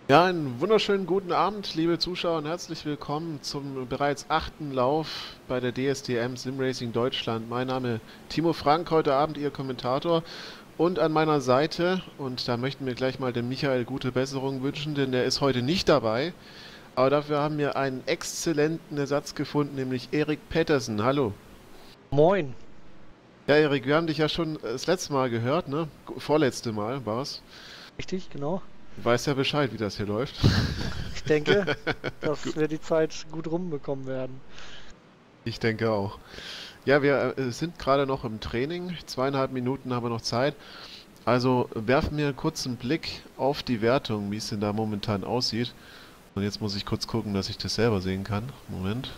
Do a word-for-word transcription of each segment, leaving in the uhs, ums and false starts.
Ja, einen wunderschönen guten Abend, liebe Zuschauer, und herzlich willkommen zum bereits achten Lauf bei der D S D M Sim Racing Deutschland. Mein Name Timo Frank, heute Abend Ihr Kommentator. Und an meiner Seite, und da möchten wir gleich mal dem Michael gute Besserung wünschen, denn der ist heute nicht dabei. Aber dafür haben wir einen exzellenten Ersatz gefunden, nämlich Erik Pettersen. Hallo. Moin. Ja, Erik, wir haben dich ja schon das letzte Mal gehört, ne? Vorletzte Mal war's. Richtig, genau. Du weißt ja Bescheid, wie das hier läuft. Ich denke, Gut. dass wir die Zeit gut rumbekommen werden. Ich denke auch. Ja, wir äh, sind gerade noch im Training. Zweieinhalb Minuten haben wir noch Zeit. Also werfen wir kurz einen Blick auf die Wertung, wie es denn da momentan aussieht. Und jetzt muss ich kurz gucken, dass ich das selber sehen kann. Moment.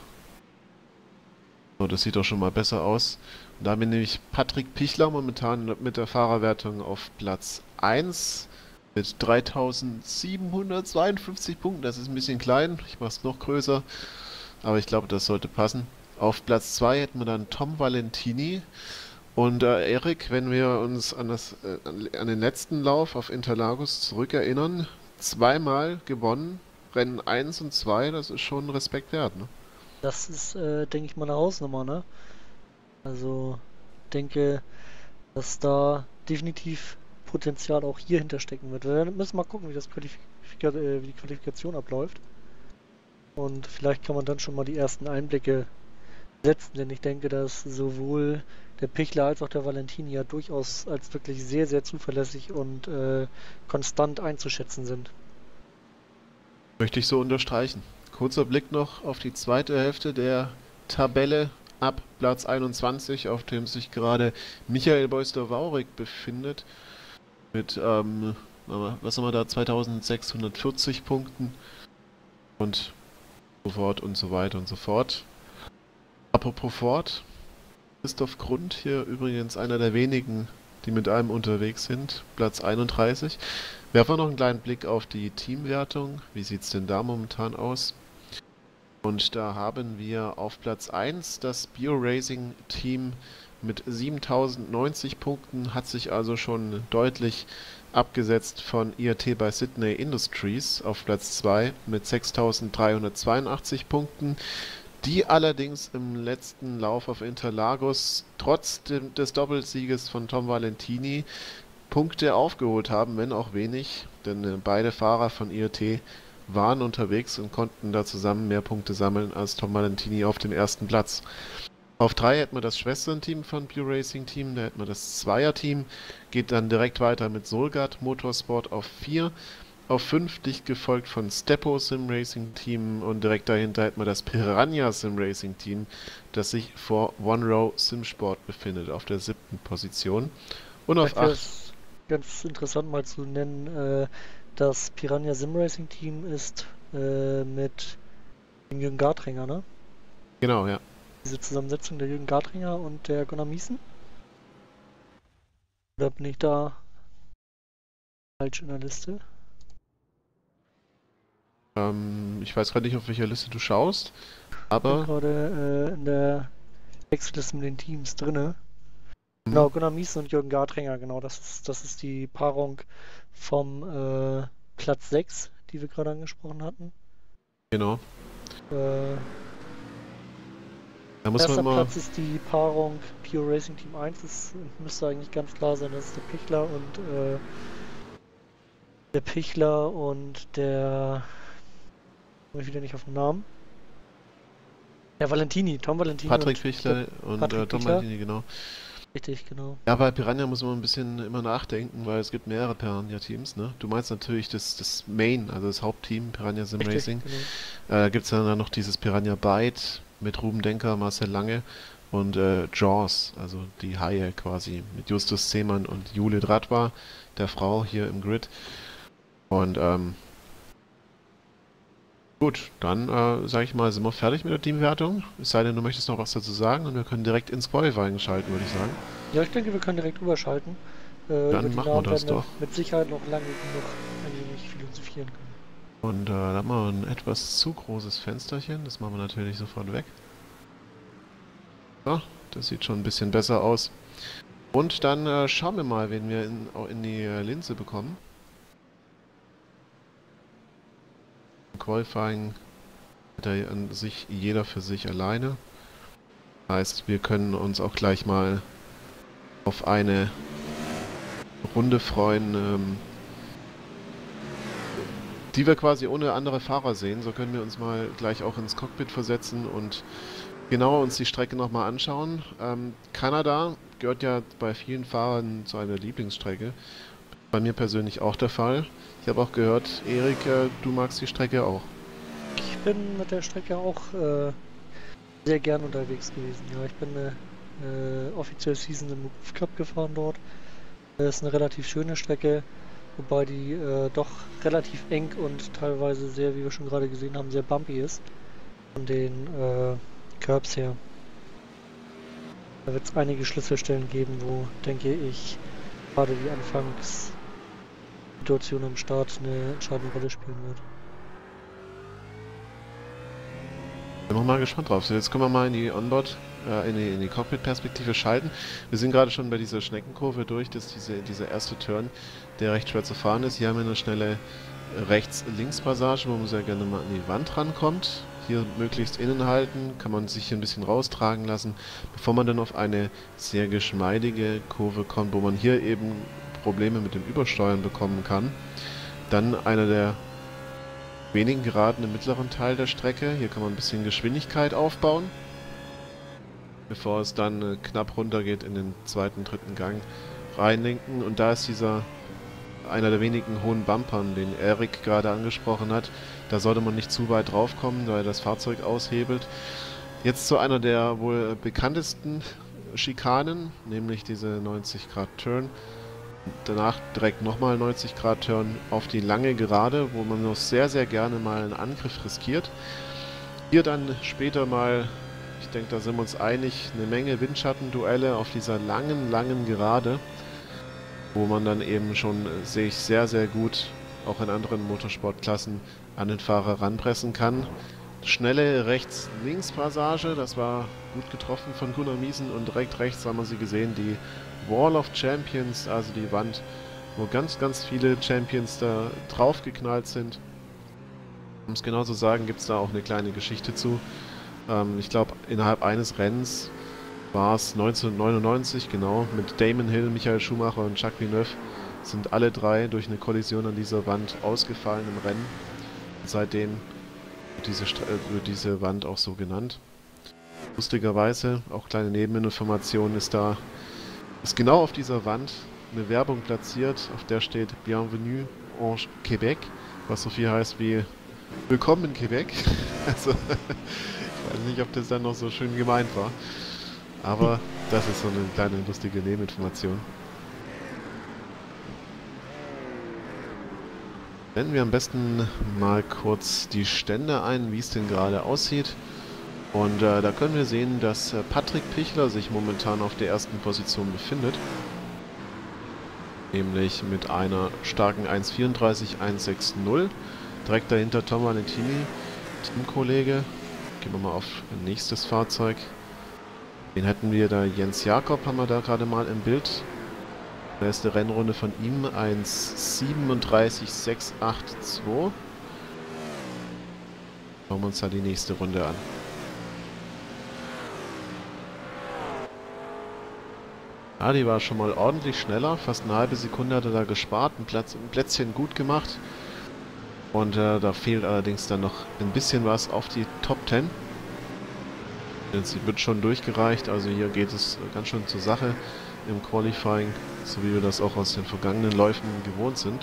So, das sieht doch schon mal besser aus. Und da haben wir nämlich Patrick Pichler momentan mit der Fahrerwertung auf Platz eins mit dreitausendsiebenhundertzweiundfünfzig Punkten. Das ist ein bisschen klein. Ich mache es noch größer. Aber ich glaube, das sollte passen. Auf Platz zwei hätten wir dann Tom Valentini. Und äh, Erik, wenn wir uns an, das, äh, an, an den letzten Lauf auf Interlagos zurückerinnern, zweimal gewonnen, Rennen eins und zwei, das ist schon Respekt wert, ne? Das ist, äh, denke ich mal, eine Hausnummer, ne? Also, denke, dass da definitiv Potenzial auch hier hinterstecken wird. Wir müssen mal gucken, wie das Qualifika äh, wie die Qualifikation abläuft. Und vielleicht kann man dann schon mal die ersten Einblicke setzen, denn ich denke, dass sowohl der Pichler als auch der Valentini ja durchaus als wirklich sehr, sehr zuverlässig und äh, konstant einzuschätzen sind. Möchte ich so unterstreichen. Kurzer Blick noch auf die zweite Hälfte der Tabelle ab Platz einundzwanzig, auf dem sich gerade Michael Beuster-Waurig befindet. Mit, ähm, was haben wir da, zweitausendsechshundertvierzig Punkten und so fort und so weiter und so fort. Apropos Ford, Christoph Grund hier übrigens einer der wenigen, die mit einem unterwegs sind, Platz einunddreißig. Werfen wir noch einen kleinen Blick auf die Teamwertung. Wie sieht es denn da momentan aus? Und da haben wir auf Platz eins das BioRacing Team mit siebentausendneunzig Punkten, hat sich also schon deutlich abgesetzt von I A T bei Sydney Industries auf Platz zwei mit sechstausenddreihundertzweiundachtzig Punkten, die allerdings im letzten Lauf auf Interlagos trotz dem, des Doppelsieges von Tom Valentini Punkte aufgeholt haben, wenn auch wenig, denn äh, beide Fahrer von I A T waren unterwegs und konnten da zusammen mehr Punkte sammeln als Tom Valentini auf dem ersten Platz. Auf drei hätten wir das Schwesternteam von Pure Racing Team, da hätten wir das Zweierteam, geht dann direkt weiter mit Solgard Motorsport auf vier, auf fünf dicht gefolgt von Steppo Sim Racing Team und direkt dahinter hätten wir das Piranha Sim Racing Team, das sich vor One Row Sim Sport befindet, auf der siebten Position. Und auf Vielleicht wäre acht. es ganz interessant mal zu nennen, äh, das Piranha Sim Racing Team ist äh, mit dem Jürgen Gartringer, ne? Genau, ja. Diese Zusammensetzung der Jürgen Gartringer und der Gunnar Miesen. Oder bin ich da falsch in der Liste? Ähm, ich weiß gerade nicht, auf welcher Liste du schaust, Ich bin aber gerade äh, in der Wechselliste mit den Teams drinne. mhm, Genau, Gunnar Miesen und Jürgen Gartringer, genau, das ist, das ist die Paarung vom äh, Platz sechs, die wir gerade angesprochen hatten. genau. Äh, Da muss man Erster immer. Platz ist die Paarung Pure Racing Team eins. Das müsste eigentlich ganz klar sein, das ist der Pichler und äh, der Pichler und der. Komme ich wieder nicht auf den Namen. Der Valentini, Tom Valentini Patrick und der Pichler und äh, Patrick Tom Pichler. Martini, genau. Richtig, genau. Ja, bei Piranha muss man ein bisschen immer nachdenken, weil es gibt mehrere Piranha-Teams, ne? Du meinst natürlich das, das Main, also das Hauptteam, Piranha Sim Richtig, Racing. genau. Äh, da gibt es dann noch dieses Piranha Byte mit Ruben Denker, Marcel Lange und äh, Jaws, also die Haie quasi, mit Justus Seemann und Jule Dratwa, der Frau hier im Grid. Und ähm, gut, dann äh, sage ich mal, sind wir fertig mit der Teamwertung. Es sei denn, du möchtest noch was dazu sagen und wir können direkt ins Qualifying schalten, würde ich sagen. Ja, ich denke, wir können direkt überschalten. Äh, über Dann die machen wir Namen das werden wir doch. mit Sicherheit noch lange genug ein wenig philosophieren können. Und äh, da haben wir ein etwas zu großes Fensterchen. Das machen wir natürlich sofort weg. So, das sieht schon ein bisschen besser aus. Und dann äh, schauen wir mal, wen wir in, in die äh, Linse bekommen. Qualifying hat er an sich jeder für sich alleine. Heißt, wir können uns auch gleich mal auf eine Runde freuen, ähm, die wir quasi ohne andere Fahrer sehen. So können wir uns mal gleich auch ins Cockpit versetzen und genauer uns die Strecke nochmal anschauen. Ähm, Kanada gehört ja bei vielen Fahrern zu einer Lieblingsstrecke. Bei mir persönlich auch der Fall. Ich habe auch gehört, Erik, äh, du magst die Strecke auch. Ich bin mit der Strecke auch äh, sehr gern unterwegs gewesen. Ja, ich bin äh, äh, offiziell Season im Move Club gefahren dort. Das ist eine relativ schöne Strecke, wobei die äh, doch relativ eng und teilweise sehr, wie wir schon gerade gesehen haben, sehr bumpy ist. Von den äh, Curbs her. Da wird es einige Schlüsselstellen geben, wo, denke ich, gerade die Anfangssituation am Start eine entscheidende Rolle spielen wird. Bin noch mal gespannt drauf. So, jetzt können wir mal in die Onboard, äh, in die, in die Cockpit-Perspektive schalten. Wir sind gerade schon bei dieser Schneckenkurve durch, das ist diese, dieser erste Turn, der recht schwer zu fahren ist. Hier haben wir eine schnelle Rechts-Links-Passage, wo man sehr gerne mal an die Wand rankommt. Hier möglichst innen halten, kann man sich hier ein bisschen raustragen lassen, bevor man dann auf eine sehr geschmeidige Kurve kommt, wo man hier eben Probleme mit dem Übersteuern bekommen kann. Dann einer der wenigen Geraden im mittleren Teil der Strecke. Hier kann man ein bisschen Geschwindigkeit aufbauen, bevor es dann äh, knapp runter geht in den zweiten, dritten Gang reinlenken. Und da ist dieser einer der wenigen hohen Bumpern, den Erik gerade angesprochen hat. Da sollte man nicht zu weit drauf kommen, weil das Fahrzeug aushebelt. Jetzt zu einer der wohl bekanntesten Schikanen, nämlich diese neunzig Grad Turn. Danach direkt nochmal neunzig Grad Turn auf die lange Gerade, wo man noch sehr, sehr gerne mal einen Angriff riskiert. Hier dann später mal, ich denke, da sind wir uns einig, eine Menge Windschattenduelle auf dieser langen, langen Gerade, wo man dann eben schon, sehe ich, sehr, sehr gut auch in anderen Motorsportklassen an den Fahrer ranpressen kann. Schnelle Rechts-Links-Passage, das war gut getroffen von Gunnar Miesen, und direkt rechts haben wir sie gesehen, die Wall of Champions, also die Wand, wo ganz, ganz viele Champions da draufgeknallt sind. Um es genau zu sagen, gibt es da auch eine kleine Geschichte zu. Ähm, ich glaube, innerhalb eines Rennens war es neunzehnhundertneunundneunzig, genau, mit Damon Hill, Michael Schumacher und Jacques Villeneuve sind alle drei durch eine Kollision an dieser Wand ausgefallen im Rennen. Und seitdem wird diese, wird diese Wand auch so genannt. Lustigerweise, auch kleine Nebeninformation, ist da, ist genau auf dieser Wand eine Werbung platziert, auf der steht Bienvenue en Québec, was so viel heißt wie Willkommen in Quebec. Also, ich weiß nicht, ob das dann noch so schön gemeint war. Aber das ist so eine kleine lustige Nebeninformation. Blenden wir am besten mal kurz die Stände ein, wie es denn gerade aussieht. Und äh, da können wir sehen, dass äh, Patrick Pichler sich momentan auf der ersten Position befindet. Nämlich mit einer starken eins vierunddreißig eins sechzig. Direkt dahinter Tom Valentini, Teamkollege. Gehen wir mal auf nächstes Fahrzeug. Den hätten wir da, Jens Jakob haben wir da gerade mal im Bild. Da ist die Rennrunde von ihm eins siebenunddreißig sechs acht zwei. Schauen wir uns da die nächste Runde an. Ja, die war schon mal ordentlich schneller. Fast eine halbe Sekunde hat er da gespart, ein, Platz, ein Plätzchen gut gemacht. Und äh, da fehlt allerdings dann noch ein bisschen was auf die Top zehn. Sie wird schon durchgereicht, also hier geht es ganz schön zur Sache im Qualifying, so wie wir das auch aus den vergangenen Läufen gewohnt sind.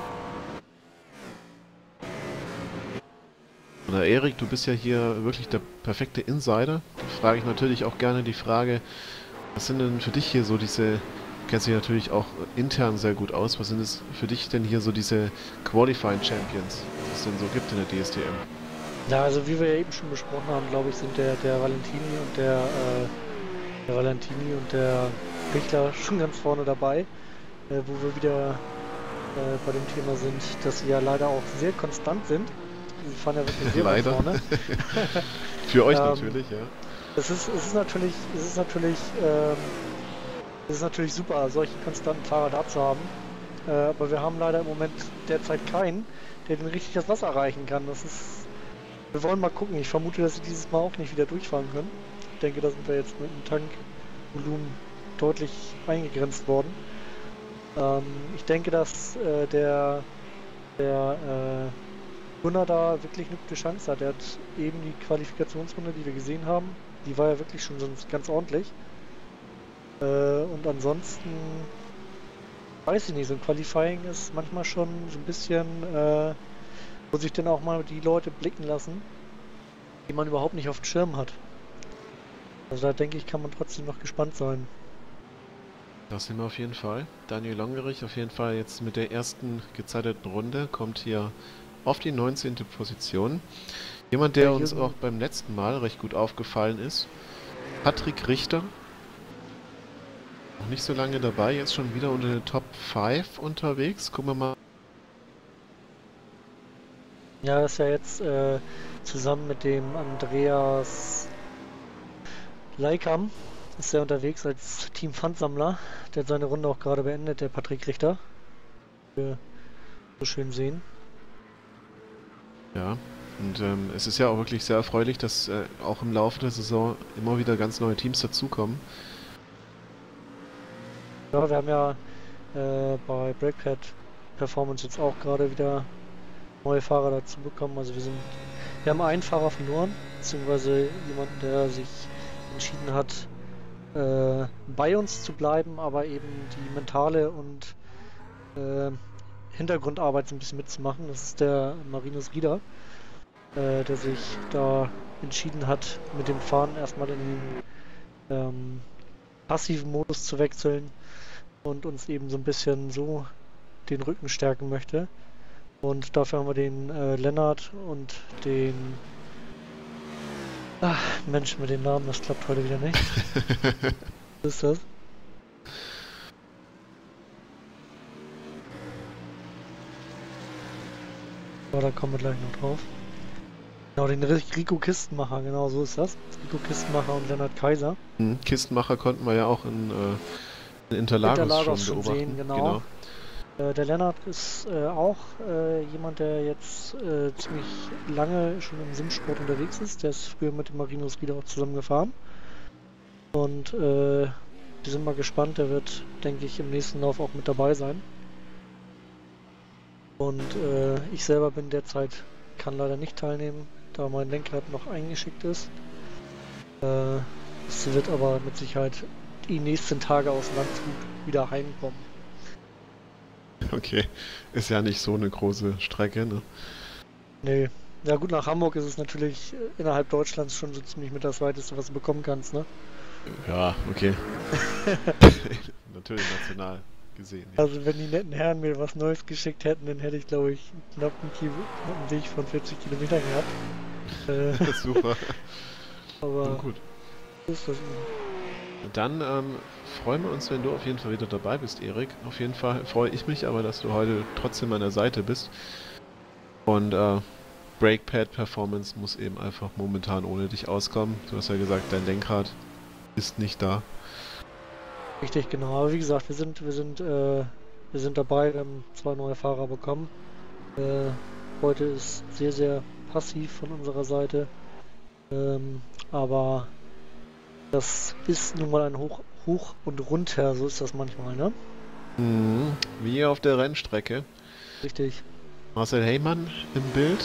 Und der Erik, du bist ja hier wirklich der perfekte Insider. Da frage ich natürlich auch gerne die Frage, was sind denn für dich hier so diese, du kennst dich natürlich auch intern sehr gut aus, was sind es für dich denn hier so diese Qualifying Champions, die es denn so gibt in der D S T M? Ja, also wie wir ja eben schon besprochen haben, glaube ich, sind der, der Valentini und der, äh, der Valentini und der Pichler schon ganz vorne dabei, äh, wo wir wieder äh, bei dem Thema sind, dass sie ja leider auch sehr konstant sind. Sie fahren ja wirklich sehr weit vorne. Für euch ähm, natürlich, ja. Es ist, es ist natürlich, es ist natürlich, ähm, es ist natürlich super, solche konstanten Fahrer da zu haben. äh, aber wir haben leider im Moment derzeit keinen, der den richtig das Wasser erreichen kann. Das ist, wir wollen mal gucken. Ich vermute, dass sie dieses Mal auch nicht wieder durchfahren können. Ich denke, da sind wir jetzt mit dem Tankvolumen deutlich eingegrenzt worden. Ähm, ich denke, dass äh, der, der äh, Gunnar da wirklich eine gute Chance hat. Er hat eben die Qualifikationsrunde, die wir gesehen haben, die war ja wirklich schon sonst ganz ordentlich. Äh, und ansonsten weiß ich nicht, so ein Qualifying ist manchmal schon so ein bisschen, äh, wo sich dann auch mal die Leute blicken lassen, die man überhaupt nicht auf dem Schirm hat. Also da denke ich, kann man trotzdem noch gespannt sein. Das sind wir auf jeden Fall. Daniel Longerich auf jeden Fall jetzt mit der ersten gezeiteten Runde, kommt hier auf die neunzehnte Position. Jemand, der Ja, uns Jürgen- auch beim letzten Mal recht gut aufgefallen ist, Patrick Richter. Noch nicht so lange dabei, jetzt schon wieder unter den Top fünf unterwegs. Gucken wir mal. Ja, das ist ja jetzt äh, zusammen mit dem Andreas Leikam ist er unterwegs als Team Pfandsammler. Der hat seine Runde auch gerade beendet, der Patrick Richter. Wir so schön sehen. Ja, und ähm, es ist ja auch wirklich sehr erfreulich, dass äh, auch im Laufe der Saison immer wieder ganz neue Teams dazukommen. Ja, wir haben ja äh, bei Breakpad Performance jetzt auch gerade wieder neue Fahrer dazu bekommen. Also wir sind, wir haben einen Fahrer verloren, beziehungsweise jemanden, der sich entschieden hat, äh, bei uns zu bleiben, aber eben die mentale und äh, Hintergrundarbeit so ein bisschen mitzumachen. Das ist der Marinus Rieder, äh, der sich da entschieden hat, mit dem Fahren erstmal in den ähm, passiven Modus zu wechseln und uns eben so ein bisschen so den Rücken stärken möchte. Und dafür haben wir den äh, Lennart und den... Ach, Mensch, mit den Namen, das klappt heute wieder nicht. Was ist das? Oh, da kommen wir gleich noch drauf. Genau, den Rico Kistenmacher, genau so ist das. Rico Kistenmacher und Lennart Kaiser. Hm, Kistenmacher konnten wir ja auch in, äh, in Interlagos, Interlagos schon schon beobachten. sehen, genau. Äh, der Lennart ist äh, auch äh, jemand, der jetzt äh, ziemlich lange schon im Simsport unterwegs ist. Der ist früher mit dem Marinus Rieder auch zusammen gefahren. Und äh, wir sind mal gespannt, der wird, denke ich, im nächsten Lauf auch mit dabei sein. Und äh, ich selber bin derzeit, kann leider nicht teilnehmen, da mein Lenkrad noch eingeschickt ist. Äh, es wird aber mit Sicherheit die nächsten Tage aus Landshut wieder heimkommen. Okay, ist ja nicht so eine große Strecke, ne? Nee. Ja gut, nach Hamburg ist es natürlich innerhalb Deutschlands schon so ziemlich mit das weiteste, was du bekommen kannst, ne? Ja, okay. Natürlich national gesehen. Ja. Also wenn die netten Herren mir was Neues geschickt hätten, dann hätte ich, glaube ich, knapp einen, Kilo, einen Weg von vierzig Kilometern gehabt. Äh, Super. aber Na gut. so ist das. Dann ähm, freuen wir uns, wenn du auf jeden Fall wieder dabei bist, Erik. Auf jeden Fall freue ich mich aber, dass du heute trotzdem an der Seite bist. Und äh, Breakpad Performance muss eben einfach momentan ohne dich auskommen. Du hast ja gesagt, dein Lenkrad ist nicht da. Richtig, genau. Aber wie gesagt, wir sind, wir sind, äh, wir sind dabei, wir haben zwei neue Fahrer bekommen. Äh, heute ist sehr, sehr passiv von unserer Seite. Ähm, aber das ist nun mal ein Hoch, Hoch und runter, so ist das manchmal, ne? Mhm. Wie auf der Rennstrecke. Richtig. Marcel Heymann im Bild.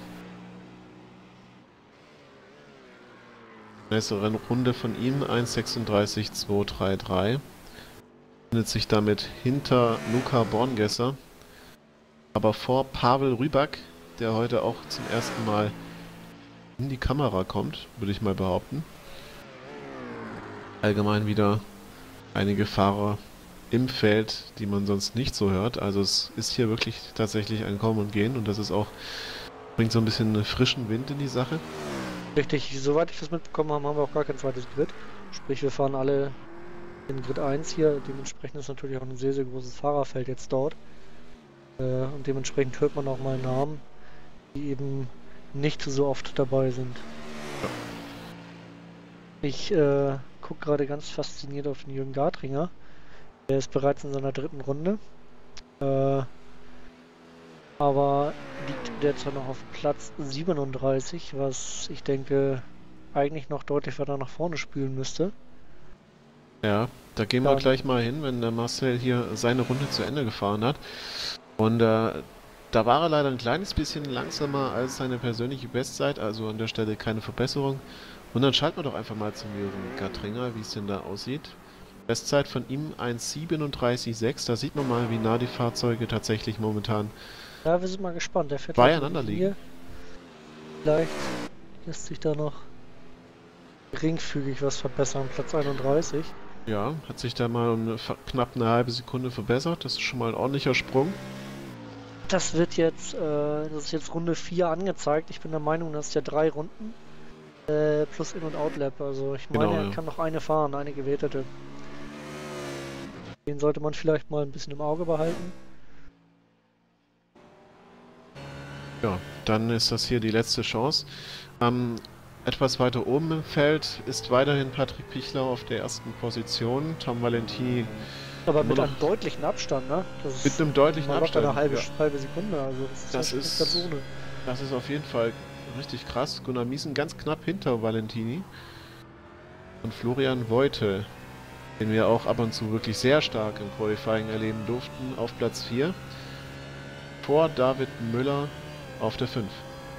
Nächste Rennrunde von ihm, eins sechsunddreißig zwei dreiunddreißig. Findet sich damit hinter Luca Borngesser. Aber vor Pavel Rybak, der heute auch zum ersten Mal in die Kamera kommt, würde ich mal behaupten. Allgemein wieder einige Fahrer im Feld, die man sonst nicht so hört. Also es ist hier wirklich tatsächlich ein Kommen und Gehen und das ist auch, bringt so ein bisschen frischen Wind in die Sache. Richtig, soweit ich das mitbekommen habe, haben wir auch gar kein zweites Grid. Sprich, wir fahren alle in Grid eins hier. Dementsprechend ist natürlich auch ein sehr, sehr großes Fahrerfeld jetzt dort. Äh, und dementsprechend hört man auch mal Namen, die eben nicht so oft dabei sind. Ja. Ich äh, gucke gerade ganz fasziniert auf den Jürgen Gartringer. Der ist bereits in seiner dritten Runde. Äh, Äh, aber liegt derzeit noch auf Platz siebenunddreißig, was ich denke eigentlich noch deutlich weiter nach vorne spülen müsste. Ja, da gehen wir Dann, gleich mal hin, wenn der Marcel hier seine Runde zu Ende gefahren hat. Und äh, da war er leider ein kleines bisschen langsamer als seine persönliche Bestzeit, also an der Stelle keine Verbesserung. Und dann schalten wir doch einfach mal zum Jürgen Gattringer, wie es denn da aussieht. Bestzeit von ihm eins siebenunddreißig Komma sechs, da sieht man mal, wie nah die Fahrzeuge tatsächlich momentan ja, wir sind mal gespannt. Der fährt beieinander halt liegen. Vielleicht lässt sich da noch geringfügig was verbessern. Platz einunddreißig. Ja, hat sich da mal um eine, knapp eine halbe Sekunde verbessert, das ist schon mal ein ordentlicher Sprung. Das wird jetzt, äh, das ist jetzt Runde vier angezeigt. Ich bin der Meinung, das ist ja drei Runden äh, plus In- und Outlap. Also ich meine, Genau, er ja. kann noch eine fahren, eine gewertete. Den sollte man vielleicht mal ein bisschen im Auge behalten. Ja, dann ist das hier die letzte Chance. Ähm, etwas weiter oben im Feld ist weiterhin Patrick Pichler auf der ersten Position. Tom Valentini Aber immer mit noch einem deutlichen Abstand, ne? Das mit ist einem deutlichen mal locker Abstand. eine halbe, Ja. halbe Sekunde. Also das ist, Das halt nicht ist- ganz ohne. Das ist auf jeden Fall richtig krass. Gunnar Miesen ganz knapp hinter Valentini. Und Florian Voite, den wir auch ab und zu wirklich sehr stark im Qualifying erleben durften, auf Platz vier. Vor David Müller auf der fünf.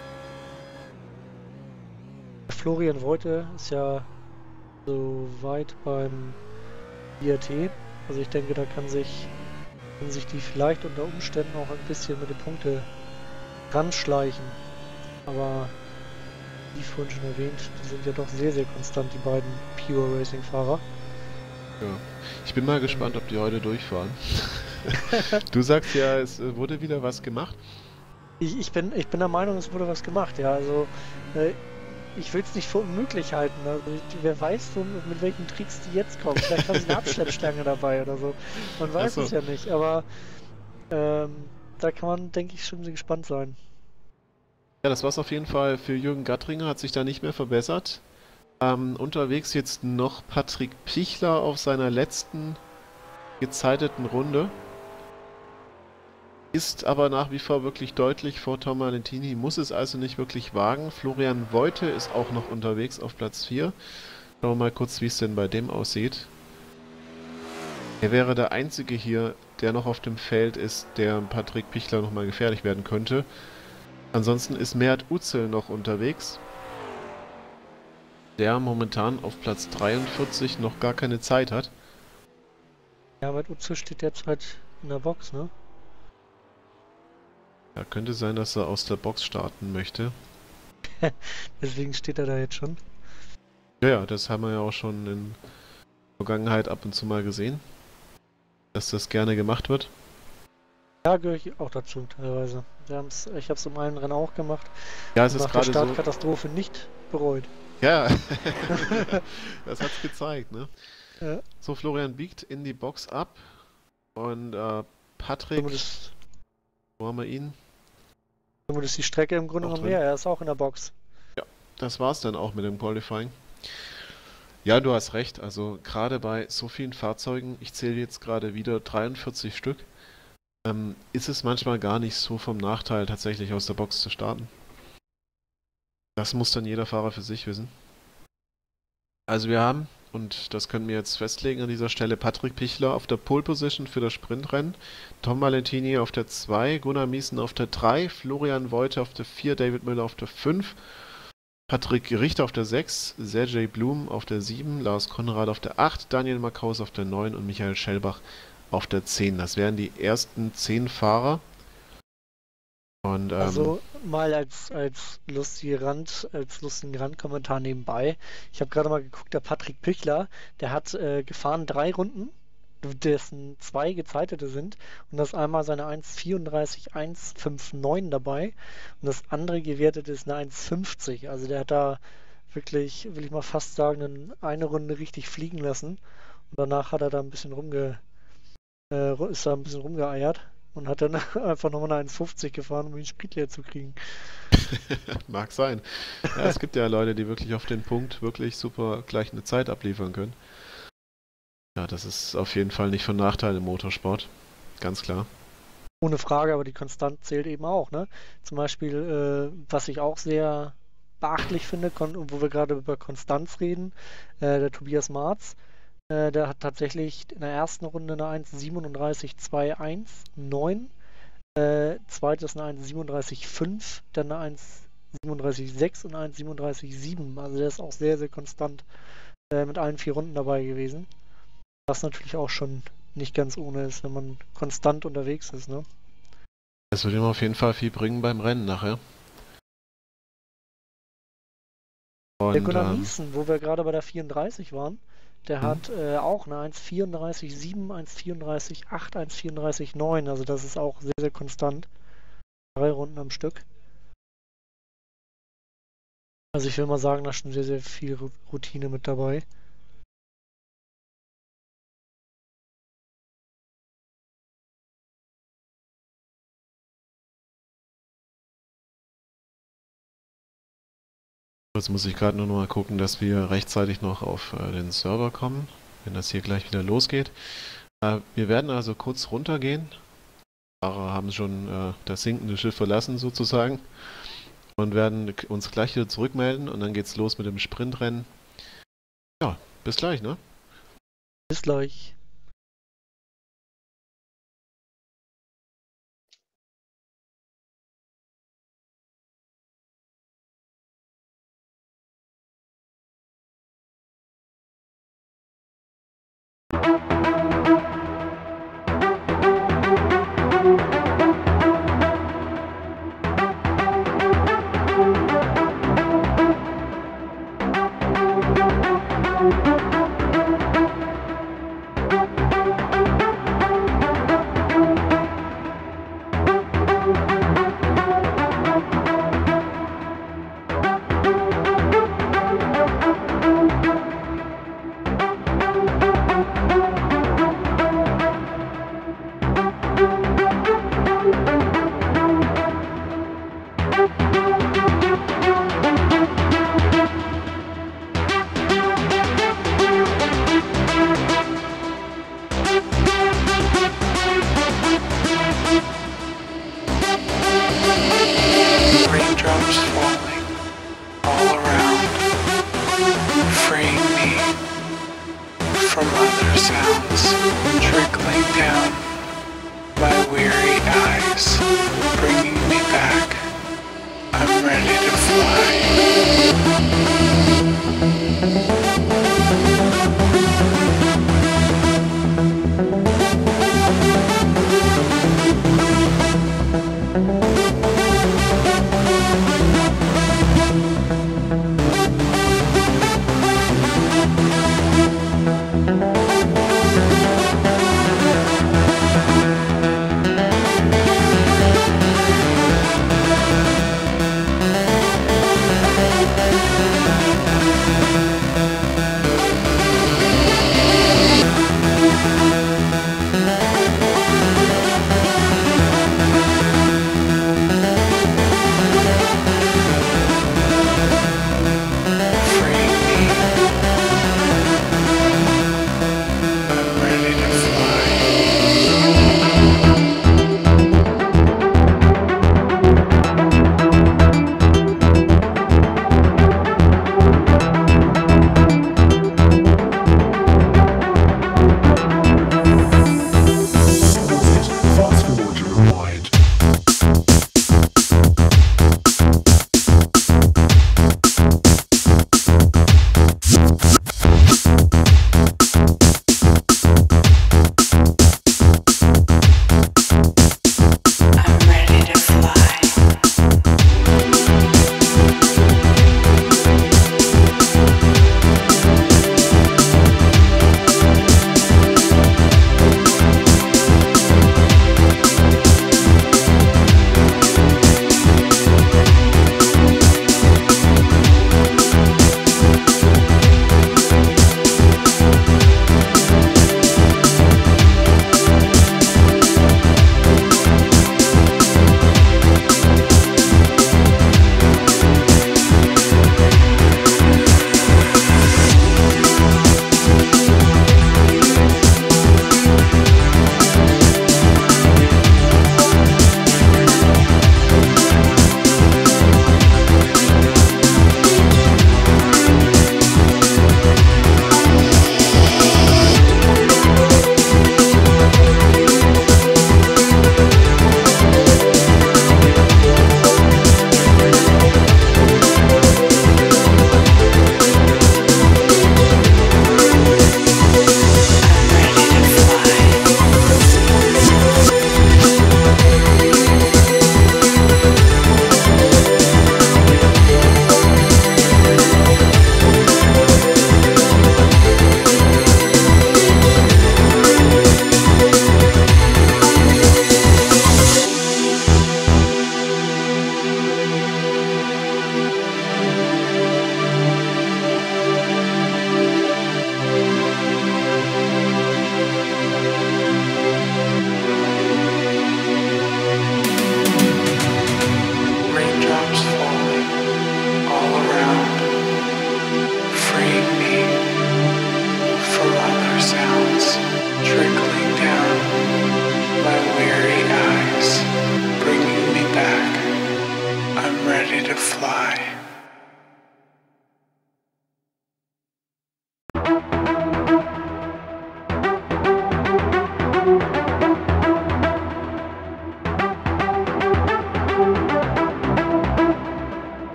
Florian Voite ist ja so weit beim I R T. Also ich denke, da kann sich, kann sich die vielleicht unter Umständen auch ein bisschen mit den Punkten ranschleichen. Aber wie vorhin schon erwähnt, die sind ja doch sehr, sehr konstant, die beiden Pure Racing Fahrer. Ja. Ich bin mal gespannt, ob die heute durchfahren. Du sagst ja, es äh, wurde wieder was gemacht. Ich, ich, bin, ich bin der Meinung, es wurde was gemacht, ja. Also äh, ich will es nicht für unmöglich halten. Also, ich, wer weiß, wo, mit welchen Tricks die jetzt kommen. Vielleicht haben sie eine Abschleppstange dabei oder so. Man weiß Ach so. es ja nicht, aber ähm, da kann man, denke ich, schon gespannt sein. Ja, das war's auf jeden Fall für Jürgen Gattringer, hat sich da nicht mehr verbessert. Ähm, unterwegs jetzt noch Patrick Pichler auf seiner letzten gezeiteten Runde. Ist aber nach wie vor wirklich deutlich vor Tom Valentini, muss es also nicht wirklich wagen. Florian Voite ist auch noch unterwegs auf Platz vier. Schauen wir mal kurz, wie es denn bei dem aussieht. Er wäre der Einzige hier, der noch auf dem Feld ist, der Patrick Pichler nochmal gefährlich werden könnte. Ansonsten ist Mert Uzel noch unterwegs, der momentan auf Platz dreiundvierzig noch gar keine Zeit hat. Ja, mit Uzu steht derzeit in der Box, ne? Ja, könnte sein, dass er aus der Box starten möchte. Deswegen steht er da jetzt schon. Ja, ja, das haben wir ja auch schon in der Vergangenheit ab und zu mal gesehen, dass das gerne gemacht wird. Ja, gehöre ich auch dazu teilweise. Wir haben's, ich habe es im einen Rennen auch gemacht. Ja, es Und ist nach der gerade so. Startkatastrophe nicht bereut. Ja, das hat's gezeigt, ne? Ja. So, Florian biegt in die Box ab und äh, Patrick, Zumindest, wo haben wir ihn? zumindest die Strecke im Grunde Auch genommen drin. her. Er ist auch in der Box. Das war's dann auch mit dem Qualifying. Ja, du hast recht. Also gerade bei so vielen Fahrzeugen, ich zähle jetzt gerade wieder dreiundvierzig Stück, ähm, ist es manchmal gar nicht so vom Nachteil, tatsächlich aus der Box zu starten. Das muss dann jeder Fahrer für sich wissen. Also wir haben, und das können wir jetzt festlegen an dieser Stelle, Patrick Pichler auf der Pole Position für das Sprintrennen, Tom Valentini auf der zwei, Gunnar Miesen auf der drei, Florian Voite auf der vier, David Müller auf der fünf, Patrick Richter auf der sechs, Sergej Blum auf der sieben, Lars Konrad auf der acht, Daniel Markaus auf der neun und Michael Schellbach auf der zehn. Das wären die ersten zehn Fahrer. Und, ähm, Also mal als, als lustige Rand, als lustigen Randkommentar nebenbei. Ich habe gerade mal geguckt, der Patrick Pichler, der hat äh, gefahren drei Runden, dessen zwei gezeitete sind. Und das einmal seine eins vierunddreißig eins fünfundneunzig dabei. Und das andere gewertet ist eine eins fünfzig. Also der hat da wirklich, will ich mal fast sagen, eine- eine Runde richtig fliegen lassen. Und danach hat er da ein bisschen rumge, äh, ist da ein bisschen rumgeeiert. Und hat dann einfach nochmal eine eins fünfzig gefahren, um den Sprit leer zu kriegen. mag sein. Ja, es gibt ja Leute, die wirklich auf den Punkt wirklich super gleich eine Zeit abliefern können. Ja, das ist auf jeden Fall nicht von Nachteil im Motorsport. Ganz klar. Ohne Frage, aber die Konstanz zählt eben auch, ne? Zum Beispiel, äh, was ich auch sehr beachtlich finde, kon- wo wir gerade über Konstanz reden, äh, der Tobias Marz, äh, der hat tatsächlich in der ersten Runde eine eins Komma siebenunddreißig zwei eins neun, äh, zweites eine eins Komma siebenunddreißig fünf, dann eine eins Komma siebenunddreißig sechs und eine eins Komma siebenunddreißig sieben. Also der ist auch sehr, sehr konstant äh, mit allen vier Runden dabei gewesen. Was natürlich auch schon nicht ganz ohne ist, wenn man konstant unterwegs ist, ne? Das wird ihm auf jeden Fall viel bringen beim Rennen nachher. Der Und Gunnar ähm, Niesen, wo wir gerade bei der vierunddreißig waren, der hm, hat äh, auch eine eins Komma vierunddreißig sieben, eins Komma vierunddreißig acht, eins Komma vierunddreißig neun. Also das ist auch sehr, sehr konstant. Drei Runden am Stück. Also ich will mal sagen, da ist schon sehr, sehr viel Ru- Routine mit dabei. jetzt muss ich gerade nur noch mal gucken, dass wir rechtzeitig noch auf äh, den Server kommen, wenn das hier gleich wieder losgeht. Äh, wir werden also kurz runtergehen. Die Fahrer haben schon äh, das sinkende Schiff verlassen sozusagen und werden uns gleich wieder zurückmelden und dann geht's los mit dem Sprintrennen. Ja, bis gleich, ne? Bis gleich. Raindrops falling all around, freeing me from other sounds trickling down my weary eyes, bringing me back. I'm ready to fly.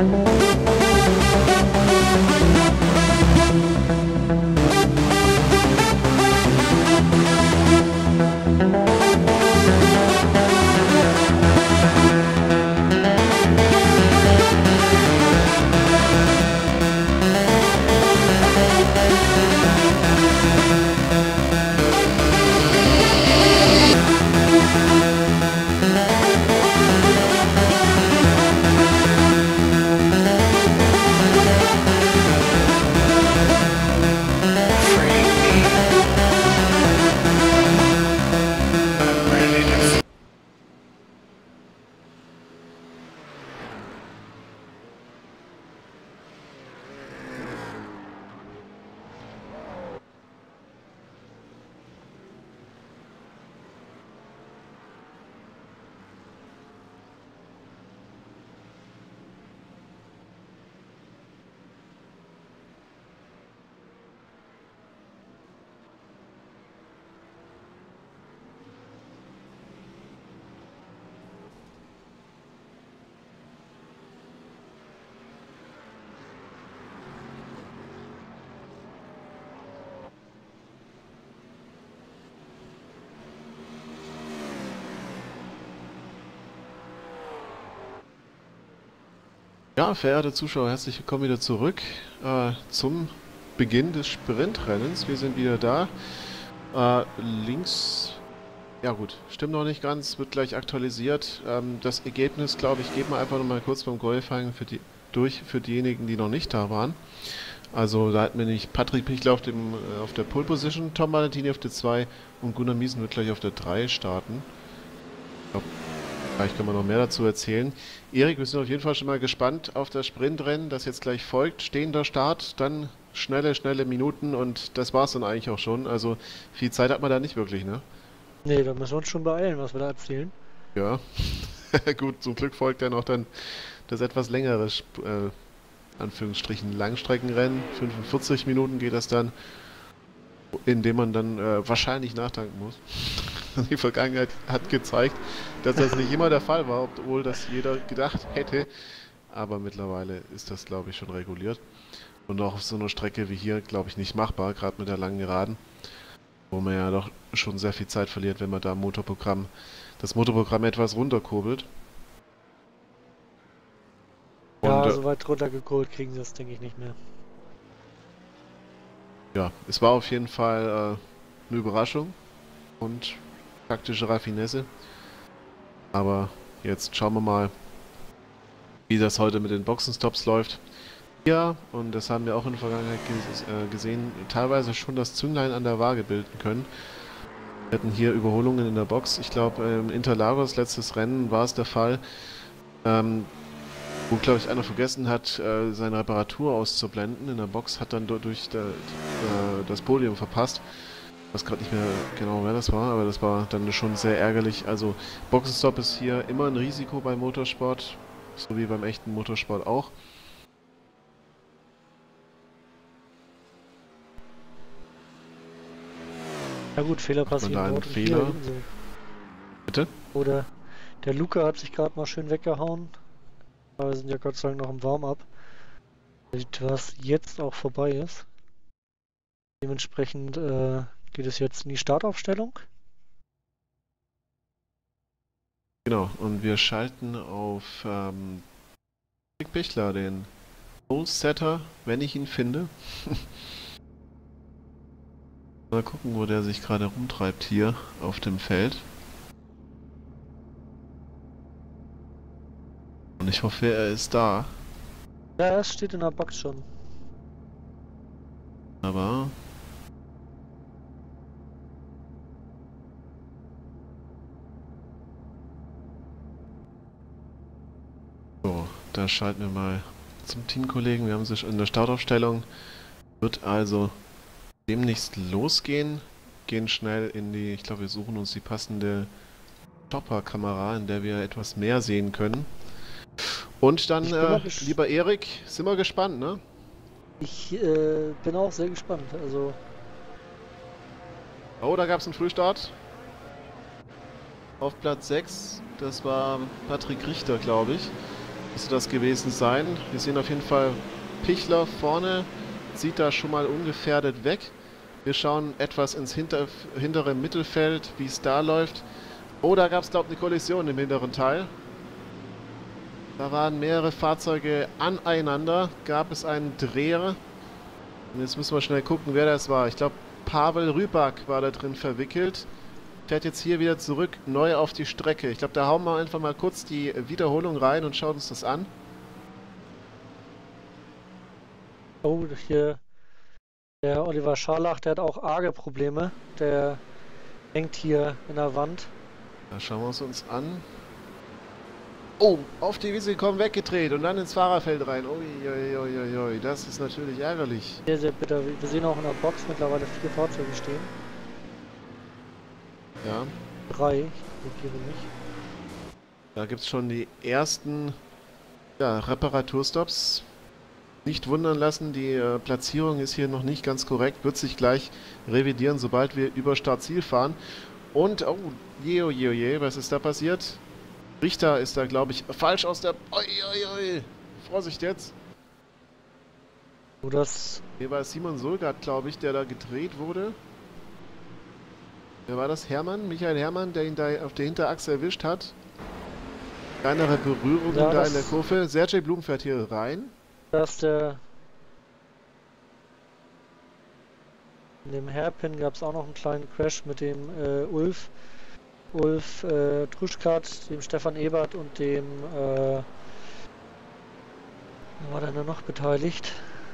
Free me. I'm ready to Ja, verehrte Zuschauer, herzlich willkommen wieder zurück äh, zum Beginn des Sprintrennens. Wir sind wieder da. Äh, links, ja gut, stimmt noch nicht ganz, wird gleich aktualisiert. Ähm, das Ergebnis, glaube ich, geben wir einfach noch mal kurz beim Qualifying für die, durch für diejenigen, die noch nicht da waren. Also da hatten wir nicht Patrick Pichler auf, dem, äh, auf der Pole Position, Tom Valentini auf der zwei und Gunnar Miesen wird gleich auf der drei starten. Ich glaube, vielleicht können wir noch mehr dazu erzählen. Erik, wir sind auf jeden Fall schon mal gespannt auf das Sprintrennen, das jetzt gleich folgt. Stehender Start, dann schnelle, schnelle Minuten und das war es dann eigentlich auch schon. Also viel Zeit hat man da nicht wirklich, ne? Nee, da müssen wir uns schon beeilen, was wir da erzählen. Ja. Gut, zum Glück folgt ja noch dann das etwas längere, Sp- äh, Anführungsstrichen, Langstreckenrennen. fünfundvierzig Minuten geht das dann, indem man dann äh, wahrscheinlich nachtanken muss. Die Vergangenheit hat gezeigt, dass das nicht immer der Fall war, obwohl das jeder gedacht hätte. Aber mittlerweile ist das, glaube ich, schon reguliert. Und auch auf so einer Strecke wie hier, glaube ich, nicht machbar, gerade mit der langen Geraden. Wo man ja doch schon sehr viel Zeit verliert, wenn man da Motorprogramm, das Motorprogramm etwas runterkurbelt. Ja, Und, äh, so weit runtergeholt kriegen sie das, denke ich, nicht mehr. Ja, es war auf jeden Fall äh, eine Überraschung und taktische Raffinesse. Aber jetzt schauen wir mal, wie das heute mit den Boxenstops läuft. Ja, und das haben wir auch in der Vergangenheit ges äh, gesehen, teilweise schon das Zünglein an der Waage bilden können. Wir hatten hier Überholungen in der Box. Ich glaube, in Interlagos, letztes Rennen, war es der Fall, ähm, wo, glaube ich, einer vergessen hat, äh, seine Reparatur auszublenden. In der Box hat dann durch der, äh, das Podium verpasst. Ich weiß gerade nicht mehr genau, wer das war, aber das war dann schon sehr ärgerlich. Also Boxenstopp ist hier immer ein Risiko beim Motorsport, so wie beim echten Motorsport auch. Na gut, Fehler passieren da einen dort und Fehler? hier ebenso. Bitte? Oder der Luca hat sich gerade mal schön weggehauen. Aber wir sind ja Gott sei Dank noch im Warm-up. Was jetzt auch vorbei ist. Dementsprechend äh, geht es jetzt in die Startaufstellung. Genau, und wir schalten auf ähm, Patrick Pichler, den Pole-Setter, wenn ich ihn finde. Mal gucken, wo der sich gerade rumtreibt hier auf dem Feld. Und ich hoffe, er ist da. Ja, es steht in der Box schon. Aber so, da schalten wir mal zum Teamkollegen. Wir haben sich in der Startaufstellung. Wird also demnächst losgehen. Gehen schnell in die, ich glaube, wir suchen uns die passende Chopper-Kamera, in der wir etwas mehr sehen können. Und dann, Ich bin mal äh, gesch- lieber Erik, sind wir gespannt, ne? Ich äh, bin auch sehr gespannt. Also, Oh, da gab es einen Frühstart. Auf Platz sechs, das war Patrick Richter, glaube ich. Müsste das gewesen sein. Wir sehen auf jeden Fall Pichler vorne, zieht da schon mal ungefährdet weg. Wir schauen etwas ins hinter, hintere Mittelfeld, wie es da läuft. Oh, da gab es, glaube ich, eine Kollision im hinteren Teil. Da waren mehrere Fahrzeuge aneinander, gab es einen Dreher. Und jetzt müssen wir schnell gucken, wer das war. Ich glaube, Pavel Rybak war da drin verwickelt. Fährt jetzt hier wieder zurück, neu auf die Strecke. Ich glaube, da hauen wir einfach mal kurz die Wiederholung rein und schauen uns das an. Oh, hier der Oliver Scharlach, der hat auch arge Probleme. Der hängt hier in der Wand. Da schauen wir es uns an. Oh, auf die Wiese gekommen, weggedreht und dann ins Fahrerfeld rein. Uiuiuiui, das ist natürlich ärgerlich. Sehr, sehr bitter. Wir sehen auch in der Box mittlerweile vier Fahrzeuge stehen. Ja. Drei, ich korrigiere mich. Da gibt es schon die ersten ja, Reparaturstops. Nicht wundern lassen, die äh, Platzierung ist hier noch nicht ganz korrekt. Wird sich gleich revidieren, sobald wir über Startziel fahren. Und, oh, je, oh je, oh je, was ist da passiert? Richter ist da, glaube ich, falsch aus der... Oi, oi, oi. Vorsicht jetzt. Oh, das... Hier war Simon Solgard, glaube ich, der da gedreht wurde. Wer war das? Hermann? Michael Hermann, der ihn da auf der Hinterachse erwischt hat. Kleinere Berührungen ja, da in der Kurve. Sergej Blum fährt hier rein. Da ist der... In dem Hairpin gab es auch noch einen kleinen Crash mit dem äh, Ulf. Ulf äh, Truschkat, dem Stefan Ebert und dem... Äh, wer war denn da noch beteiligt?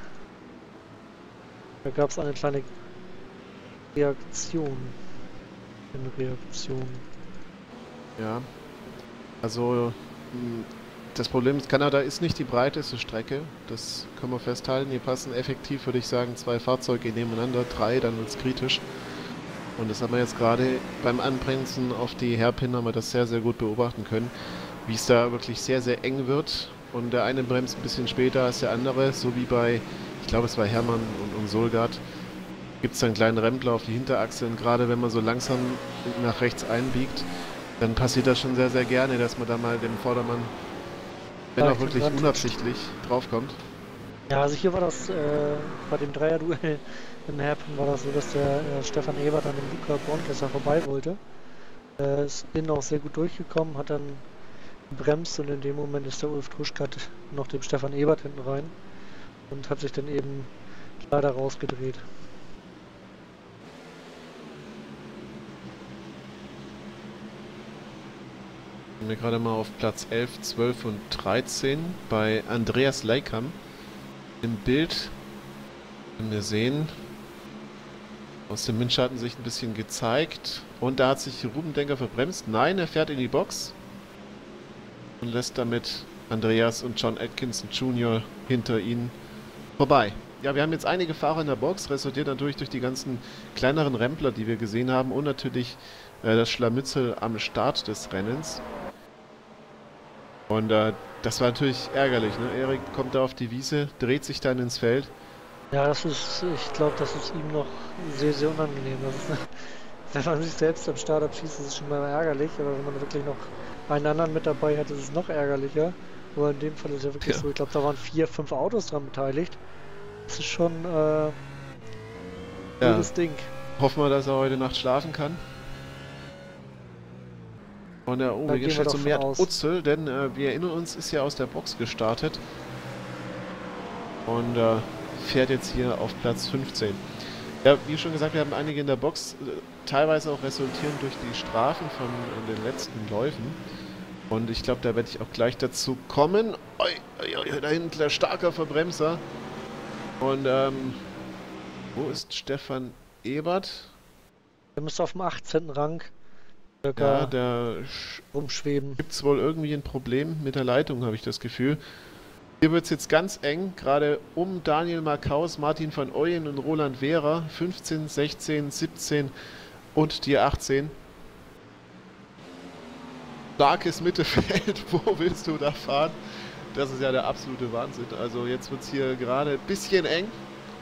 Da gab es eine kleine Reaktion. Eine Reaktion. Ja, also mh, das Problem ist, Kanada ist nicht die breiteste Strecke, das können wir festhalten. Hier passen effektiv, würde ich sagen, zwei Fahrzeuge nebeneinander, drei, dann wird es kritisch. Und das haben wir jetzt gerade beim Anbremsen auf die Hairpin, haben wir das sehr, sehr gut beobachten können, wie es da wirklich sehr, sehr eng wird. Und der eine bremst ein bisschen später als der andere, so wie bei, ich glaube es war Hermann und, und Solgard. Gibt es dann einen kleinen Rempler auf die Hinterachse und gerade wenn man so langsam nach rechts einbiegt, dann passiert das schon sehr, sehr gerne, dass man da mal dem Vordermann, wenn Ja, auch wirklich unabsichtlich, draufkommt. Ja, also hier war das, äh, bei dem Dreierduell im Hairpin war das so, dass der äh, Stefan Ebert an dem Luca Bornkesser vorbei wollte. Äh, ist bin auch sehr gut durchgekommen, hat dann gebremst und in dem Moment ist der Ulf Truschkat noch dem Stefan Ebert hinten rein und hat sich dann eben leider rausgedreht. Wir gerade mal auf Platz elf, zwölf und dreizehn bei Andreas Leikam. Im Bild können wir sehen, aus dem Windschatten sich ein bisschen gezeigt. Und da hat sich Ruben Denker verbremst. Nein, er fährt in die Box und lässt damit Andreas und John Atkinson Junior hinter ihnen vorbei. Ja, wir haben jetzt einige Fahrer in der Box, resultiert natürlich durch die ganzen kleineren Rempler, die wir gesehen haben und natürlich äh, das Scharmützel am Start des Rennens. Und äh, das war natürlich ärgerlich, ne? Erik kommt da auf die Wiese, dreht sich dann ins Feld. Ja, das ist, ich glaube, das ist ihm noch sehr, sehr unangenehm. Das ist, wenn man sich selbst am Start abschießt, ist es schon mal ärgerlich, aber wenn man wirklich noch einen anderen mit dabei hat, ist es noch ärgerlicher. Aber in dem Fall ist ja wirklich Ja. so, ich glaube, da waren vier, fünf Autos dran beteiligt. Das ist schon äh, ein Ja. gutes Ding. Hoffen wir, dass er heute Nacht schlafen kann. Und äh, oh, Da wir gehen gehen wir schnell doch zum von Mert aus. Utzel, denn äh, wir erinnern uns, ist ja aus der Box gestartet. Und äh, fährt jetzt hier auf Platz fünfzehn. Ja, wie schon gesagt, wir haben einige in der Box, äh, teilweise auch resultierend durch die Strafen von äh, den letzten Läufen. Und ich glaube, da werde ich auch gleich dazu kommen. Oi, oi, oi, da hinten der starker Verbremser. Und ähm, wo ist Stefan Ebert? Der müsste auf dem achtzehnten Rang Ja, circa der rumschweben. gibt es wohl irgendwie ein Problem mit der Leitung, habe ich das Gefühl. Hier wird es jetzt ganz eng, gerade um Daniel Markaus, Martin van Ooyen und Roland Wehrer. fünfzehn, sechzehn, siebzehn und die achtzehn. Starkes Mittelfeld, wo willst du da fahren? Das ist ja der absolute Wahnsinn. Also jetzt wird es hier gerade ein bisschen eng.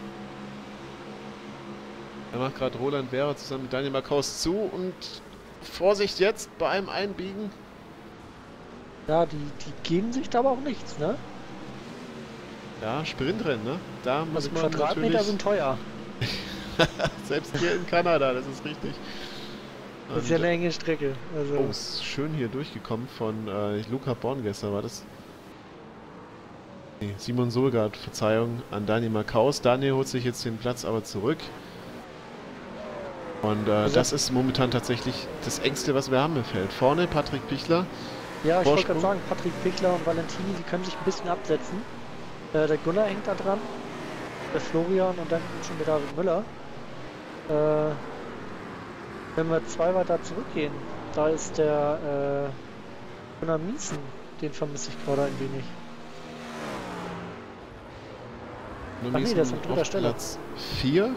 Er macht gerade Roland Wehrer zusammen mit Daniel Markaus zu und Vorsicht jetzt bei einem Einbiegen. Ja, die, die geben sich da aber auch nichts, ne? Ja, Sprintrennen, ne? Da muss Also man Quadratmeter natürlich, sind teuer. selbst hier in Kanada, das ist richtig. Das ist ja Und, eine enge Strecke. Also, oh, ist schön hier durchgekommen von äh, Luca Borngester, war das? Nee, Simon Solgard, Verzeihung, an Daniel Makaus. Daniel holt sich jetzt den Platz aber zurück. Und äh, Also- das ist momentan tatsächlich das Engste, was wir haben im Feld. Vorne Patrick Pichler. ja, ich wollte gerade Vorsprung. sagen, Patrick Pichler und Valentini, die können sich ein bisschen absetzen. Äh, der Gunnar hängt da dran. Der Florian und dann kommt schon der David Müller. Äh, wenn wir zwei weiter zurückgehen, da ist der äh, Gunnar Miesen, den vermisse ich gerade ein wenig. Nur Ach nee, der ist an dritter auf Stelle. Platz vier.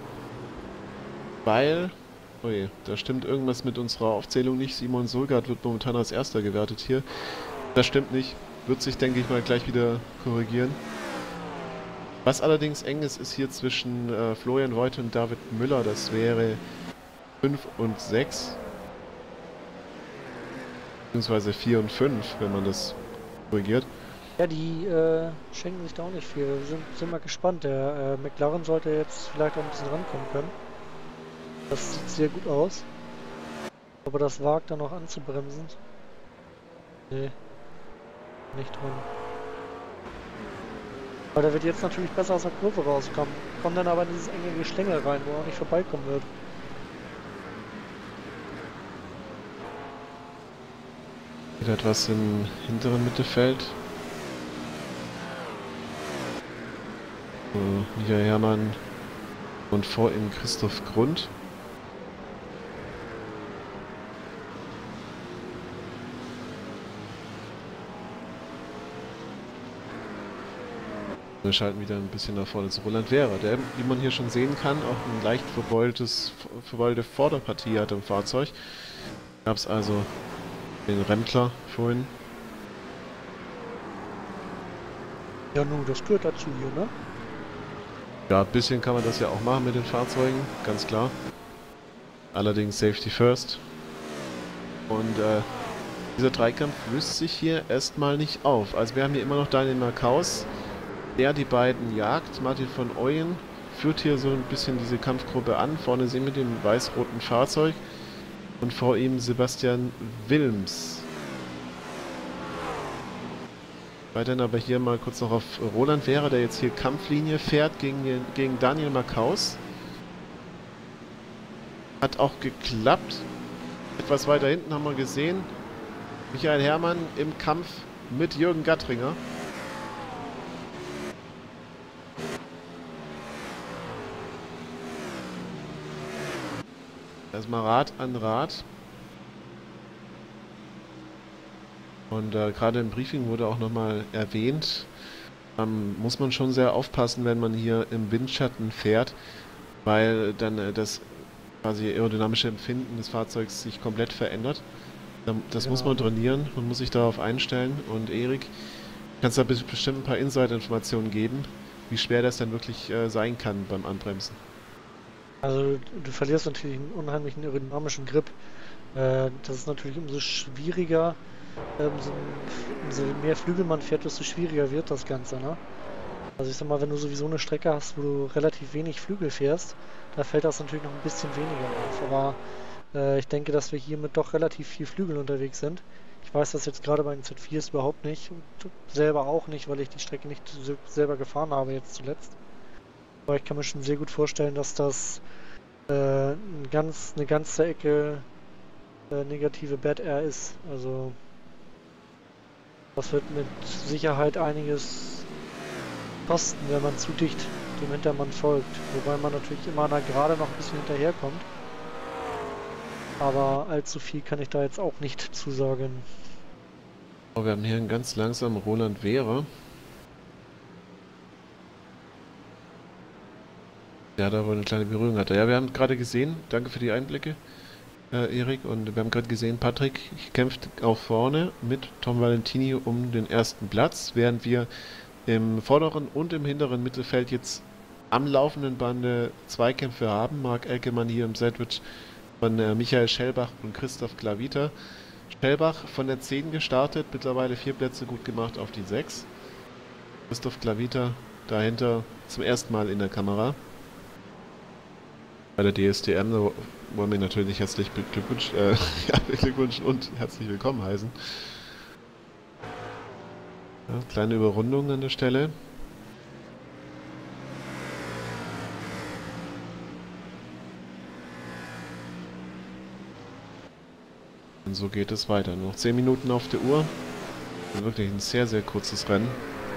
Weil, oh je, da stimmt irgendwas mit unserer Aufzählung nicht. Simon Solgard wird momentan als Erster gewertet hier. Das stimmt nicht. Wird sich, denke ich mal, gleich wieder korrigieren. Was allerdings eng ist, ist hier zwischen äh, Florian Reuth und David Müller. Das wäre fünf und sechs. Beziehungsweise vier und fünf, wenn man das korrigiert. Ja, die äh, schenken sich da auch nicht viel. Wir sind, sind mal gespannt. Der äh, McLaren sollte jetzt vielleicht auch ein bisschen rankommen können. Das sieht sehr gut aus. Aber das wagt er noch anzubremsen. Nee. Nicht drin. Aber der wird jetzt natürlich besser aus der Kurve rauskommen. Kommt dann aber in dieses enge Geschlängel rein, wo er auch nicht vorbeikommen wird. Wieder etwas im hinteren Mittelfeld. So, Michael Herrmann und vor ihm Christoph Grund. Wir schalten wieder ein bisschen nach vorne zu Roland Wehrer, der, wie man hier schon sehen kann, auch ein leicht verbeultes, verbeulte Vorderpartie hat im Fahrzeug. Gab es also den Rempler vorhin. Ja, nu, das gehört dazu hier, ne? Ja, ein bisschen kann man das ja auch machen mit den Fahrzeugen, ganz klar. Allerdings Safety First. Und äh, dieser Dreikampf löst sich hier erstmal nicht auf. Also wir haben hier immer noch Daniel Makaus, der die beiden jagt. Martin von Ooyen führt hier so ein bisschen diese Kampfgruppe an. Vorne sehen wir den weiß-roten Fahrzeug. Und vor ihm Sebastian Wilms. Weiterhin aber hier mal kurz noch auf Roland Wehrer, der jetzt hier Kampflinie fährt gegen, gegen Daniel Makaus. Hat auch geklappt. Etwas weiter hinten haben wir gesehen Michael Herrmann im Kampf mit Jürgen Gattringer. Erstmal Rad an Rad. Und äh, gerade im Briefing wurde auch nochmal erwähnt, ähm, muss man schon sehr aufpassen, wenn man hier im Windschatten fährt, weil dann äh, das quasi aerodynamische Empfinden des Fahrzeugs sich komplett verändert. Das Ja. muss man trainieren, man muss sich darauf einstellen. Und Erik, kannst du da bestimmt ein paar Insider-Informationen geben, wie schwer das dann wirklich äh, sein kann beim Anbremsen? Also du verlierst natürlich einen unheimlichen aerodynamischen Grip. Äh, das ist natürlich umso schwieriger, ähm, so, umso mehr Flügel man fährt, desto schwieriger wird das Ganze, ne? Also ich sag mal, wenn du sowieso eine Strecke hast, wo du relativ wenig Flügel fährst, da fällt das natürlich noch ein bisschen weniger auf. Aber äh, ich denke, dass wir hier mit doch relativ viel Flügel unterwegs sind. Ich weiß das jetzt gerade bei den Z vier s überhaupt nicht und selber auch nicht, weil ich die Strecke nicht so selber gefahren habe jetzt zuletzt. Aber ich kann mir schon sehr gut vorstellen, dass das äh, ein ganz, eine ganze Ecke äh, negative Bad Air ist. Also das wird mit Sicherheit einiges kosten, wenn man zu dicht dem Hintermann folgt. Wobei man natürlich immer da gerade noch ein bisschen hinterherkommt. Aber allzu viel kann ich da jetzt auch nicht zu sagen. Oh, wir haben hier einen ganz langsamen Roland Wehrer. Ja, da wohl eine kleine Berührung hatte. Ja, wir haben gerade gesehen, danke für die Einblicke, äh, Erik, und wir haben gerade gesehen, Patrick kämpft auch vorne mit Tom Valentini um den ersten Platz, während wir im vorderen und im hinteren Mittelfeld jetzt am laufenden Bande Zweikämpfe haben. Marc Elkemann hier im Sandwich von äh, Michael Schellbach und Christoph Klavita. Stellbach von der zehn gestartet, mittlerweile vier Plätze gut gemacht auf die sechs. Christoph Klavita dahinter zum ersten Mal in der Kamera. Bei der D S T M, da wollen wir natürlich herzlich beglückwünschen, äh, ja, beglückwünschen und herzlich willkommen heißen. Ja, kleine Überrundung an der Stelle. Und so geht es weiter. Nur noch zehn Minuten auf der Uhr. Wirklich ein sehr, sehr kurzes Rennen.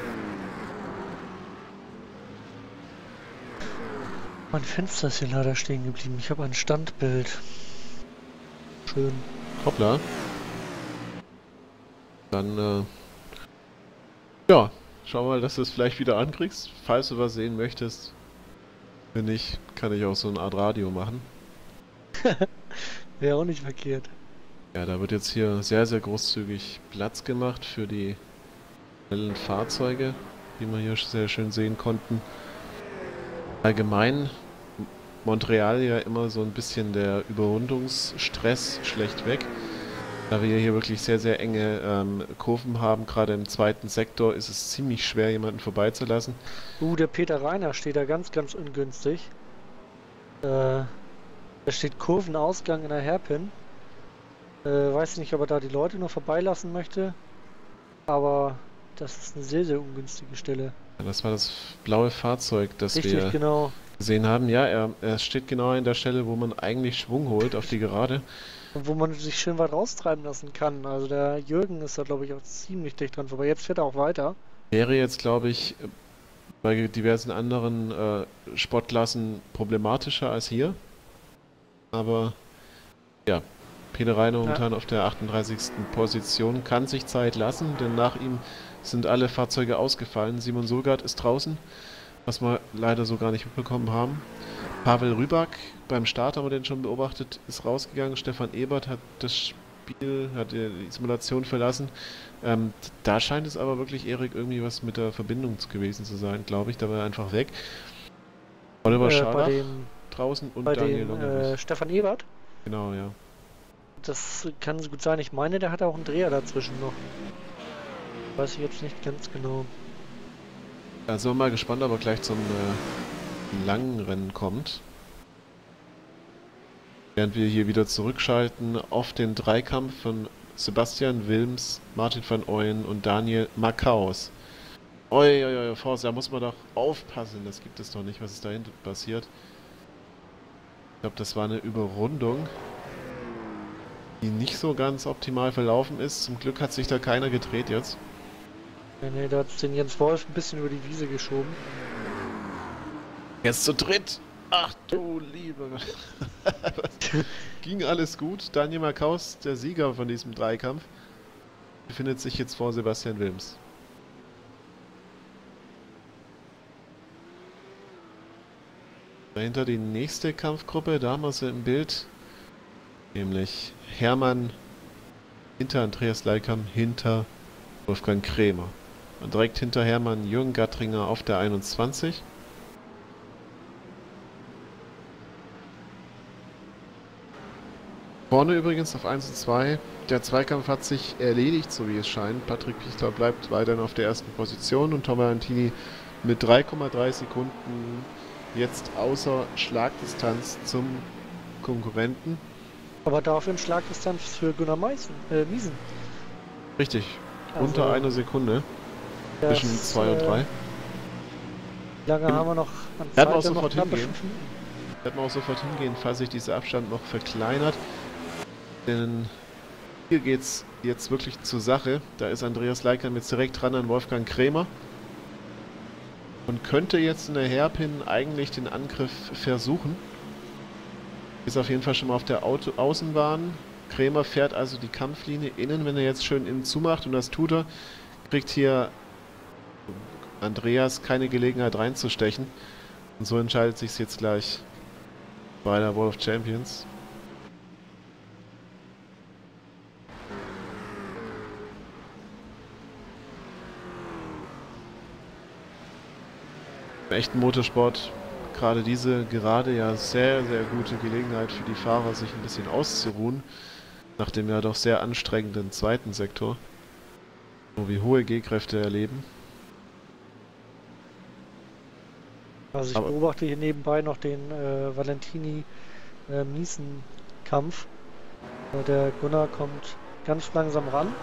Mein Fenster ist hier leider stehen geblieben. Ich habe ein Standbild. Schön. Hoppla. Dann, äh, ja, schau mal, dass du es vielleicht wieder ankriegst. Falls du was sehen möchtest. Wenn nicht, kann ich auch so eine Art Radio machen. Wäre auch nicht verkehrt. Ja, da wird jetzt hier sehr, sehr großzügig Platz gemacht für die schnellen Fahrzeuge, die wir hier sehr schön sehen konnten. Allgemein Montreal ja immer so ein bisschen der Überrundungsstress schlecht weg. Da wir hier wirklich sehr, sehr enge ähm, Kurven haben, gerade im zweiten Sektor ist es ziemlich schwer, jemanden vorbeizulassen. Uh, der Peter Reiner steht da ganz, ganz ungünstig. Äh, da steht Kurvenausgang in der Hairpin. Äh, weiß nicht, ob er da die Leute nur vorbeilassen möchte. Aber das ist eine sehr, sehr ungünstige Stelle. Ja, das war das blaue Fahrzeug, das Richtig, wir genau. gesehen haben. Ja, er, er steht genau an der Stelle, wo man eigentlich Schwung holt auf die Gerade. Und wo man sich schön weit raustreiben lassen kann. Also der Jürgen ist da, glaube ich, auch ziemlich dicht dran vorbei. Jetzt fährt er auch weiter. Wäre jetzt, glaube ich, bei diversen anderen äh, Sportklassen problematischer als hier. Aber ja, Peter Reiner momentan ja auf der achtunddreißigsten Position, kann sich Zeit lassen, denn nach ihm sind alle Fahrzeuge ausgefallen. Simon Surgat ist draußen, was wir leider so gar nicht mitbekommen haben. Pavel Rybak, beim Start haben wir den schon beobachtet, ist rausgegangen. Stefan Ebert hat das Spiel, hat die Simulation verlassen. Ähm, da scheint es aber wirklich, Erik, irgendwie was mit der Verbindung gewesen zu sein, glaube ich. Da war er einfach weg. Oliver Äh, Scharlach bei dem, draußen und bei Daniel dem Longerich. äh, Stefan Ebert. Genau, ja. Das kann so gut sein. Ich meine, der hat auch einen Dreher dazwischen noch. Weiß ich jetzt nicht ganz genau. Also mal gespannt, ob er gleich zum äh, langen Rennen kommt. Während wir hier wieder zurückschalten auf den Dreikampf von Sebastian Wilms, Martin van Ooyen und Daniel Makaus. Oi, oi, oi, Forst, da muss man doch aufpassen. Das gibt es doch nicht, was ist da hinten passiert. Ich glaube, das war eine Überrundung, die nicht so ganz optimal verlaufen ist. Zum Glück hat sich da keiner gedreht jetzt. Nee, nee, da hat den Jens Wolf ein bisschen über die Wiese geschoben. Jetzt zu dritt! Ach du liebe Gott. Ging alles gut. Daniel Makaus, der Sieger von diesem Dreikampf, befindet sich jetzt vor Sebastian Wilms. Dahinter die nächste Kampfgruppe, da haben wir sie im Bild. Nämlich Hermann hinter Andreas Leikam, hinter Wolfgang Krämer. Und direkt hinter Hermann Jürgen Gattringer auf der einundzwanzig. Vorne übrigens auf eins und zwei. Der Zweikampf hat sich erledigt, so wie es scheint. Patrick Pichler bleibt weiterhin auf der ersten Position und Tom Valentini mit drei Komma drei Sekunden jetzt außer Schlagdistanz zum Konkurrenten. Aber dafür in Schlagdistanz für Gunnar Meißen, äh, Miesen. Richtig, Also, unter einer Sekunde das, zwischen zwei und äh, drei. Wie lange Im- haben wir noch an Werden wir auch Zeit? sofort knappe hingehen. fünf Minuten. Wird man auch sofort hingehen, falls sich dieser Abstand noch verkleinert. Denn hier geht es jetzt wirklich zur Sache. Da ist Andreas Leikam jetzt direkt dran an Wolfgang Krämer. Und könnte jetzt in der Hairpin eigentlich den Angriff versuchen. Ist auf jeden Fall schon mal auf der Auto Außenbahn. Krämer fährt also die Kampflinie innen, wenn er jetzt schön innen zumacht. Und das tut er. Kriegt hier Andreas keine Gelegenheit reinzustechen. Und so entscheidet sich jetzt gleich bei der World of Champions. Im echten Motorsport gerade diese gerade ja sehr, sehr gute Gelegenheit für die Fahrer, sich ein bisschen auszuruhen. nach dem ja doch sehr anstrengenden zweiten Sektor, wo wir hohe G-Kräfte erleben. Also ich Aber- beobachte hier nebenbei noch den äh, Valentini-Miesen-Kampf. Äh, der Gunnar kommt ganz langsam ran. Wir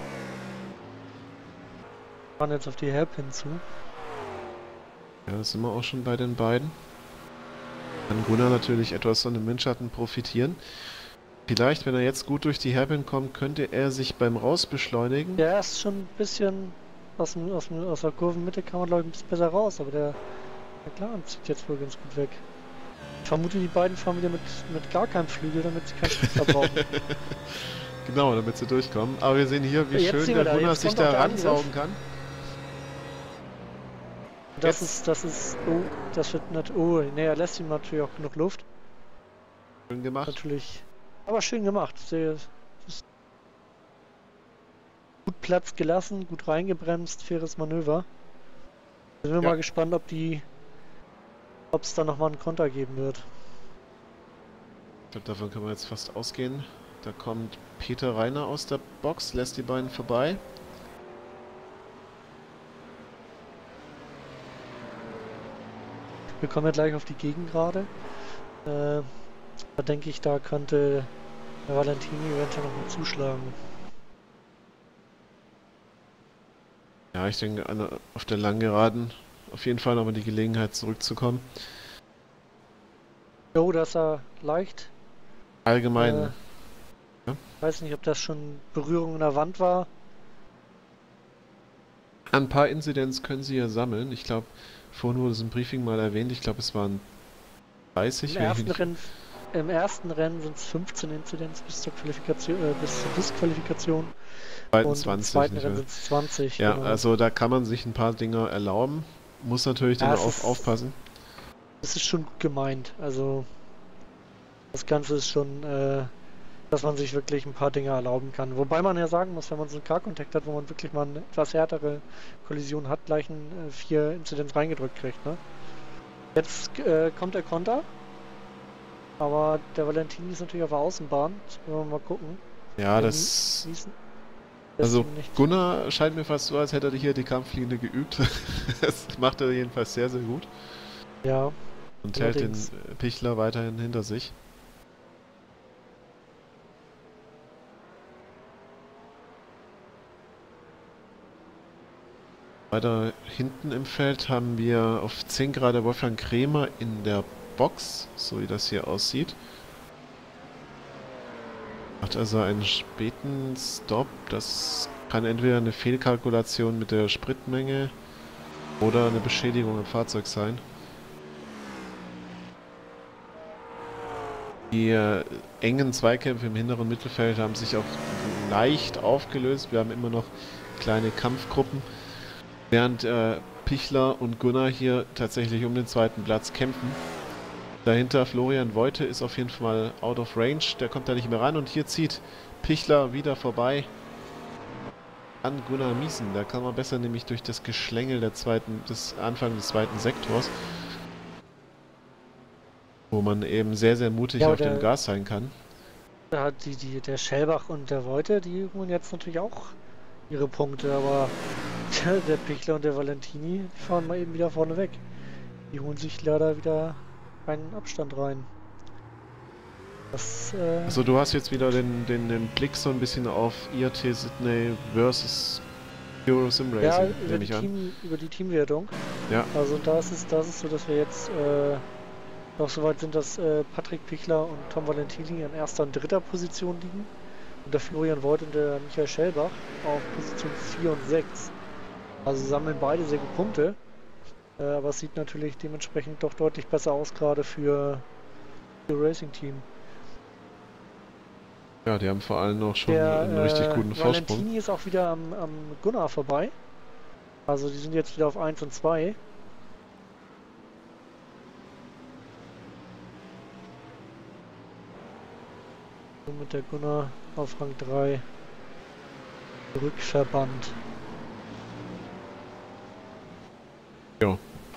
fahren jetzt auf die Hairpin zu. Ja, da sind wir auch schon bei den beiden. Kann Gunnar natürlich etwas von dem Windschatten profitieren. Vielleicht, wenn er jetzt gut durch die Hairpin kommt, könnte er sich beim Rausbeschleunigen. Der ist schon ein bisschen aus, dem, aus, dem, aus der Kurvenmitte, kann man glaube ich ein bisschen besser raus, aber der, der Clan zieht jetzt wohl ganz gut weg. Ich vermute, die beiden fahren wieder mit, mit gar keinem Flügel, damit sie keinen Schutz brauchen. Genau, damit sie durchkommen. Aber wir sehen hier, wie Jetzt schön sehen der wir da, Gunnar jetzt sich kommt auch da der Angriff. ransaugen kann. Das Jetzt. ist, das ist, oh, das wird nicht, oh, ne, er lässt ihm natürlich auch genug Luft. Schön gemacht. Natürlich, aber schön gemacht. Sehr, ist gut Platz gelassen, gut reingebremst, faires Manöver. Sind wir Ja. mal gespannt, ob die, ob es da nochmal einen Konter geben wird. Ich glaube, davon können wir jetzt fast ausgehen. Da kommt Peter Reiner aus der Box, lässt die beiden vorbei. Wir kommen ja gleich auf die Gegengrade. Äh, da denke ich, da könnte der Valentini eventuell nochmal zuschlagen. Ja, ich denke, an, auf der langen Geraden auf jeden Fall nochmal die Gelegenheit zurückzukommen. Jo, da ist er leicht. Allgemein. Äh, ja. Weiß nicht, ob das schon Berührung in der Wand war. Ein paar Inzidenz können sie ja sammeln. Ich glaube, vorhin wurde es im Briefing mal erwähnt. Ich glaube, es waren dreißig. Im wenn ich ersten, mich nicht- Rennen, Im ersten Rennen sind es fünfzehn Inzidenz bis zur Qualifikation, äh, bis zur Disqualifikation. zweiten Und im zwanzig. zweiten nicht Rennen wahr? sind es zwanzig. Ja, genau. also da kann man sich ein paar Dinge erlauben. Muss natürlich Ja, dann es auf, ist- aufpassen. Das ist schon gut gemeint. Also das Ganze ist schon, äh, dass man sich wirklich ein paar Dinge erlauben kann. Wobei man ja sagen muss, wenn man so einen Car-Kontakt hat, wo man wirklich mal eine etwas härtere Kollision hat, gleich einen äh, vier Inzidenz reingedrückt kriegt. Ne? Jetzt äh, kommt der Konter. Aber der Valentini ist natürlich auf der Außenbahn. Das wollen wir mal gucken. Ja, Der das... Miesen Also lässt ihn nicht- Gunnar scheint mir fast so, als hätte er hier die Kampflinie geübt. Das macht er jedenfalls sehr, sehr gut. Ja, Und hält den Allerdings. äh, Pichler weiterhin hinter sich. Weiter hinten im Feld haben wir auf zehn Grad der Wolfgang Krämer in der Box, so wie das hier aussieht. Macht also einen späten Stop. Das kann entweder eine Fehlkalkulation mit der Spritmenge oder eine Beschädigung im Fahrzeug sein. Die äh, engen Zweikämpfe im hinteren Mittelfeld haben sich auch leicht aufgelöst. Wir haben immer noch kleine Kampfgruppen, während äh, Pichler und Gunnar hier tatsächlich um den zweiten Platz kämpfen. Dahinter Florian Voite ist auf jeden Fall out of range, der kommt da nicht mehr ran und hier zieht Pichler wieder vorbei an Gunnar Miesen. Da kann man besser nämlich durch das Geschlängel der zweiten, des Anfang des zweiten Sektors, wo man eben sehr, sehr mutig Ja, auf aber dem der- Gas sein kann. Da hat die, die, der Schellbach und der Voite, die holen jetzt natürlich auch ihre Punkte, aber der, der Pichler und der Valentini, die fahren mal eben wieder vorne weg. Die holen sich leider wieder einen Abstand rein. Das, äh, Also du hast jetzt wieder den, den, den Blick so ein bisschen auf I A T Sydney versus Euro Sim ja, Racing, über nehme die, ich an. Team, über die Teamwertung. Ja. Also da ist es, da ist es so, dass wir jetzt äh, noch so weit sind, dass äh, Patrick Pichler und Tom Valentini an erster und dritter Position liegen. Und der Florian Voigt und der Michael Schellbach auf Position vier und sechs. Also sammeln beide sehr gut Punkte. Äh, aber es sieht natürlich dementsprechend doch deutlich besser aus, gerade für das Racing Team. Ja, die haben vor allem noch schon Der einen richtig äh, guten Vorsprung. Valentini ist auch wieder am, am Gunnar vorbei. Also die sind jetzt wieder auf eins und zwei. Somit der Gunnar auf Rang drei rückverbannt. Ja.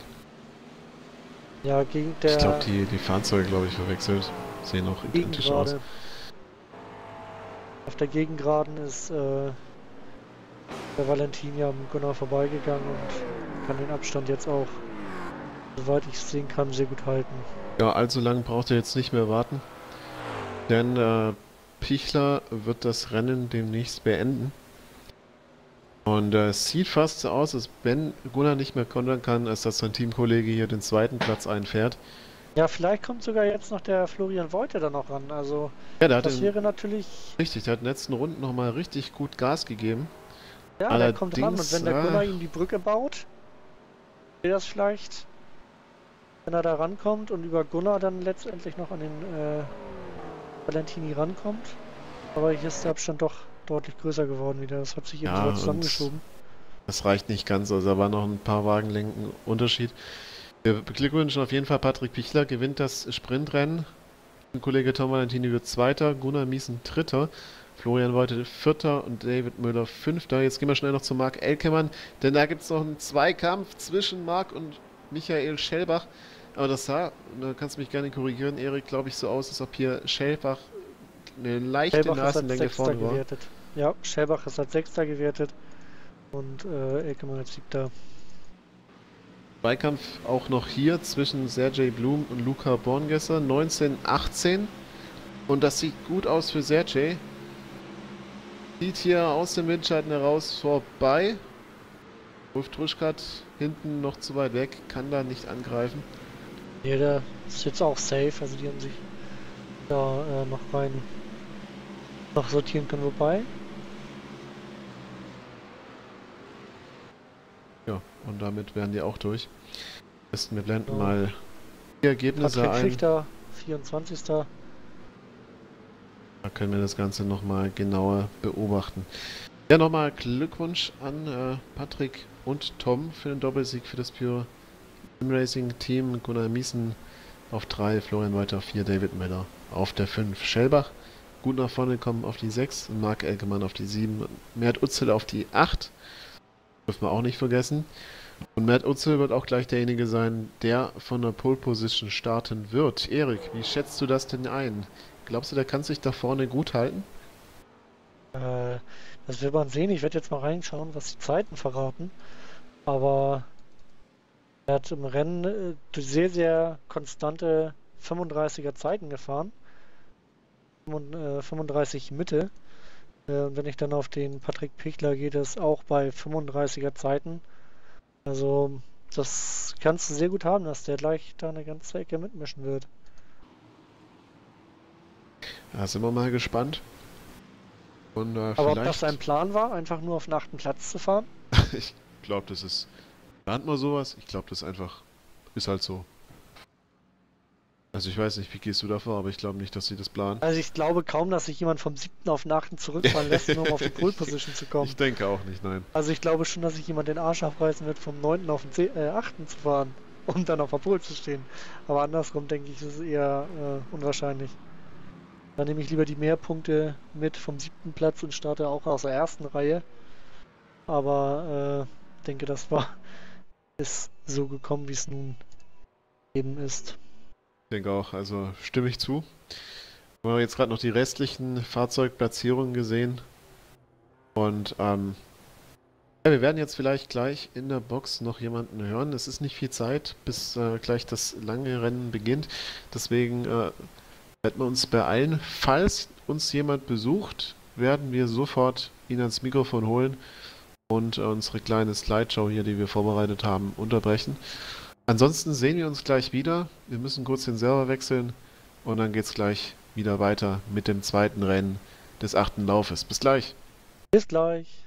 Ja, gegen der Ich glaube, die, die Fahrzeuge, glaube ich, verwechselt. Sehen auch identisch aus. Gegengrade. Auf der Gegengraden ist äh, der Valentin ja am Gunnar vorbeigegangen und kann den Abstand jetzt auch, soweit ich es sehen kann, sehr gut halten. Ja, allzu lange braucht er jetzt nicht mehr warten, denn äh, Pichler wird das Rennen demnächst beenden. Und äh, es sieht fast so aus, als wenn Gunnar nicht mehr kontern kann, als dass sein Teamkollege hier den zweiten Platz einfährt. Ja, vielleicht kommt sogar jetzt noch der Florian Voite da noch ran. Also Ja, der hat das in, wäre natürlich, richtig, der hat in den letzten Runden nochmal richtig gut Gas gegeben. ja, der kommt ran und Allerdings, wenn der äh, Gunnar ihm die Brücke baut, wäre das vielleicht, wenn er da rankommt und über Gunnar dann letztendlich noch an den äh, Valentini rankommt. Aber hier ist der Abstand doch deutlich größer geworden wieder. Das hat sich eben ja, so und zusammengeschoben. das reicht nicht ganz, also da war noch ein paar Wagenlängen Unterschied. Wir beglückwünschen auf jeden Fall Patrick Pichler, gewinnt das Sprintrennen. Ein Kollege Tom Valentini wird Zweiter, Gunnar Miesen Dritter, Florian Voite Vierter und David Müller Fünfter. Jetzt gehen wir schnell noch zu Marc Elkemann, denn da gibt es noch einen Zweikampf zwischen Marc und Michael Schellbach. Aber das sah, da kannst du mich gerne korrigieren, Erik, glaube ich, so aus, als ob hier Schellbach eine leichte Schellbach ist als Nasenlänge Sechster vorne war. gewertet. Ja, Schellbach ist als Sechster gewertet und äh, Elkemann als Siebter. Zweikampf auch noch hier zwischen Sergej Blum und Luca Borngesser, neunzehn achtzehn. Und das sieht gut aus für Sergej. Sieht hier aus dem Windschatten heraus vorbei. Ulf Truschkat hinten noch zu weit weg, kann da nicht angreifen. Ja, der ist jetzt auch safe, also die haben sich da äh, noch rein noch sortieren können, wobei. Ja, und damit wären die auch durch. Besten wir blenden Ja. mal die Ergebnisse Patrick ein. Fichter, vierundzwanzigster Da können wir das Ganze nochmal genauer beobachten. Ja, nochmal Glückwunsch an äh, Patrick und Tom für den Doppelsieg für das Pure Sim Racing Team. Gunnar Miesen auf drei, Florian Voite auf vier, David Miller auf der fünf. Schellbach gut nach vorne gekommen auf die sechs und Marc Elkemann auf die sieben. Mert Utzel auf die acht. Dürfen wir auch nicht vergessen. Und Mert Utzel wird auch gleich derjenige sein, der von der Pole Position starten wird. Erik, wie schätzt du das denn ein? Glaubst du, der kann sich da vorne gut halten? Äh, das wird man sehen. Ich werde jetzt mal reinschauen, was die Zeiten verraten. Aber er hat im Rennen äh, sehr, sehr konstante fünfunddreißiger Zeiten gefahren. Und, äh, fünfunddreißig Mitte. Äh, und wenn ich dann auf den Patrick Pichler gehe, das auch bei fünfunddreißiger Zeiten. Also, das kannst du sehr gut haben, dass der gleich da eine ganze Ecke mitmischen wird. Da sind wir mal gespannt. Und äh, Aber ob das vielleicht, sein Plan war, einfach nur auf den achten Platz zu fahren? ich glaube, das ist, plant man sowas? Ich glaube, das ist einfach, ist halt so. Also ich weiß nicht, wie gehst du davor, aber ich glaube nicht, dass sie das planen. Also ich glaube kaum, dass sich jemand vom siebten auf den achten zurückfahren lässt, nur um auf die Pole Position zu kommen. Ich denke auch nicht, nein. Also ich glaube schon, dass sich jemand den Arsch abreißen wird, vom neunten auf den zeh- äh, achten zu fahren, um dann auf der Pole zu stehen. Aber andersrum denke ich, ist es eher äh, unwahrscheinlich. Dann nehme ich lieber die Mehrpunkte mit vom siebten Platz und starte auch aus der ersten Reihe. Aber äh, denke, das war ist so gekommen, wie es nun eben ist. Ich denke auch, also stimme ich zu. Wir haben jetzt gerade noch die restlichen Fahrzeugplatzierungen gesehen. Und ähm, ja, wir werden jetzt vielleicht gleich in der Box noch jemanden hören. Es ist nicht viel Zeit, bis äh, gleich das lange Rennen beginnt. Deswegen äh, werden wir uns beeilen. Falls uns jemand besucht, werden wir sofort ihn ans Mikrofon holen und äh, unsere kleine Slideshow hier, die wir vorbereitet haben, unterbrechen. Ansonsten sehen wir uns gleich wieder. Wir müssen kurz den Server wechseln und dann geht's gleich wieder weiter mit dem zweiten Rennen des achten Laufes. Bis gleich. Bis gleich.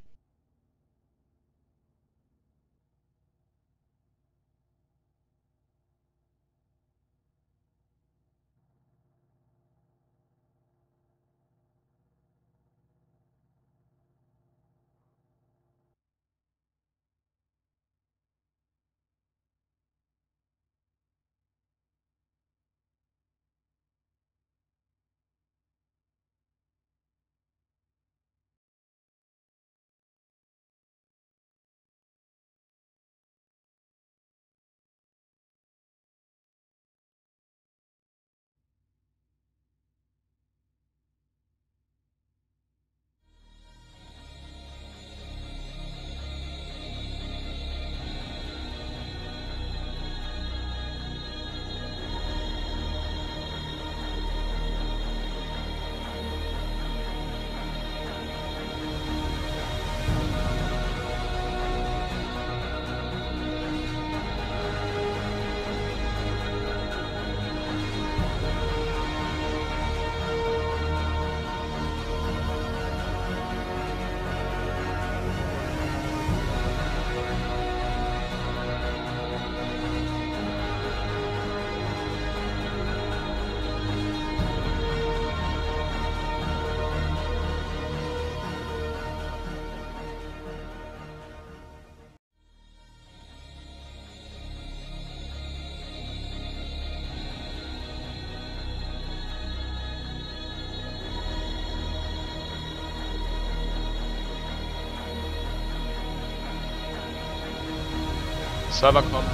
Server kommt.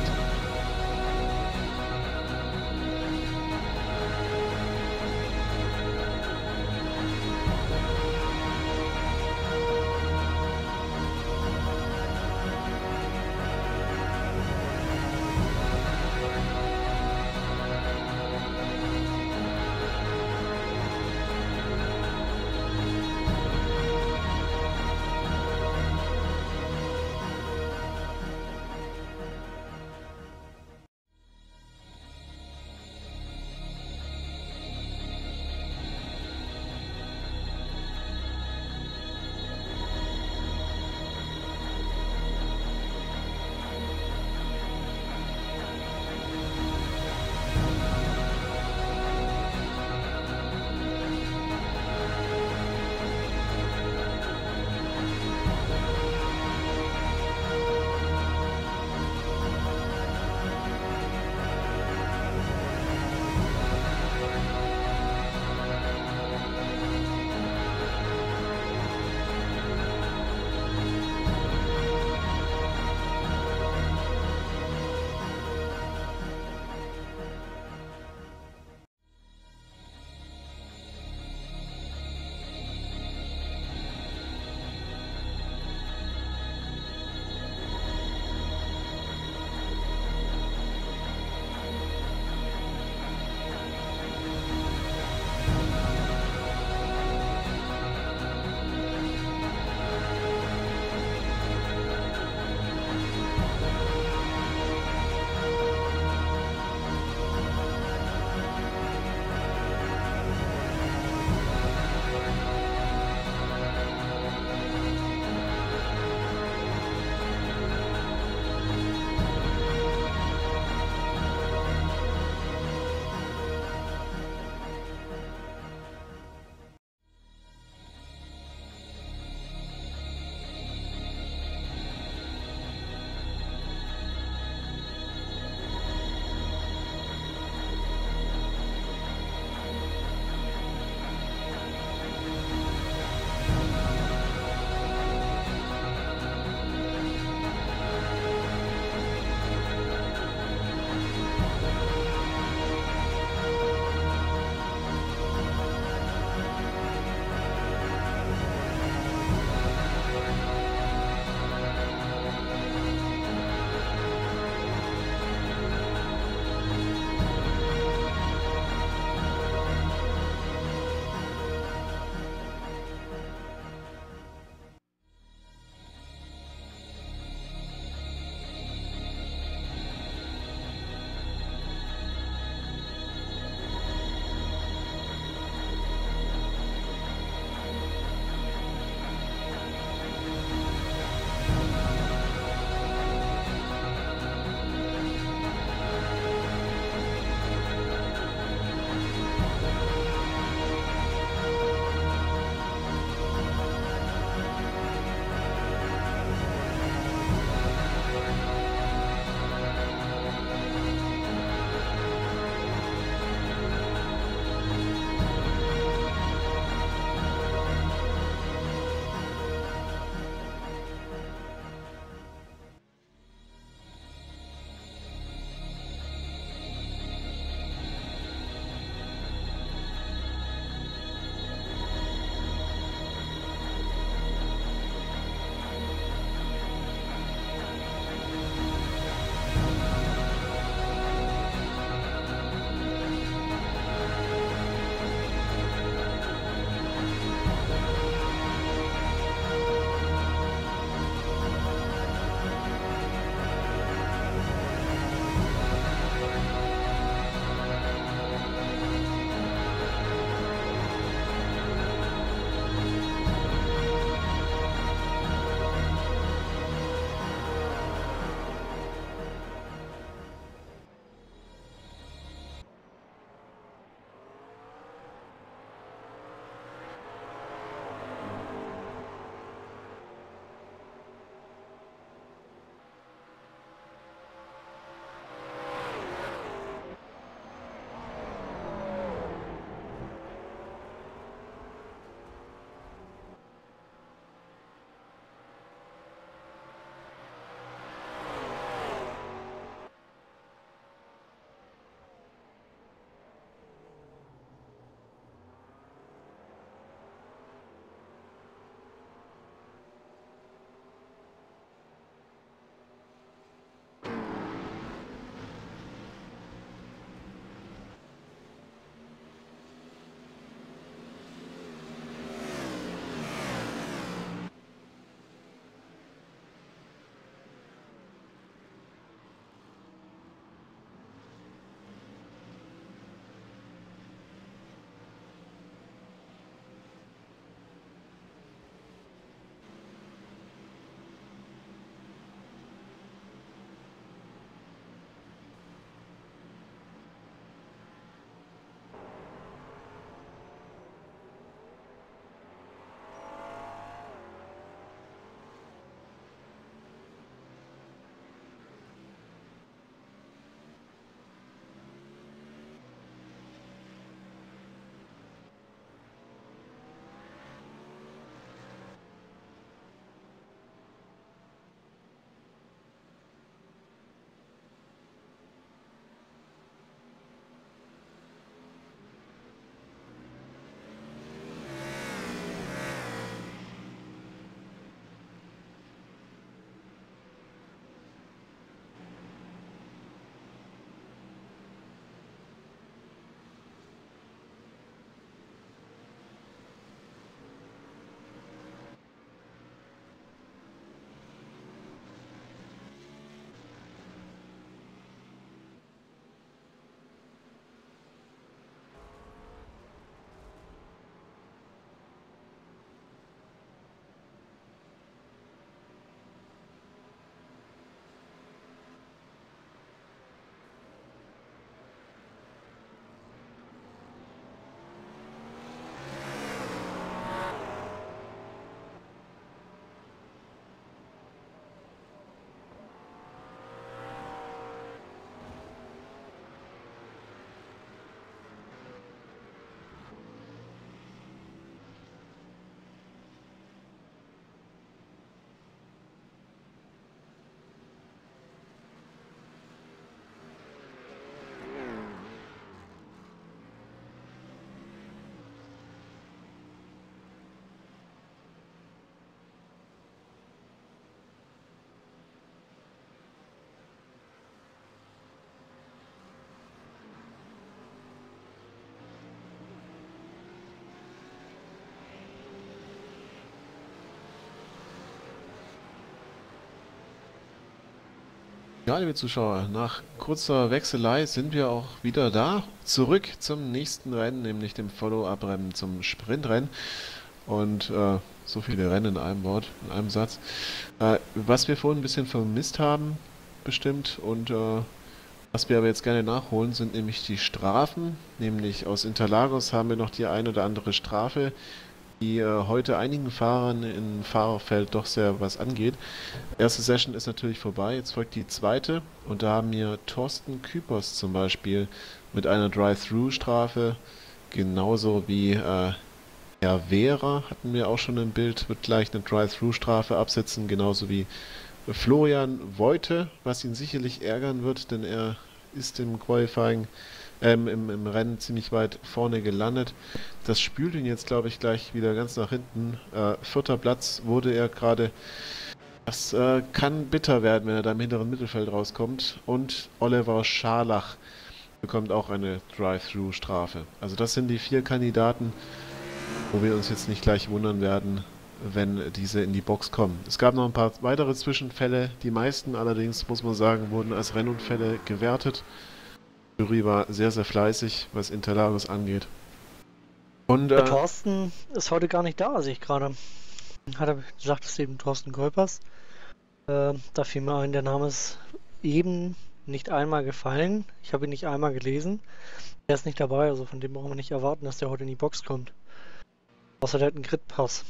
Ja, liebe Zuschauer, nach kurzer Wechselei sind wir auch wieder da. Zurück zum nächsten Rennen, nämlich dem Follow-up-Rennen zum Sprintrennen. Und äh, so viele Rennen in einem Wort, in einem Satz. Äh, was wir vorhin ein bisschen vermisst haben, bestimmt, und äh, was wir aber jetzt gerne nachholen, sind nämlich die Strafen. Nämlich aus Interlagos haben wir noch die eine oder andere Strafe, die äh, heute einigen Fahrern im Fahrerfeld doch sehr was angeht. Erste Session ist natürlich vorbei, jetzt folgt die zweite und da haben wir Thorsten Küpers zum Beispiel mit einer Drive-Thru-Strafe, genauso wie äh, Herr Vera hatten wir auch schon im Bild, wird gleich eine Drive-Thru-Strafe absetzen, genauso wie Florian Voite, was ihn sicherlich ärgern wird, denn er ist im Qualifying Ähm, im, im Rennen ziemlich weit vorne gelandet. Das spült ihn jetzt, glaube ich, gleich wieder ganz nach hinten. Äh, vierter Platz wurde er gerade. Das äh, kann bitter werden, wenn er da im hinteren Mittelfeld rauskommt. Und Oliver Scharlach bekommt auch eine Drive-Thru-Strafe. Also das sind die vier Kandidaten, wo wir uns jetzt nicht gleich wundern werden, wenn diese in die Box kommen. Es gab noch ein paar weitere Zwischenfälle. Die meisten allerdings, muss man sagen, wurden als Rennunfälle gewertet. Die Jury war sehr, sehr fleißig, was Interlagos angeht. Und Der äh, Thorsten ist heute gar nicht da, sehe ich gerade. Hat er, du sagtest eben Thorsten Kuipers. Äh, da fiel mir ein, der Name ist eben nicht einmal gefallen. Ich habe ihn nicht einmal gelesen. Er ist nicht dabei, also von dem brauchen wir nicht erwarten, dass der heute in die Box kommt. Außer der hat einen Grid-Pass.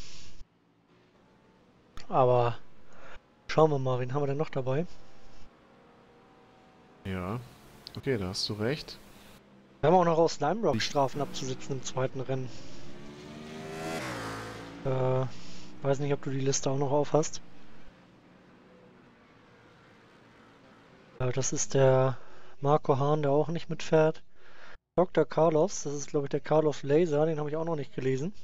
Aber schauen wir mal, wen haben wir denn noch dabei? ja, okay, da hast du recht. Wir haben auch noch aus Lime Rock Strafen abzusitzen im zweiten Rennen. Äh, weiß nicht, ob du die Liste auch noch auf hast. Äh, das ist der Marco Hahn, der auch nicht mitfährt. Doktor Carlos, das ist glaube ich der Carlos Laser, den habe ich auch noch nicht gelesen.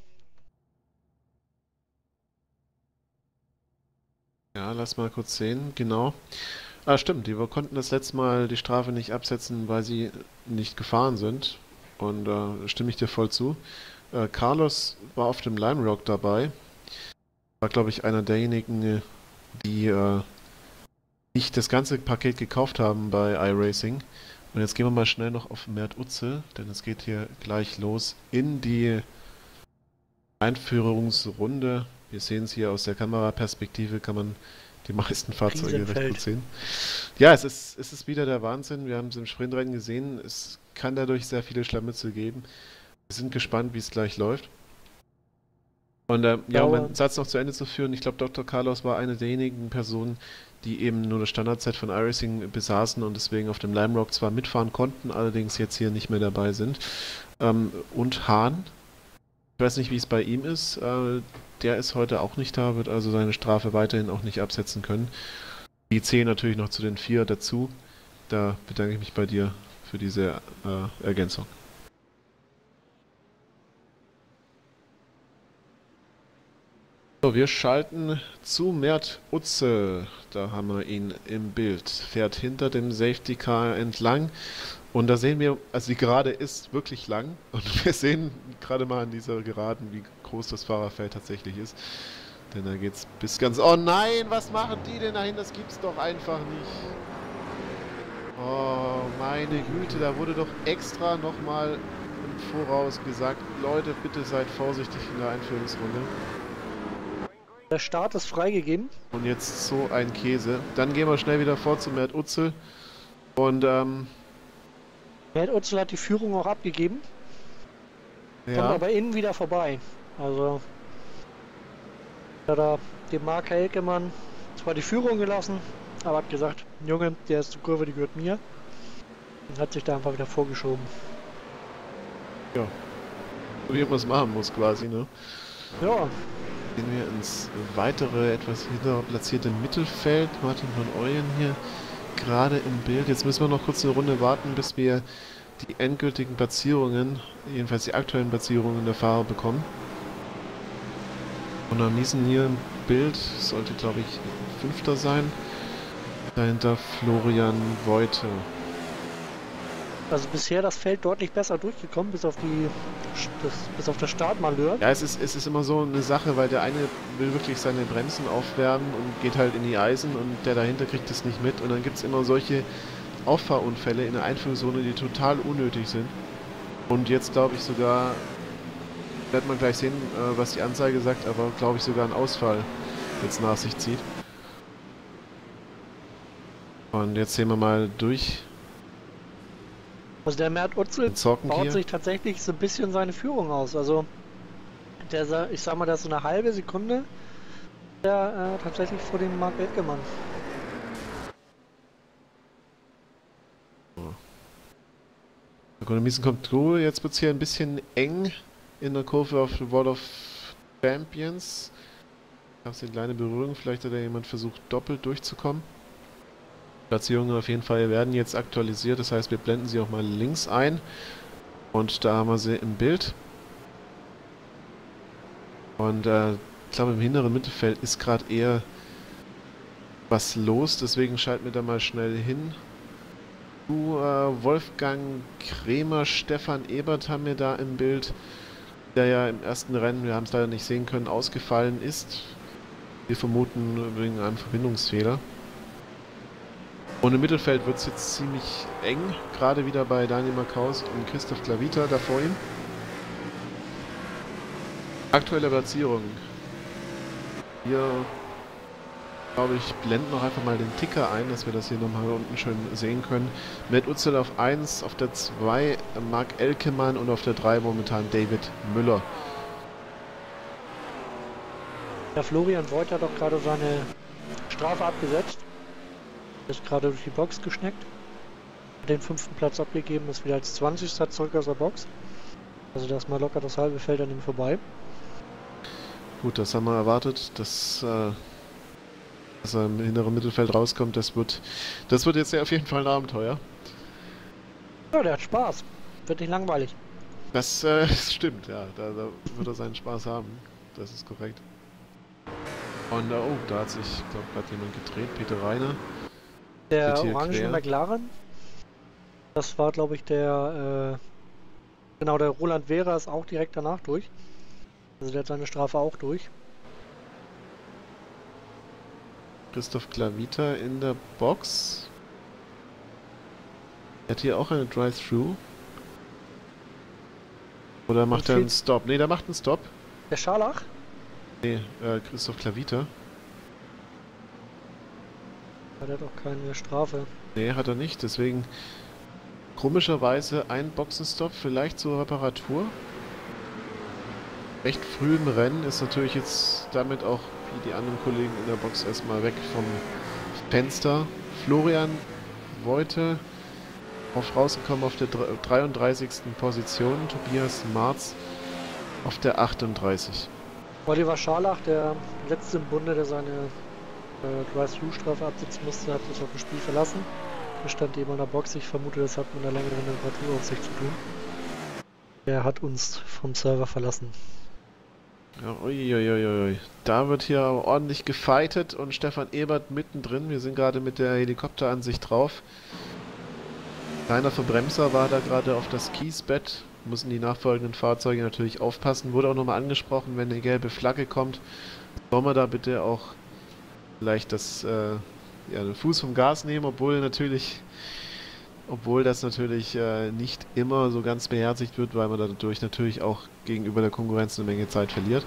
Ja, lass mal kurz sehen, genau. Ah, stimmt, die wir konnten das letzte Mal die Strafe nicht absetzen, weil sie nicht gefahren sind. Und äh, stimme ich dir voll zu. Äh, Carlos war auf dem Lime Rock dabei. War, glaube ich, einer derjenigen, die äh, nicht das ganze Paket gekauft haben bei iRacing. Und jetzt gehen wir mal schnell noch auf Mert Utzel, denn es geht hier gleich los in die Einführungsrunde. Wir sehen es hier aus der Kameraperspektive, kann man die meisten Fahrzeuge recht gut sehen. Ja, es ist, es ist wieder der Wahnsinn. Wir haben es im Sprintrennen gesehen. Es kann dadurch sehr viele Scharmützel geben. Wir sind gespannt, wie es gleich läuft. Und äh, ja, um meinen Satz noch zu Ende zu führen, ich glaube, Doktor Carlos war eine derjenigen Personen, die eben nur das Standardset von iRacing besaßen und deswegen auf dem Lime Rock zwar mitfahren konnten, allerdings jetzt hier nicht mehr dabei sind. Ähm, und Hahn, ich weiß nicht, wie es bei ihm ist, äh, der ist heute auch nicht da, wird also seine Strafe weiterhin auch nicht absetzen können. Die zählen natürlich noch zu den vier dazu. Da bedanke ich mich bei dir für diese äh, Ergänzung. So, wir schalten zu Mert Utzel. Da haben wir ihn im Bild. Fährt hinter dem Safety Car entlang. Und da sehen wir, also die Gerade ist wirklich lang. Und wir sehen gerade mal an dieser Geraden, wie groß das Fahrerfeld tatsächlich ist. Denn da geht's bis ganz... Oh nein, was machen die denn dahin? Das gibt's doch einfach nicht. Oh, meine Güte, da wurde doch extra nochmal im Voraus gesagt, Leute, bitte seid vorsichtig in der Einführungsrunde. Der Start ist freigegeben. Und jetzt so ein Käse. Dann gehen wir schnell wieder vor zu Mert Utzel. Und, ähm... Mert Utzel hat die Führung auch abgegeben. ja. Kommt aber innen wieder vorbei. Also... hat er dem Mark Helkemann zwar die Führung gelassen, aber hat gesagt, Junge, die erste Kurve, die gehört mir. Und hat sich da einfach wieder vorgeschoben. Ja. So wie man es machen muss quasi, ne? Ja. Gehen wir ins weitere, etwas hinter platzierte Mittelfeld. Martin von Ooyen hier gerade im Bild. Jetzt müssen wir noch kurz eine Runde warten, bis wir die endgültigen Platzierungen, jedenfalls die aktuellen Platzierungen der Fahrer bekommen. Und am nächsten hier im Bild sollte, glaube ich, Fünfter sein. Dahinter Florian Voite. Also bisher das Feld deutlich besser durchgekommen, bis auf die das, bis auf das Startmalheur. Ja, es ist, es ist immer so eine Sache, weil der eine will wirklich seine Bremsen aufwärmen und geht halt in die Eisen und der dahinter kriegt es nicht mit. Und dann gibt es immer solche Auffahrunfälle in der Einführungszone, die total unnötig sind. Und jetzt glaube ich sogar, wird man gleich sehen, äh, was die Anzeige sagt, aber glaube ich sogar ein Ausfall jetzt nach sich zieht. Und jetzt sehen wir mal durch. Also der Mert Utzel Den Zocken baut hier. sich tatsächlich so ein bisschen seine Führung aus. Also der, sa- ich sag mal, der ist so eine halbe Sekunde der äh, tatsächlich vor dem Marc Elkemann. Economisten kommt Ruhe, jetzt wird es hier ein bisschen eng in der Kurve auf The Wall of Champions. Gab es eine kleine Berührung, vielleicht hat da jemand versucht doppelt durchzukommen. Platzierungen auf jeden Fall werden jetzt aktualisiert, das heißt wir blenden sie auch mal links ein. Und da haben wir sie im Bild. Und äh, ich glaube im hinteren Mittelfeld ist gerade eher was los, deswegen schalten wir da mal schnell hin. Du, äh, Wolfgang Kremer, Stefan Ebert haben wir da im Bild, der ja im ersten Rennen, wir haben es leider nicht sehen können, ausgefallen ist. Wir vermuten wegen einem Verbindungsfehler. Und im Mittelfeld wird es jetzt ziemlich eng, gerade wieder bei Daniel Markaust und Christoph Klavita da vor ihm. Aktuelle Platzierung. Wir, glaube ich, blenden noch einfach mal den Ticker ein, dass wir das hier nochmal unten schön sehen können. Mert Utzel auf eins, auf der zwei Marc Elkemann und auf der drei momentan David Müller. Der Florian Voigt hat auch gerade seine Strafe abgesetzt. Ist gerade durch die Box geschneckt. Hat den fünften Platz abgegeben, ist wieder als zwanzigster zurück aus der Box. Also da ist mal locker das halbe Feld an ihm vorbei. Gut, das haben wir erwartet, dass, äh, dass er im hinteren Mittelfeld rauskommt. Das wird, das wird jetzt ja auf jeden Fall ein Abenteuer. Ja, der hat Spaß. Wird nicht langweilig. Das äh, stimmt, ja. Da, da wird er seinen Spaß haben. Das ist korrekt. Und äh, oh, da hat sich, ich glaube, gerade jemand gedreht. Peter Reiner. Der Steht hier orange quer. McLaren, das war glaube ich der, äh, genau, der Roland Vera ist auch direkt danach durch. Also der hat seine Strafe auch durch. Christoph Klavita in der Box. Er hat hier auch eine Drive-Thru. Oder macht er einen Stop? Ne, der macht einen Stop. Der Scharlach? Ne, äh, Christoph Klavita. Ja, der hat auch keine Strafe. Ne, hat er nicht. Deswegen komischerweise ein Boxenstopp, vielleicht zur Reparatur. Recht früh im Rennen ist natürlich jetzt damit auch wie die anderen Kollegen in der Box erstmal weg vom Fenster. Florian Voite auf rausgekommen auf der dreiunddreißigsten Position. Tobias Marz auf der achtunddreißig. Oliver Scharlach, der letzte im Bunde, der seine äh, Drive-Thru-Strafe absitzen musste, hat sich auf das Spiel verlassen. Er stand eben in der Box. Ich vermute, das hat mit einer längeren Reparaturaufsicht zu tun. Er hat uns vom Server verlassen. Ja, uiuiuiui. Da wird hier ordentlich gefightet und Stefan Ebert mittendrin. Wir sind gerade mit der Helikopteransicht drauf. Kleiner Verbremser war da gerade auf das Kiesbett. Müssen die nachfolgenden Fahrzeuge natürlich aufpassen. Wurde auch nochmal angesprochen, wenn eine gelbe Flagge kommt, soll man da bitte auch vielleicht das, äh, ja, den Fuß vom Gas nehmen, obwohl natürlich, obwohl das natürlich äh, nicht immer so ganz beherzigt wird, weil man dadurch natürlich auch gegenüber der Konkurrenz eine Menge Zeit verliert.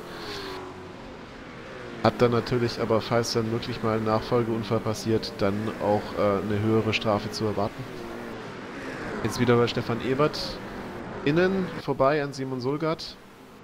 Hat dann natürlich aber, falls dann wirklich mal ein Nachfolgeunfall passiert, dann auch äh, eine höhere Strafe zu erwarten. Jetzt wieder bei Stefan Ebert. Innen vorbei an Simon Sulgert.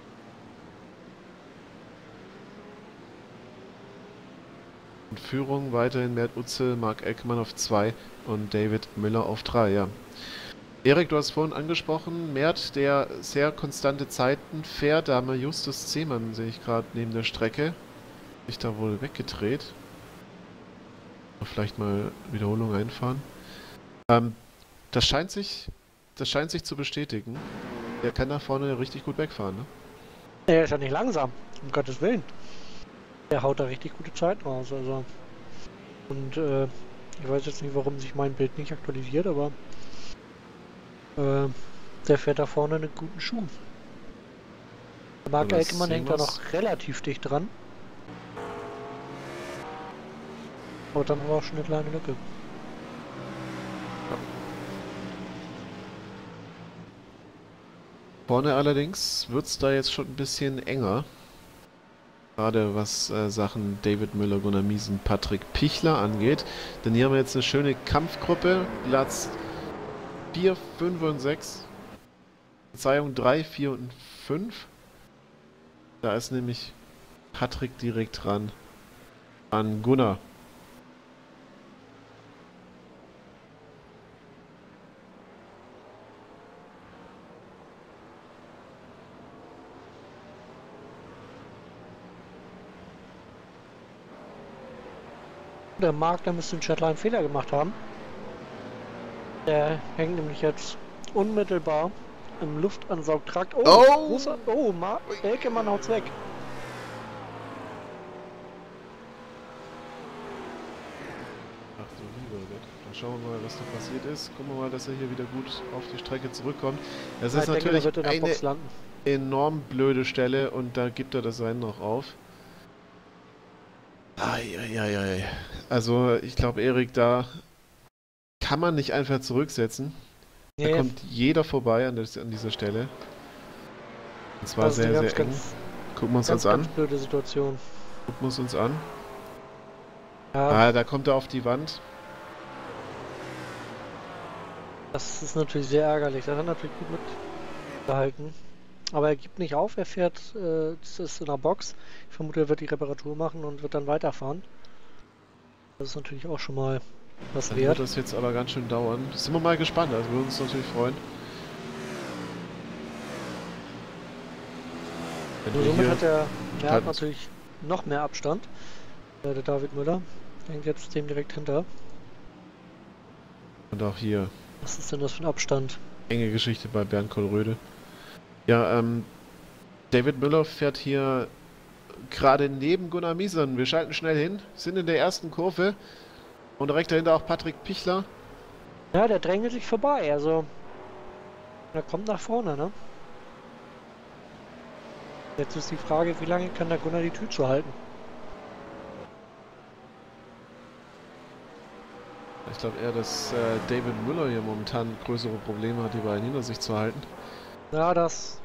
Und Führung weiterhin Mert Utzel, Marc Elkemann auf zwei und David Müller auf drei. Ja. Erik, du hast vorhin angesprochen, Mert, der sehr konstante Zeiten fährt. Da haben wir Justus Zehmann, sehe ich gerade neben der Strecke. Sich da wohl weggedreht. Vielleicht mal Wiederholung einfahren. Ähm, das scheint sich, das scheint sich zu bestätigen. Der kann da vorne richtig gut wegfahren, ne? Er ist ja nicht langsam, um Gottes Willen. Der haut da richtig gute Zeit raus, also. Und äh, ich weiß jetzt nicht, warum sich mein Bild nicht aktualisiert, aber Äh, der fährt da vorne einen guten Schuh. Der Marc Ja, das Elkemann sehen hängt da wir's. noch relativ dicht dran. Aber dann haben wir auch schon eine kleine Lücke. Vorne allerdings wird es da jetzt schon ein bisschen enger. Gerade was äh, Sachen David Müller, Gunnar Miesen, Patrick Pichler angeht. Denn hier haben wir jetzt eine schöne Kampfgruppe. Platz vier, fünf und sechs. Verzeihung, drei, vier und fünf. Da ist nämlich Patrick direkt dran an Gunnar. Der Marc, der müsste den Chatler einen Fehler gemacht haben. Der hängt nämlich jetzt unmittelbar im Luftansaugtrakt. Oh, Oh! großer, oh, Marc Elkemann haut's weg. Ach du lieber Gott. Dann schauen wir mal, was da passiert ist. Gucken wir mal, dass er hier wieder gut auf die Strecke zurückkommt. Es Ja, ist ich denke, natürlich der wird in der eine Box landen. enorm blöde Stelle und da gibt er das Rennen noch auf. Eieiei. Also ich glaube, Erik, da kann man nicht einfach zurücksetzen. Da Nee, kommt jeder vorbei an, das, an dieser Stelle. Und zwar das ist eine sehr, ganz, sehr eng. ganz, Gucken wir uns ganz, das an. ganz blöde Situation. Gucken wir uns uns an. Ja, Ah, da kommt er auf die Wand. das ist natürlich sehr ärgerlich. Das hat natürlich gut mitgehalten. Aber er gibt nicht auf, er fährt, äh, das ist in der Box. Ich vermute, er wird die Reparatur machen und wird dann weiterfahren. Das ist natürlich auch schon mal was Dann wird wert. das jetzt aber ganz schön dauern. Sind wir mal gespannt, also würden uns natürlich freuen. Wenn Und wir somit hier hat er, er hat- hat natürlich noch mehr Abstand. Äh, der David Müller hängt jetzt dem direkt hinter. und auch hier Was ist denn das für ein Abstand? enge Geschichte bei Bernd Kohlröde. Ja, ähm, David Müller fährt hier gerade neben Gunnar Miesen. Wir schalten schnell hin, sind in der ersten Kurve und direkt dahinter auch Patrick Pichler. Ja, der drängelt sich vorbei, also er kommt nach vorne, ne? Jetzt ist die Frage, wie lange kann der Gunnar die Tür zu halten? Ich glaube eher, dass äh, David Müller hier momentan größere Probleme hat, die beiden hinter sich zu halten. Ja, das.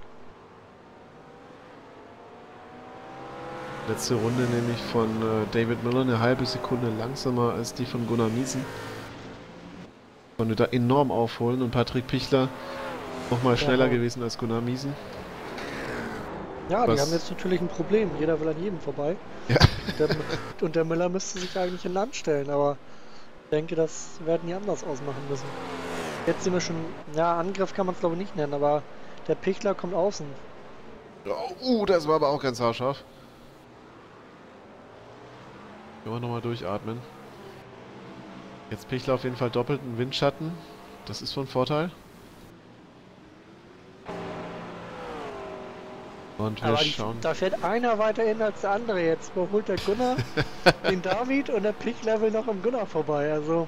Letzte Runde nämlich von äh, David Müller eine halbe Sekunde langsamer als die von Gunnar Miesen. Konnte da enorm aufholen und Patrick Pichler nochmal schneller Ja. gewesen als Gunnar Miesen. Ja, die Was- haben jetzt natürlich ein Problem. Jeder will an jedem vorbei. Ja. Der, und der Müller müsste sich eigentlich in Land stellen, aber ich denke, das werden die anders ausmachen müssen. Jetzt sind wir schon, ja, Angriff kann man es glaube ich nicht nennen, aber der Pichler kommt außen. Oh, uh, das war aber auch ganz haarscharf. Können wir nochmal durchatmen. Jetzt Pichler auf jeden Fall doppelten Windschatten. Das ist von Vorteil. Und wir Aber die, schauen. da fährt einer weiter hin als der andere. Jetzt überholt der Gunnar den David und der Pichler will noch am Gunnar vorbei. Also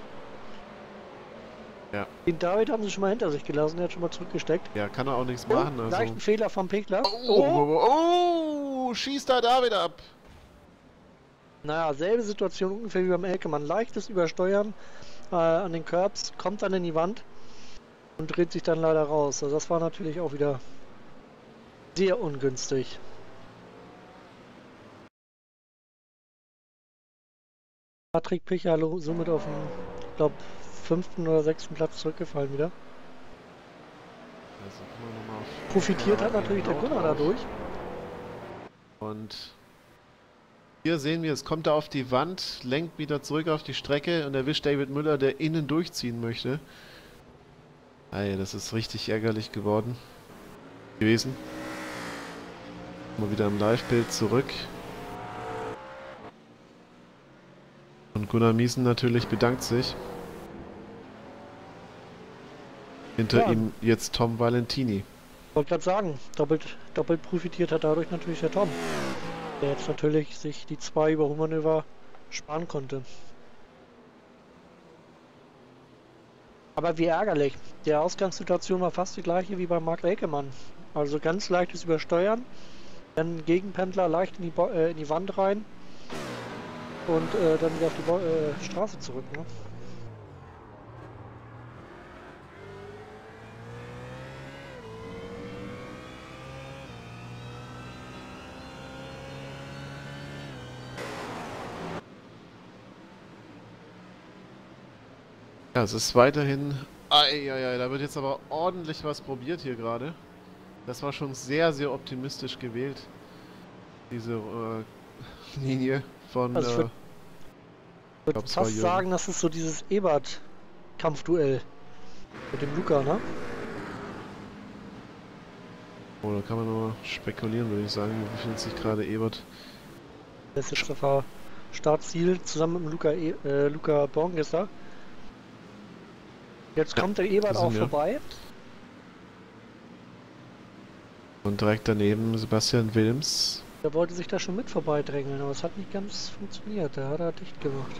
Ja. den David haben sie schon mal hinter sich gelassen, der hat schon mal zurückgesteckt. Ja, kann er auch nichts Oh, machen. Also. leichten Fehler vom Pichler. Oh, oh, oh, oh, schießt da David ab. Naja, selbe Situation ungefähr wie beim Elkemann. Leichtes Übersteuern äh, an den Curbs, kommt dann in die Wand und dreht sich dann leider raus. Also das war natürlich auch wieder sehr ungünstig. Patrick Pichler somit auf den, ich glaube, fünften oder sechsten Platz zurückgefallen wieder. Also, gucken wir noch mal auf- Profitiert hat Ja, natürlich der genau Gunnar drauf. dadurch. Und hier sehen wir, es kommt da auf die Wand, lenkt wieder zurück auf die Strecke und erwischt David Müller, der innen durchziehen möchte. Ey, das ist richtig ärgerlich geworden. Gewesen. Mal wieder im Live-Bild zurück. Und Gunnar Miesen natürlich bedankt sich. Hinter Ja. ihm jetzt Tom Valentini. Ich wollte gerade sagen, doppelt, doppelt profitiert hat dadurch natürlich der Tom. Der jetzt natürlich sich die zwei Überholmanöver sparen konnte. Aber wie ärgerlich. Die Ausgangssituation war fast die gleiche wie bei Marc Elkemann. Also ganz leichtes Übersteuern, dann Gegenpendler leicht in die, Bo äh, in die Wand rein und äh, dann wieder auf die Bo äh, Straße zurück. Ne? Ja, es ist weiterhin... Eieiei, da wird jetzt aber ordentlich was probiert hier gerade. Das war schon sehr, sehr optimistisch gewählt, diese äh, Linie von... Also ich würde äh, würd glaub, es war fast Jürgen. sagen, das ist so dieses Ebert-Kampfduell mit dem Luca, ne? Oh, da kann man nur spekulieren, würde ich sagen. Wo befindet sich gerade Ebert? Der ist jetzt auf Startziel zusammen mit dem Luca, e äh, Luca Borngesser. Jetzt Ja, kommt der Ebert da sind auch wir. vorbei. Und direkt daneben Sebastian Wilms. Der wollte sich da schon mit vorbeidrängeln, aber es hat nicht ganz funktioniert. Der hat er dicht gemacht.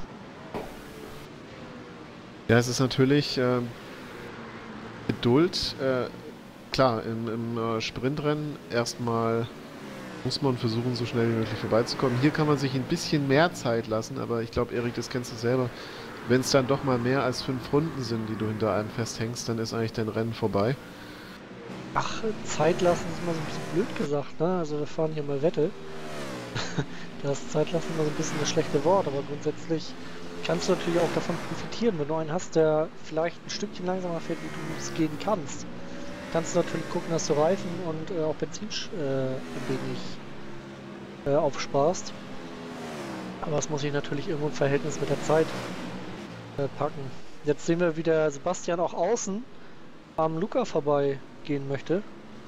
Ja, es ist natürlich ähm, Geduld. Äh, klar, im, im äh, Sprintrennen erstmal muss man versuchen, so schnell wie möglich vorbeizukommen. Hier kann man sich ein bisschen mehr Zeit lassen, aber ich glaube, Erik, das kennst du selber. Wenn es dann doch mal mehr als fünf Runden sind, die du hinter einem festhängst, dann ist eigentlich dein Rennen vorbei. Ach, Zeit lassen ist immer so ein bisschen blöd gesagt, ne? Also wir fahren hier mal Wette. Da ist Zeit lassen immer so ein bisschen das schlechte Wort, aber grundsätzlich kannst du natürlich auch davon profitieren, wenn du einen hast, der vielleicht ein Stückchen langsamer fährt, wie du es gehen kannst. Kannst du natürlich gucken, dass du Reifen und äh, auch Benzin äh, ein wenig äh, aufsparst. Aber es muss sich natürlich irgendwo im Verhältnis mit der Zeit äh, packen. Jetzt sehen wir, wie der Sebastian auch außen am Luca vorbei gehen möchte.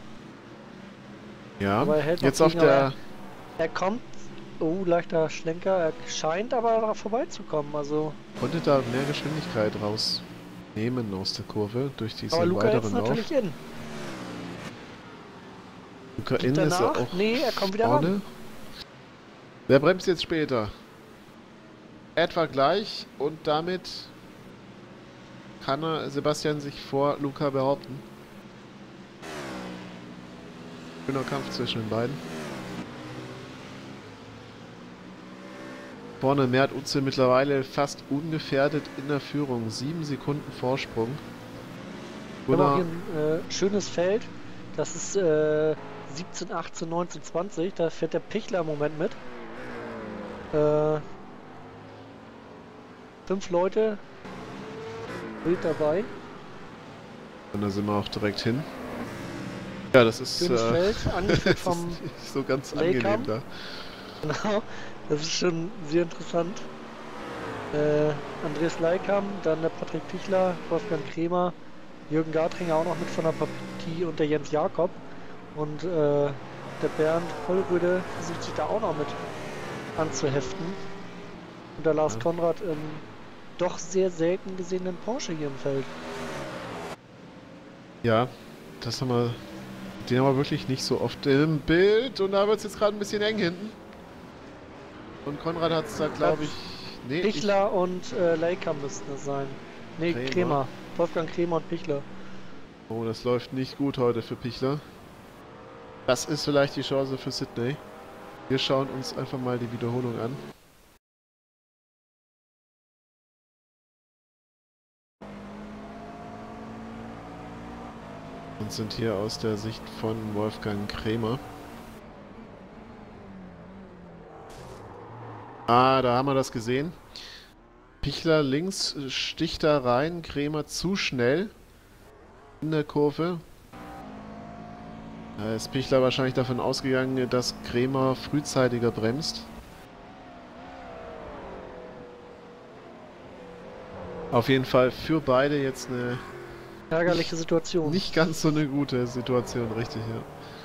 Ja, Aber er hält noch jetzt auf gegen, der... aber Er kommt, oh, leichter Schlenker, er scheint aber daran vorbeizukommen, also... Konnte da mehr Geschwindigkeit rausnehmen aus der Kurve durch diesen Aber Luca jetzt weiteren Lauf. natürlich in. Luca Und in ist er danach, auch nee, er kommt wieder vorne. ran. Wer bremst jetzt später? Etwa gleich und damit kann er Sebastian sich vor Luca behaupten. Schöner Kampf zwischen den beiden. Vorne Mert Utze mittlerweile fast ungefährdet in der Führung. Sieben Sekunden Vorsprung. Wir haben auch Gunnar, hier ein äh, schönes Feld. Das ist äh, siebzehn, achtzehn, neunzehn, zwanzig. Da fährt der Pichler im Moment mit. Äh, fünf Leute wild dabei. und da sind wir auch direkt hin. Ja, das ist, Schönes äh, Feld, angeführt das vom... ist nicht so ganz Lakeham. angenehm da. Genau, das ist schon sehr interessant. Äh, Andreas Leikam, dann der Patrick Pichler, Wolfgang Kremer, Jürgen Gartringer auch noch mit von der Partie und der Jens Jakob. Und äh, der Bernd Vollröde versucht sich da auch noch mit anzuheften. Und der Lars Ja. Konrad im doch sehr selten gesehenen Porsche hier im Feld. Ja, das haben wir, den haben wir wirklich nicht so oft im Bild und da wird es jetzt gerade ein bisschen eng hinten. Und Konrad hat es da, glaube ich, nee, ich, Pichler und äh, Leikam müssten es sein. Nee, Kremer. Kremer. Wolfgang Kremer und Pichler. oh, das läuft nicht gut heute für Pichler. Das ist vielleicht die Chance für Sydney. Wir schauen uns einfach mal die Wiederholung an. Und sind hier aus der Sicht von Wolfgang Kremer. Ah, da haben wir das gesehen. Pichler links sticht da rein, Kremer zu schnell in der Kurve. Da ist Pichler wahrscheinlich davon ausgegangen, dass Kremer frühzeitiger bremst. Auf jeden Fall für beide jetzt eine Ärgerliche Situation. nicht ganz so eine gute Situation, richtig, ja.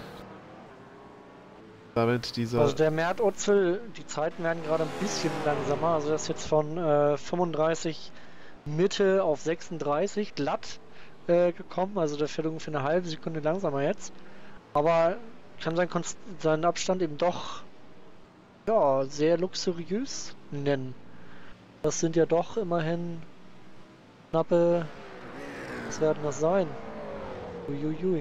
Damit dieser... Also der Mert Utzel, die Zeiten werden gerade ein bisschen langsamer. Also das ist jetzt von äh, fünfunddreißig Mitte auf sechsunddreißig glatt äh, gekommen. Also der fährt ungefähr eine halbe Sekunde langsamer jetzt. Aber kann seinen, Konst seinen Abstand eben doch ja, sehr luxuriös nennen. Das sind ja doch immerhin knappe Was werden das sein? Uiuiui.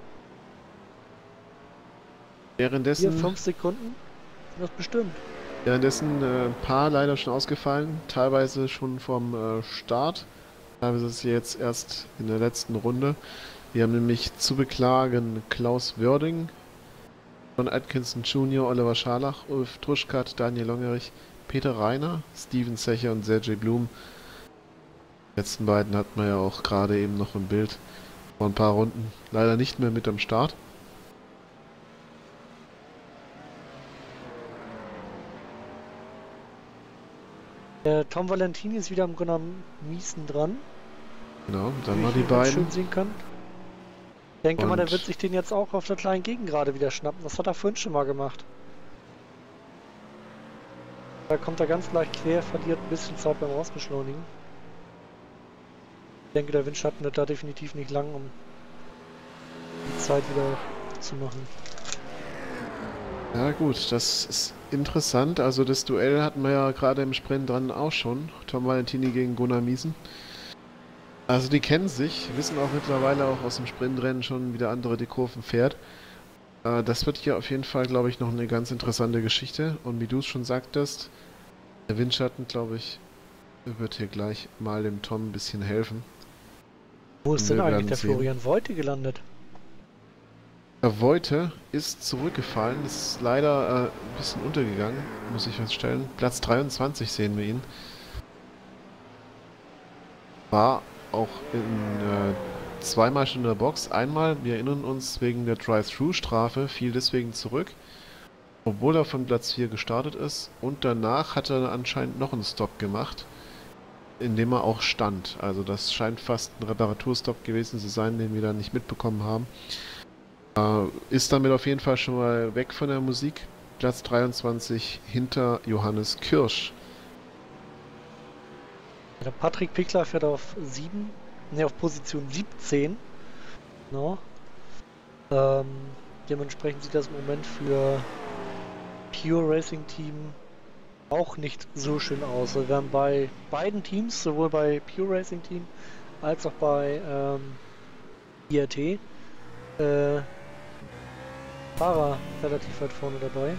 Währenddessen, Vier, fünf Sekunden? Sind das bestimmt. währenddessen äh, ein paar leider schon ausgefallen, teilweise schon vom äh, Start. Teilweise ist sie jetzt erst in der letzten Runde. Wir haben nämlich zu beklagen Klaus Wörding, John Atkinson Junior, Oliver Scharlach, Ulf Truschkat, Daniel Longerich, Peter Reiner, Steven Zecher und Sergej Blum. Die letzten beiden hatten wir ja auch gerade eben noch im Bild vor ein paar Runden. Leider nicht mehr mit am Start. Der Tom Valentini ist wieder am Gunnar Miesen dran. Genau, dann wie mal ich die ihn ganz beiden. schön sehen kann. Ich denke mal, der Und- wird sich den jetzt auch auf der kleinen Gegengrade wieder schnappen. Das hat er vorhin schon mal gemacht. Da kommt er ganz leicht quer, verliert ein bisschen Zeit beim Rausbeschleunigen. Ich denke, der Windschatten wird da definitiv nicht lang, um die Zeit wieder zu machen. Ja gut, das ist interessant. Also das Duell hatten wir ja gerade im Sprint dran auch schon. Tom Valentini gegen Gunnar Miesen. Also die kennen sich, wissen auch mittlerweile auch aus dem Sprintrennen schon, wie der andere die Kurven fährt. Äh, das wird hier auf jeden Fall, glaube ich, noch eine ganz interessante Geschichte. Und wie du es schon sagtest, der Windschatten, glaube ich, wird hier gleich mal dem Tom ein bisschen helfen. Wo ist Wir denn eigentlich werden der sehen. Florian Voite gelandet? Der Voite ist zurückgefallen, ist leider äh, ein bisschen untergegangen, muss ich feststellen. Platz dreiundzwanzig sehen wir ihn. War auch in äh, zweimal schon in der Box. Einmal, wir erinnern uns, wegen der Drive-Thru-Strafe, fiel deswegen zurück, obwohl er von Platz vier gestartet ist. Und danach hat er anscheinend noch einen Stop gemacht, in dem er auch stand. Also das scheint fast ein Reparaturstop gewesen zu sein, den wir dann nicht mitbekommen haben. Äh, ist damit auf jeden Fall schon mal weg von der Musik. Platz dreiundzwanzig hinter Johannes Kirsch. Der Patrick Pickler fährt auf sieben, ne, auf Position siebzehn. No. Ähm, dementsprechend sieht das im Moment für Pure Racing Team auch nicht so schön aus. Also wir haben bei beiden Teams, sowohl bei Pure Racing Team als auch bei ähm, I R T, äh, Fahrer relativ weit vorne dabei.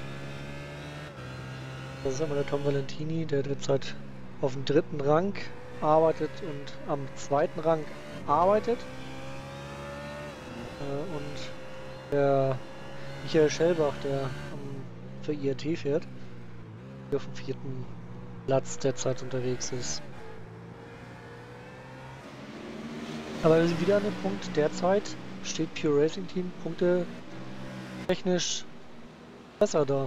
Das ist einmal der Tom Valentini, der derzeit auf dem dritten Rang arbeitet und am zweiten Rang arbeitet. Äh, und der Michael Schellbach, der am, für I R T fährt, der auf dem vierten Platz derzeit unterwegs ist. Aber wir sind wieder an dem Punkt, derzeit steht Pure Racing Team Punkte technisch besser da.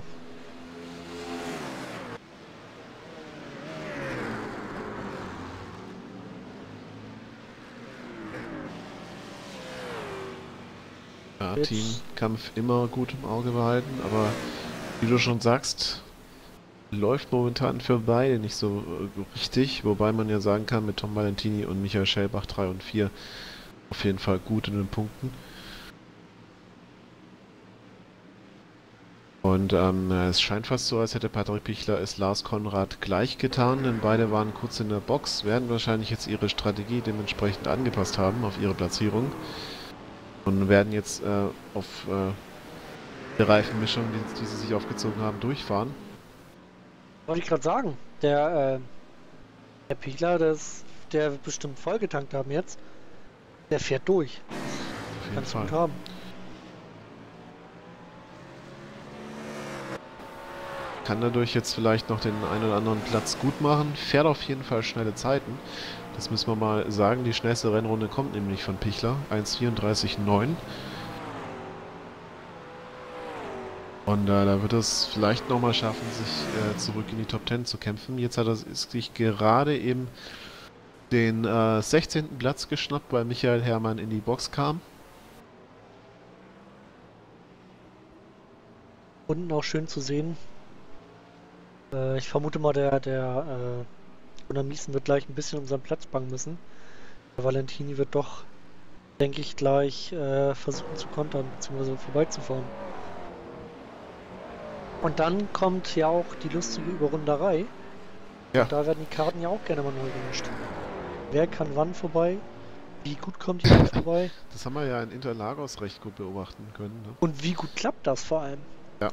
Ja, Jetzt- Teamkampf immer gut im Auge behalten, aber wie du schon sagst, läuft momentan für beide nicht so äh, richtig, wobei man ja sagen kann, mit Tom Valentini und Michael Schellbach drei und vier auf jeden Fall gut in den Punkten. Und ähm, es scheint fast so, als hätte Patrick Pichler es Lars Konrad gleich getan, denn beide waren kurz in der Box, werden wahrscheinlich jetzt ihre Strategie dementsprechend angepasst haben auf ihre Platzierung und werden jetzt äh, auf äh, die Reifenmischung, die, die sie sich aufgezogen haben, durchfahren. Wollte ich gerade sagen, der, äh, der Pichler, das, der wird bestimmt vollgetankt haben jetzt. Der fährt durch. Auf jeden Kannst du Fall. gut haben. Kann dadurch jetzt vielleicht noch den einen oder anderen Platz gut machen. Fährt auf jeden Fall schnelle Zeiten. Das müssen wir mal sagen. Die schnellste Rennrunde kommt nämlich von Pichler. eins vierunddreißig neun. Und äh, da wird es vielleicht nochmal schaffen, sich äh, zurück in die Top zehn zu kämpfen. Jetzt hat er sich gerade eben den äh, sechzehnten Platz geschnappt, weil Michael Herrmann in die Box kam. Unten auch schön zu sehen. Äh, ich vermute mal, der, der äh, Gunnar Miesen wird gleich ein bisschen um seinen Platz bangen müssen. Der Valentini wird doch, denke ich, gleich äh, versuchen zu kontern, beziehungsweise vorbeizufahren. Und dann kommt ja auch die lustige Überrunderei. Ja. Und da werden die Karten ja auch gerne mal neu gemischt. Wer kann wann vorbei? Wie gut kommt ihr da vorbei? Das haben wir ja in Interlagos recht gut beobachten können. Ne? Und wie gut klappt das vor allem? Ja.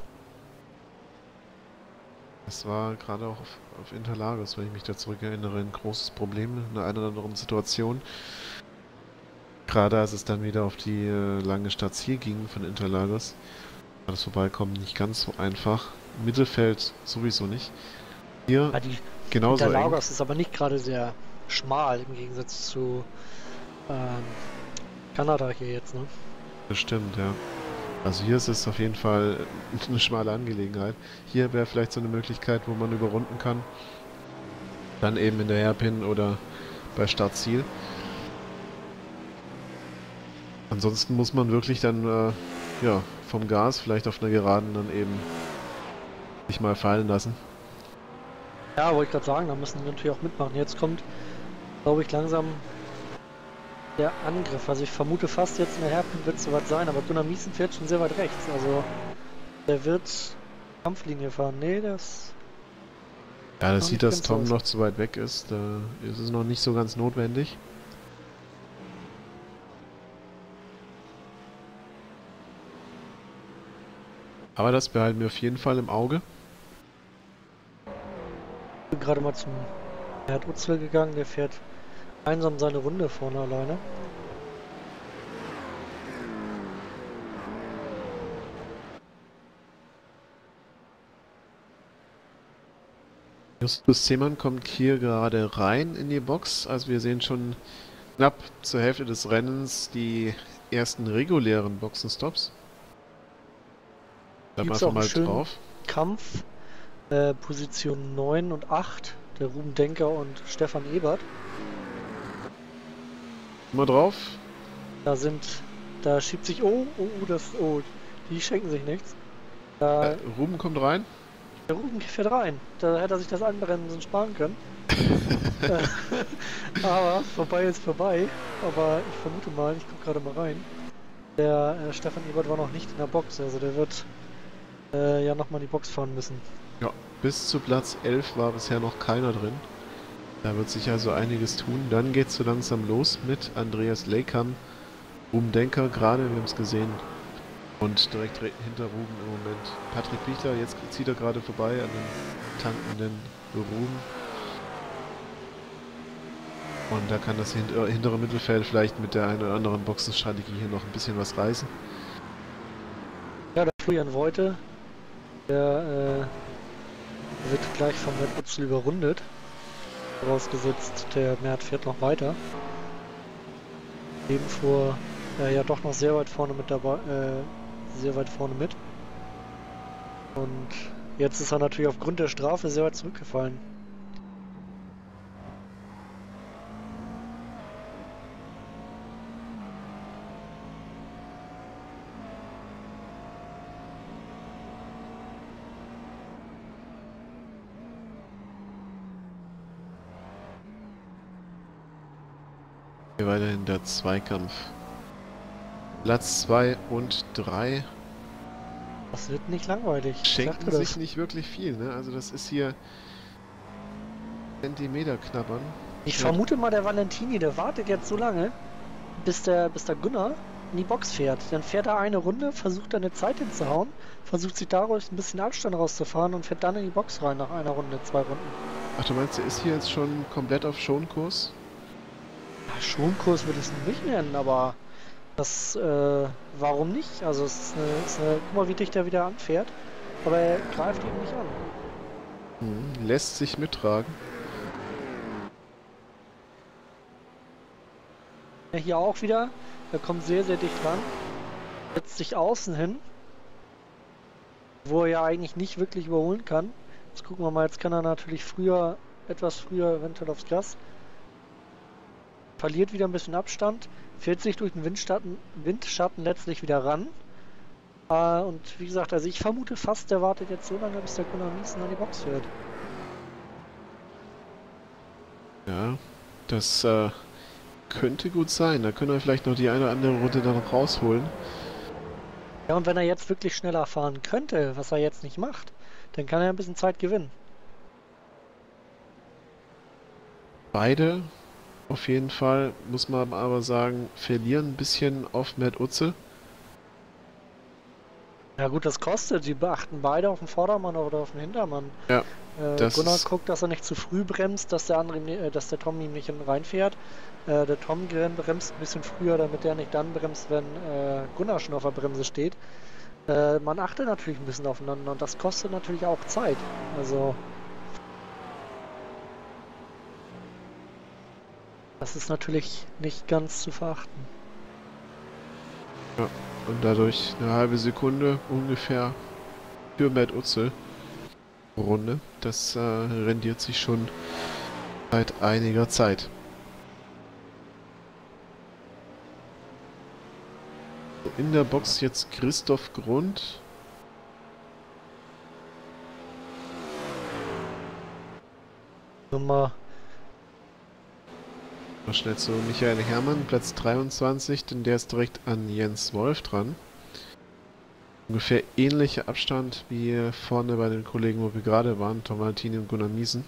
Das war gerade auch auf, auf Interlagos, wenn ich mich da zurückerinnere, ein großes Problem in einer oder anderen Situation. Gerade als es dann wieder auf die äh, lange Startziel ging von Interlagos, war das Vorbeikommen nicht ganz so einfach. Mittelfeld sowieso nicht. Hier Ja, die genauso eng. Interlagos ist aber nicht gerade sehr schmal im Gegensatz zu ähm, Kanada hier jetzt, ne? Das stimmt, ja. Also hier ist es auf jeden Fall eine schmale Angelegenheit. Hier wäre vielleicht so eine Möglichkeit, wo man überrunden kann. Dann eben in der Hairpin oder bei Startziel. Ansonsten muss man wirklich dann äh, ja, vom Gas vielleicht auf einer Geraden dann eben sich mal fallen lassen. Ja, wollte ich gerade sagen, da müssen wir natürlich auch mitmachen. Jetzt kommt, glaube ich, langsam der Angriff. Also ich vermute fast jetzt in der Hairpin wird es soweit sein, aber Gunnar Miesen fährt schon sehr weit rechts. Also der wird Kampflinie fahren. Nee, das... Ja, das Noch sieht, nicht dass ganz Tom aus. noch zu weit weg ist. Da ist es noch nicht so ganz notwendig. Aber das behalten wir auf jeden Fall im Auge. Ich bin gerade mal zum Herrn Utzel gegangen, der fährt einsam seine Runde vorne alleine. Justus Seemann kommt hier gerade rein in die Box. Also wir sehen schon knapp zur Hälfte des Rennens die ersten regulären Boxenstops. Bleiben wir Gibt's einfach auch mal einen schönen drauf. Kampf, äh, Position neun und acht, der Ruben Denker und Stefan Ebert. Mal drauf. Da sind, da schiebt sich, oh, oh, oh, das, oh, die schenken sich nichts. Da, Äh, Ruben kommt rein. der Ruben fährt rein. Da hätte er sich das Anbrennen sparen können. Äh, aber vorbei ist vorbei. Aber ich vermute mal, ich gucke gerade mal rein. Der äh, Stefan Ebert war noch nicht in der Box, also der wird äh, ja nochmal in die Box fahren müssen. Ja, bis zu Platz elf war bisher noch keiner drin. Da wird sich also einiges tun. Dann geht es so langsam los mit Andreas Leikam, Ruben Denker gerade, wir haben es gesehen. Und direkt re- hinter Ruben im Moment Patrick Bichler, jetzt zieht er gerade vorbei an den tankenden Ruben. Und da kann das hint äh, hintere Mittelfeld vielleicht mit der einen oder anderen Boxenstrategie hier noch ein bisschen was reißen. Ja, der Florian Voite, der äh, wird gleich vom Red Utzel überrundet. Vorausgesetzt, der Mert fährt noch weiter. Eben vor äh, ja doch noch sehr weit vorne mit dabei, äh, sehr weit vorne mit. Und jetzt ist er natürlich aufgrund der Strafe sehr weit zurückgefallen. Hier weiterhin der Zweikampf. Platz zwei und drei Das wird nicht langweilig. Ich schenken sagte sich das. nicht wirklich viel, ne? Also das ist hier Zentimeter knabbern. Ich Ja. vermute mal, der Valentini, der wartet jetzt so lange, bis der, bis der Gunnar in die Box fährt. Dann fährt er eine Runde, versucht eine Zeit hinzuhauen, versucht sich daraus ein bisschen Abstand rauszufahren und fährt dann in die Box rein nach einer Runde, zwei Runden. Ach, du meinst, der ist hier jetzt schon komplett auf Schonkurs? Ja, Schonkurs würde ich es nicht nennen, aber das, äh, warum nicht? Also es ist eine, es ist eine, guck mal, wie dicht er wieder anfährt, aber er greift ihn nicht an. Hm, lässt sich mittragen. Ja, hier auch wieder, er kommt sehr, sehr dicht ran, setzt sich außen hin, wo er ja eigentlich nicht wirklich überholen kann. Jetzt gucken wir mal, jetzt kann er natürlich früher, etwas früher eventuell aufs Gas. Verliert wieder ein bisschen Abstand, fährt sich durch den Windschatten, Windschatten letztlich wieder ran. Äh, und wie gesagt, also ich vermute fast, der wartet jetzt so lange, bis der Gunnar Miesen an die Box fährt. Ja, das äh, könnte gut sein. Da können wir vielleicht noch die eine oder andere Runde dann rausholen. Ja, und wenn er jetzt wirklich schneller fahren könnte, was er jetzt nicht macht, dann kann er ein bisschen Zeit gewinnen. Beide Auf jeden Fall muss man aber sagen, verlieren ein bisschen auf Matt Utzel. Ja gut, das kostet. Die beachten beide auf den Vordermann oder auf den Hintermann. Ja, Äh, das Gunnar ist- guckt, dass er nicht zu früh bremst, dass der andere, ihm nie- äh, dass der Tom ihm nicht hinten reinfährt. Äh, der Tom gren- bremst ein bisschen früher, damit der nicht dann bremst, wenn äh, Gunnar schon auf der Bremse steht. Äh, man achtet natürlich ein bisschen aufeinander und das kostet natürlich auch Zeit. Also das ist natürlich nicht ganz zu verachten. Und dadurch eine halbe Sekunde ungefähr für Matt Utzel pro Runde. Das äh, rendiert sich schon seit einiger Zeit. So, in der Box jetzt Christoph Grund. Nummer Mal schnell zu Michael Herrmann, Platz dreiundzwanzig, denn der ist direkt an Jens Wolf dran. Ungefähr ähnlicher Abstand wie vorne bei den Kollegen, wo wir gerade waren, Tom Altini und Gunnar Miesen.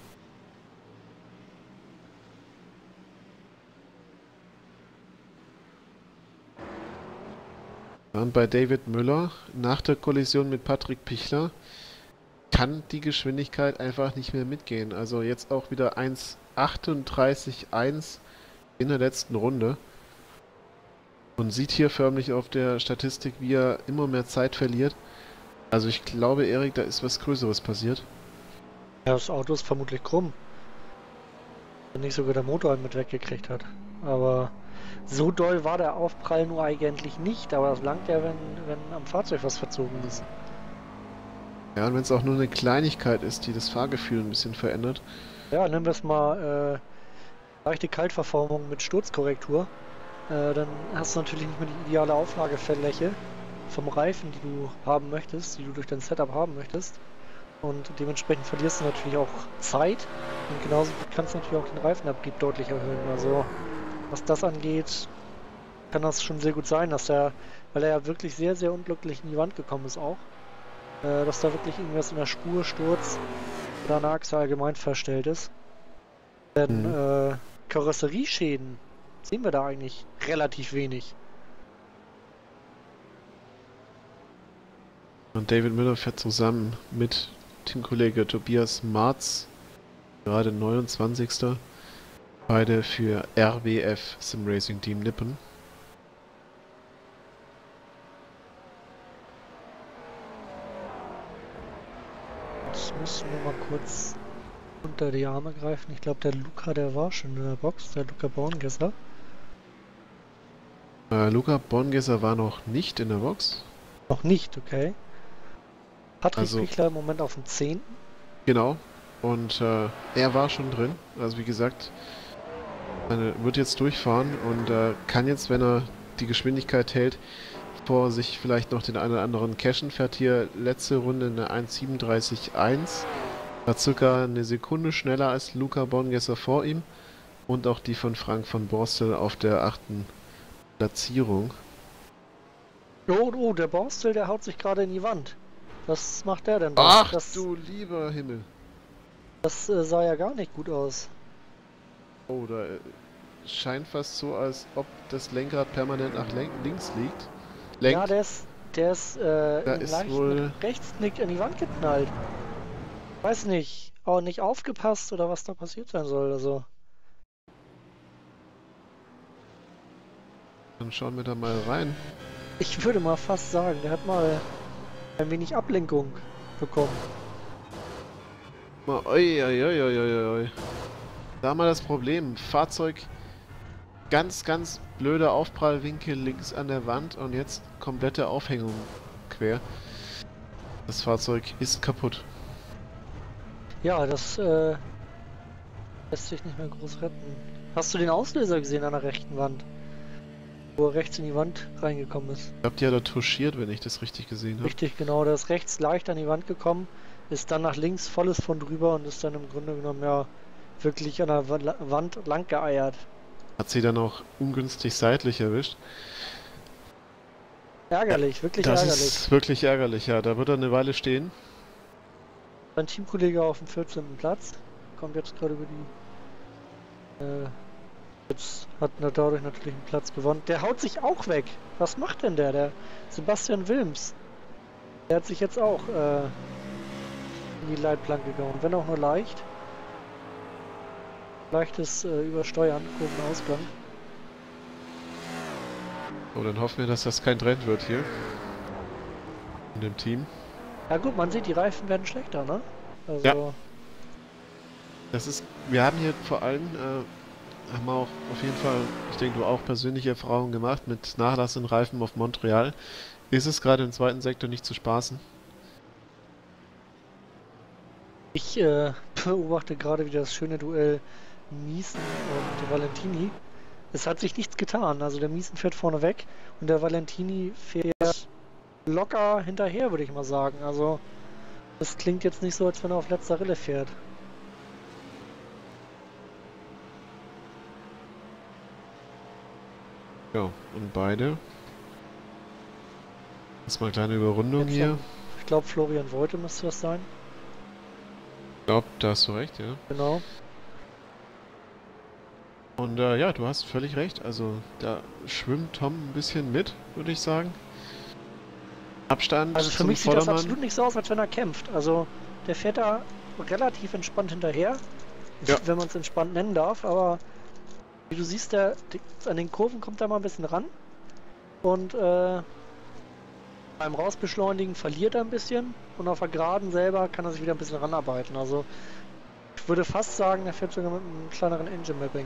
Dann bei David Müller, nach der Kollision mit Patrick Pichler, kann die Geschwindigkeit einfach nicht mehr mitgehen. Also jetzt auch wieder eins achtunddreißig eins in der letzten Runde. Und sieht hier förmlich auf der Statistik, wie er immer mehr Zeit verliert. Also ich glaube, Erik, da ist was Größeres passiert. Ja, das Auto ist vermutlich krumm. Wenn nicht sogar der Motor mit weggekriegt hat. Aber so doll war der Aufprall nur eigentlich nicht, aber das langt ja, wenn, wenn am Fahrzeug was verzogen ist. Ja, und wenn es auch nur eine Kleinigkeit ist, die das Fahrgefühl ein bisschen verändert. Ja, nehmen wir es mal äh, leichte Kaltverformung mit Sturzkorrektur. Äh, dann hast du natürlich nicht mehr die ideale Auflagefläche vom Reifen, die du haben möchtest, die du durch dein Setup haben möchtest. Und dementsprechend verlierst du natürlich auch Zeit. Und genauso gut kannst du natürlich auch den Reifenabrieb deutlich erhöhen. Also was das angeht, kann das schon sehr gut sein, dass er, weil er ja wirklich sehr, sehr unglücklich in die Wand gekommen ist auch, äh, dass da wirklich irgendwas in der Spur, Sturz oder an der Achse allgemein verstellt ist. Denn Mhm. äh, Karosserieschäden sehen wir da eigentlich relativ wenig. Und David Müller fährt zusammen mit Teamkollege Tobias Marz, gerade neunundzwanzigster Beide für R B F Sim Racing Team Nippon. Jetzt müssen wir mal kurz unter die Arme greifen. Ich glaube, der Luca, der war schon in der Box, der Luca Borngesser. Äh, Luca Bongesser war noch nicht in der Box. Noch nicht, okay. Patrick Also- Pichler im Moment auf dem zehnten Genau. Und äh, er war schon drin. Also wie gesagt, er wird jetzt durchfahren und äh, kann jetzt, wenn er die Geschwindigkeit hält, vor sich vielleicht noch den einen oder anderen cashen. Fährt hier letzte Runde eine eins siebenunddreißig eins. War circa eine Sekunde schneller als Luca Bongesser vor ihm. Und auch die von Frank von Borstel auf der achten Platzierung. Oh, oh, der Borstel, der haut sich gerade in die Wand. Was macht der denn da? Ach das, du lieber Himmel. Das äh, sah ja gar nicht gut aus. Oh, da äh, scheint fast so, als ob das Lenkrad permanent nach len- links liegt. Lenkt. Ja, der ist, der ist, äh, Da im ist leichten wohl- Rechtsknick in die Wand geknallt. Weiß nicht, auch nicht aufgepasst oder was da passiert sein soll. Also, Dann schauen wir da mal rein. ich würde mal fast sagen, der hat mal ein wenig Ablenkung bekommen. Mal, oi, oi, oi, oi, oi, oi. Da haben wir das Problem. Fahrzeug, ganz, ganz blöder Aufprallwinkel links an der Wand und jetzt komplette Aufhängung quer. Das Fahrzeug ist kaputt. Ja, das äh, lässt sich nicht mehr groß retten. Hast du den Auslöser gesehen an der rechten Wand? Wo er rechts in die Wand reingekommen ist. Ich glaube, die hat er touchiert, wenn ich das richtig gesehen habe. Richtig, genau. Der ist rechts leicht an die Wand gekommen, ist dann nach links volles von drüber und ist dann im Grunde genommen ja wirklich an der Wa- Wand lang geeiert. Hat sie dann auch ungünstig seitlich erwischt. Ärgerlich, wirklich Das ärgerlich. ist wirklich ärgerlich, ja. Da wird er eine Weile stehen. Sein Teamkollege auf dem vierzehnten Platz kommt jetzt gerade über die äh, Jetzt hat er dadurch natürlich einen Platz gewonnen. Der haut sich auch weg. Was macht denn der? Der Sebastian Wilms. Der hat sich jetzt auch äh, in die Leitplanke gehauen. Wenn auch nur leicht. Leichtes äh, Übersteuern, Kurvenausgang. So, dann hoffen wir, dass das kein Trend wird hier. In dem Team. Ja gut, man sieht, die Reifen werden schlechter, ne? Also, Ja. Das ist, wir haben hier vor allem, äh, haben wir auch auf jeden Fall, ich denke, du auch persönliche Erfahrungen gemacht mit Nachlass in Reifen auf Montreal. Ist es gerade im zweiten Sektor nicht zu spaßen? ich äh, beobachte gerade wieder das schöne Duell Miesen und Valentini. Es hat sich nichts getan. Also der Miesen fährt vorne weg und der Valentini fährt locker hinterher, würde ich mal sagen. Also das klingt jetzt nicht so, als wenn er auf letzter Rille fährt. Ja, und beide. Erstmal eine kleine Überrundung Jetzt hier. noch- Ich glaube, Florian Voite müsste das sein. Ich glaube, da hast du recht, ja. Genau. Und äh, ja, du hast völlig recht. Also da schwimmt Tom ein bisschen mit, würde ich sagen. Abstand Also für zum mich sieht das Vordermann. absolut nicht so aus, als wenn er kämpft. Also der fährt da relativ entspannt hinterher, Ja. wenn man es entspannt nennen darf. Aber wie du siehst, der, die, an den Kurven kommt er mal ein bisschen ran. Und äh, beim Rausbeschleunigen verliert er ein bisschen. Und auf der Geraden selber kann er sich wieder ein bisschen ranarbeiten. Also ich würde fast sagen, er fährt sogar mit einem kleineren Engine Mapping.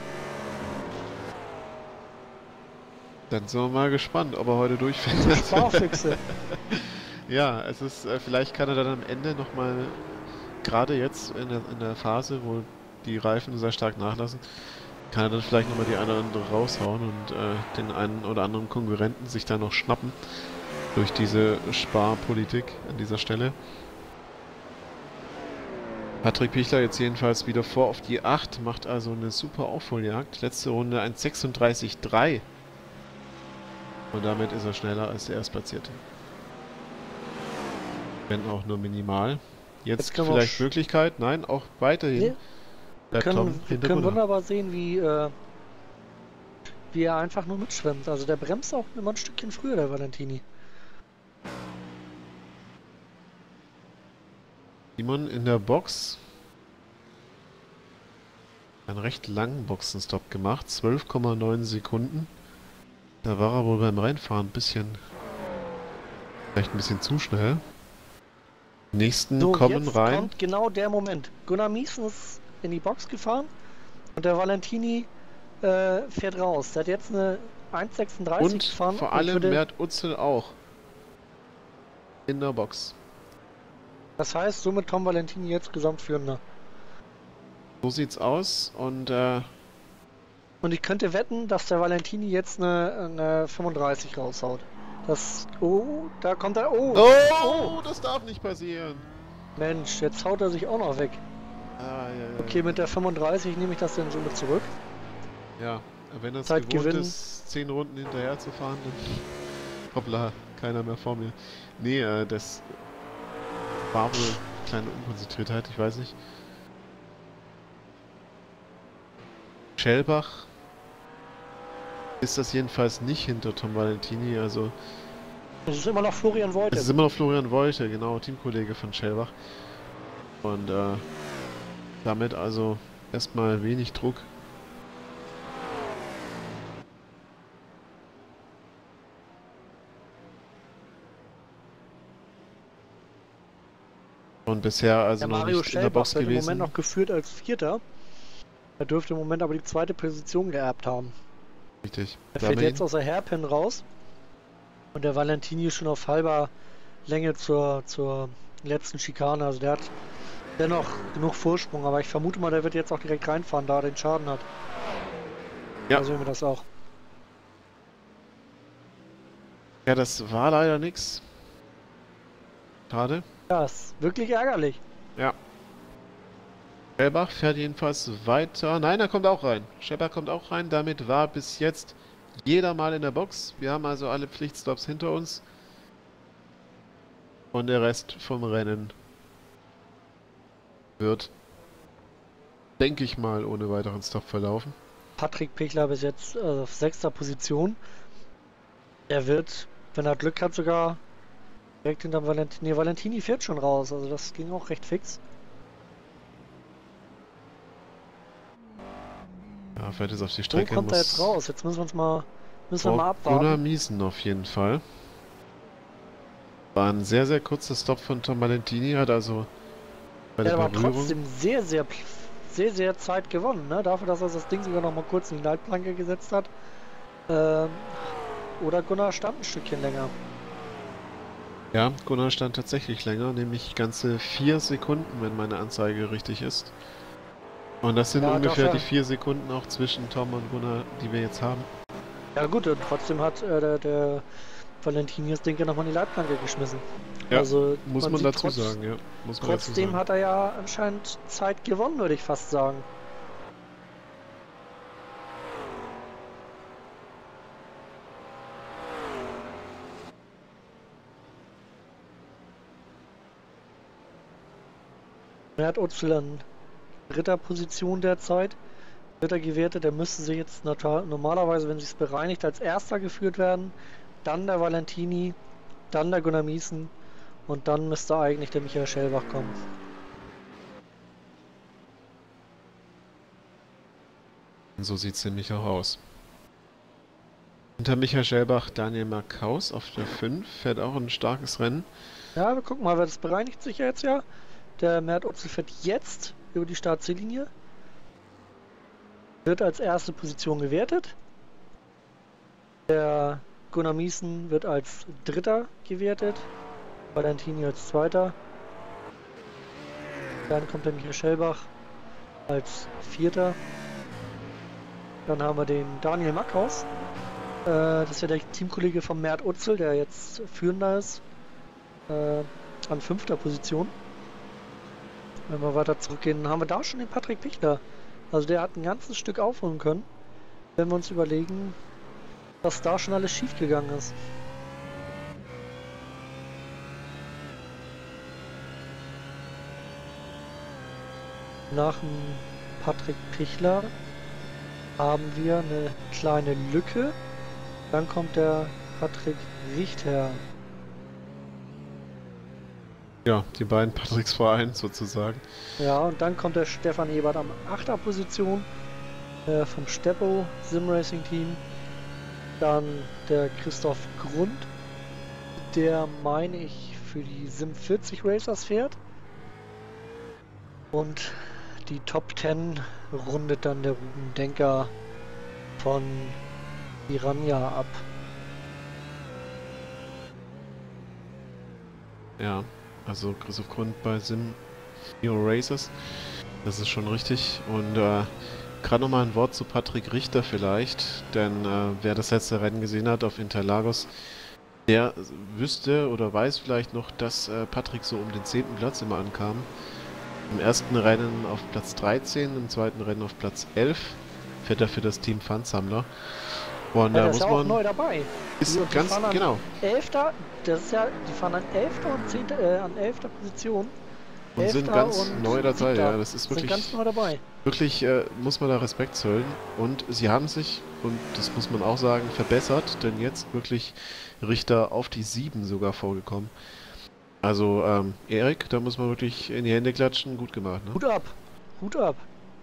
Dann sind wir mal gespannt, ob er heute durchfährt. Sparfüchse. Ja, es ist, äh, vielleicht kann er dann am Ende nochmal, gerade jetzt in der, in der Phase, wo die Reifen sehr stark nachlassen, kann er dann vielleicht nochmal die eine oder andere raushauen und äh, den einen oder anderen Konkurrenten sich da noch schnappen durch diese Sparpolitik an dieser Stelle. Patrick Pichler jetzt jedenfalls wieder vor auf die acht, macht also eine super Aufholjagd. Letzte Runde eins sechsunddreißig Komma drei. Und damit ist er schneller als der Erstplatzierte. Wenn auch nur minimal. Jetzt, Jetzt können wir vielleicht auch sch- Möglichkeit, nein, auch weiterhin. Nee. Wir Bleibt Tom können, wir hinter können Gunnar. wunderbar sehen, wie, äh, wie er einfach nur mitschwimmt. Also der bremst auch immer ein Stückchen früher, der Valentini. Simon in der Box. Einen recht langen Boxenstopp gemacht, zwölf Komma neun Sekunden. Da war er wohl beim Reinfahren ein bisschen, vielleicht ein bisschen zu schnell. Die nächsten So, kommen jetzt rein. kommt genau der Moment. Gunnar Miesen ist in die Box gefahren und der Valentini äh, fährt raus. Der hat jetzt eine eins sechsunddreißig Und gefahren. vor und ich allem würde- Mert Utzel auch. In der Box. Das heißt, somit Tom Valentini jetzt Gesamtführender. So sieht's aus und äh, Und ich könnte wetten, dass der Valentini jetzt eine, eine fünfunddreißig raushaut. Das. Oh, da kommt er. Oh! Oh, das darf nicht passieren. Mensch, jetzt haut er sich auch noch weg. Ah, ja, ja. Okay, mit der fünfunddreißig nehme ich das dann somit zurück. Ja, wenn er es Zeit gewohnt gewinnen. ist, zehn Runden hinterher zu fahren, dann hoppla, keiner mehr vor mir. Nee, äh, das war wohl kleine Unkonzentriertheit, ich weiß nicht. Schellbach ist das jedenfalls nicht hinter Tom Valentini, also Es ist immer noch Florian Voite. es ist immer noch Florian Volte, genau, Teamkollege von Schellbach. Und äh, damit also erstmal wenig Druck. Und bisher also Der noch Mario nicht in der Schellbach Box wird im gewesen. Moment noch geführt als Vierter. Er dürfte im Moment aber die zweite Position geerbt haben. Richtig. Er Da fährt haben wir jetzt aus der Hairpin raus. Und der Valentini ist schon auf halber Länge zur, zur letzten Schikane. Also der hat dennoch genug Vorsprung. Aber ich vermute mal, der wird jetzt auch direkt reinfahren, da er den Schaden hat. Ja. Da sehen wir das auch. ihn. Ja, das war leider nix. Schade. Ja, ist wirklich ärgerlich. Ja. Schellbach fährt jedenfalls weiter. Nein, er kommt auch rein. Schellbach kommt auch rein. Damit war bis jetzt jeder mal in der Box. Wir haben also alle Pflichtstops hinter uns. Und der Rest vom Rennen wird, denke ich mal, ohne weiteren Stop verlaufen. Patrick Pichler bis jetzt äh, auf sechster Position. Er wird, wenn er Glück hat, sogar direkt hinter Valentini. Nee, Valentini fährt schon raus, also das ging auch recht fix. Ja, fährt jetzt auf die Wo Strecke. kommt er muss jetzt raus? Jetzt müssen wir uns mal, müssen wir mal Gunnar abwarten. Miesen auf jeden Fall. War ein sehr, sehr kurzer Stop von Tom Valentini, hat also bei der Er war Berührung... trotzdem sehr, sehr, sehr, sehr Zeit gewonnen, ne? Dafür, dass er das Ding sogar noch mal kurz in die Leitplanke gesetzt hat. Ähm, oder Gunnar stand ein Stückchen länger. Ja, Gunnar stand tatsächlich länger, nämlich ganze vier Sekunden, wenn meine Anzeige richtig ist. Und das sind Ja, ungefähr dafür- die vier Sekunden auch zwischen Tom und Gunnar, die wir jetzt haben. Ja gut, und trotzdem hat äh, der, der Valentini das Ding ja nochmal in die Leitplanke geschmissen. Ja, also, muss man sieht dazu trotz- sagen, ja. Muss man dazu Trotzdem sagen. hat er ja anscheinend Zeit gewonnen, würde ich fast sagen. Mert Utzel an dritter Position derzeit. Dritter gewertet, der müsste sich jetzt nat- normalerweise, wenn sich es bereinigt, als erster geführt werden. Dann der Valentini, dann der Gunnar Miesen und dann müsste eigentlich der Michael Schellbach kommen. Und so sieht es nämlich auch aus. Hinter Michael Schellbach Daniel Markaus auf der fünf, fährt auch ein starkes Rennen. Ja, wir gucken mal, wer das bereinigt sich ja jetzt ja. Der Mert Utzel fährt jetzt über die Startziellinie. Wird als erste Position gewertet. Der Gunnar Miesen wird als Dritter gewertet. Valentini als Zweiter. Dann kommt der Michael Schellbach als Vierter. Dann haben wir den Daniel Mackhaus. Äh, das ist ja der Teamkollege von Mert Utzel, der jetzt führender ist. Äh, an fünfter Position. Wenn wir weiter zurückgehen, haben wir da schon den Patrick Pichler. Also der hat ein ganzes Stück aufholen können, wenn wir uns überlegen, was da schon alles schief gegangen ist. Nach dem Patrick Pichler haben wir eine kleine Lücke. Dann kommt der Patrick Richter. Ja, die beiden Patricks vereint sozusagen. Ja, und dann kommt der Stefan Ebert am achter Position äh, vom Steppo Sim Racing Team. Dann der Christoph Grund, der, meine ich, für die Sim vierzig Racers fährt. Und die Top zehn rundet dann der Ruben Denker von Piranha ab. Ja, also Christoph Grund bei Sim Hero Racers. Das ist schon richtig. Und äh, gerade nochmal ein Wort zu Patrick Richter vielleicht, denn äh, wer das letzte Rennen gesehen hat auf Interlagos, der wüsste oder weiß vielleicht noch, dass äh, Patrick so um den zehnten Platz immer ankam. Im ersten Rennen auf Platz dreizehn, im zweiten Rennen auf Platz elf, fährt er für das Team Pfandsammler. Und Ja, da der ist muss ja auch man... neu dabei. Ist Die- die ganz fahren an genau. elfter Das ist ja, die fahren an elfter und zehnter Äh, an elfter Position. Und sind elfter ganz und neu dabei, siebter ja, das ist Sind wirklich... ganz neu dabei. Wirklich äh, muss man da Respekt zollen und sie haben sich, und das muss man auch sagen, verbessert, denn jetzt wirklich Richter auf die sieben sogar vorgekommen. Also ähm, Erik, da muss man wirklich in die Hände klatschen, gut gemacht. Ne? Hut ab. Hut ab.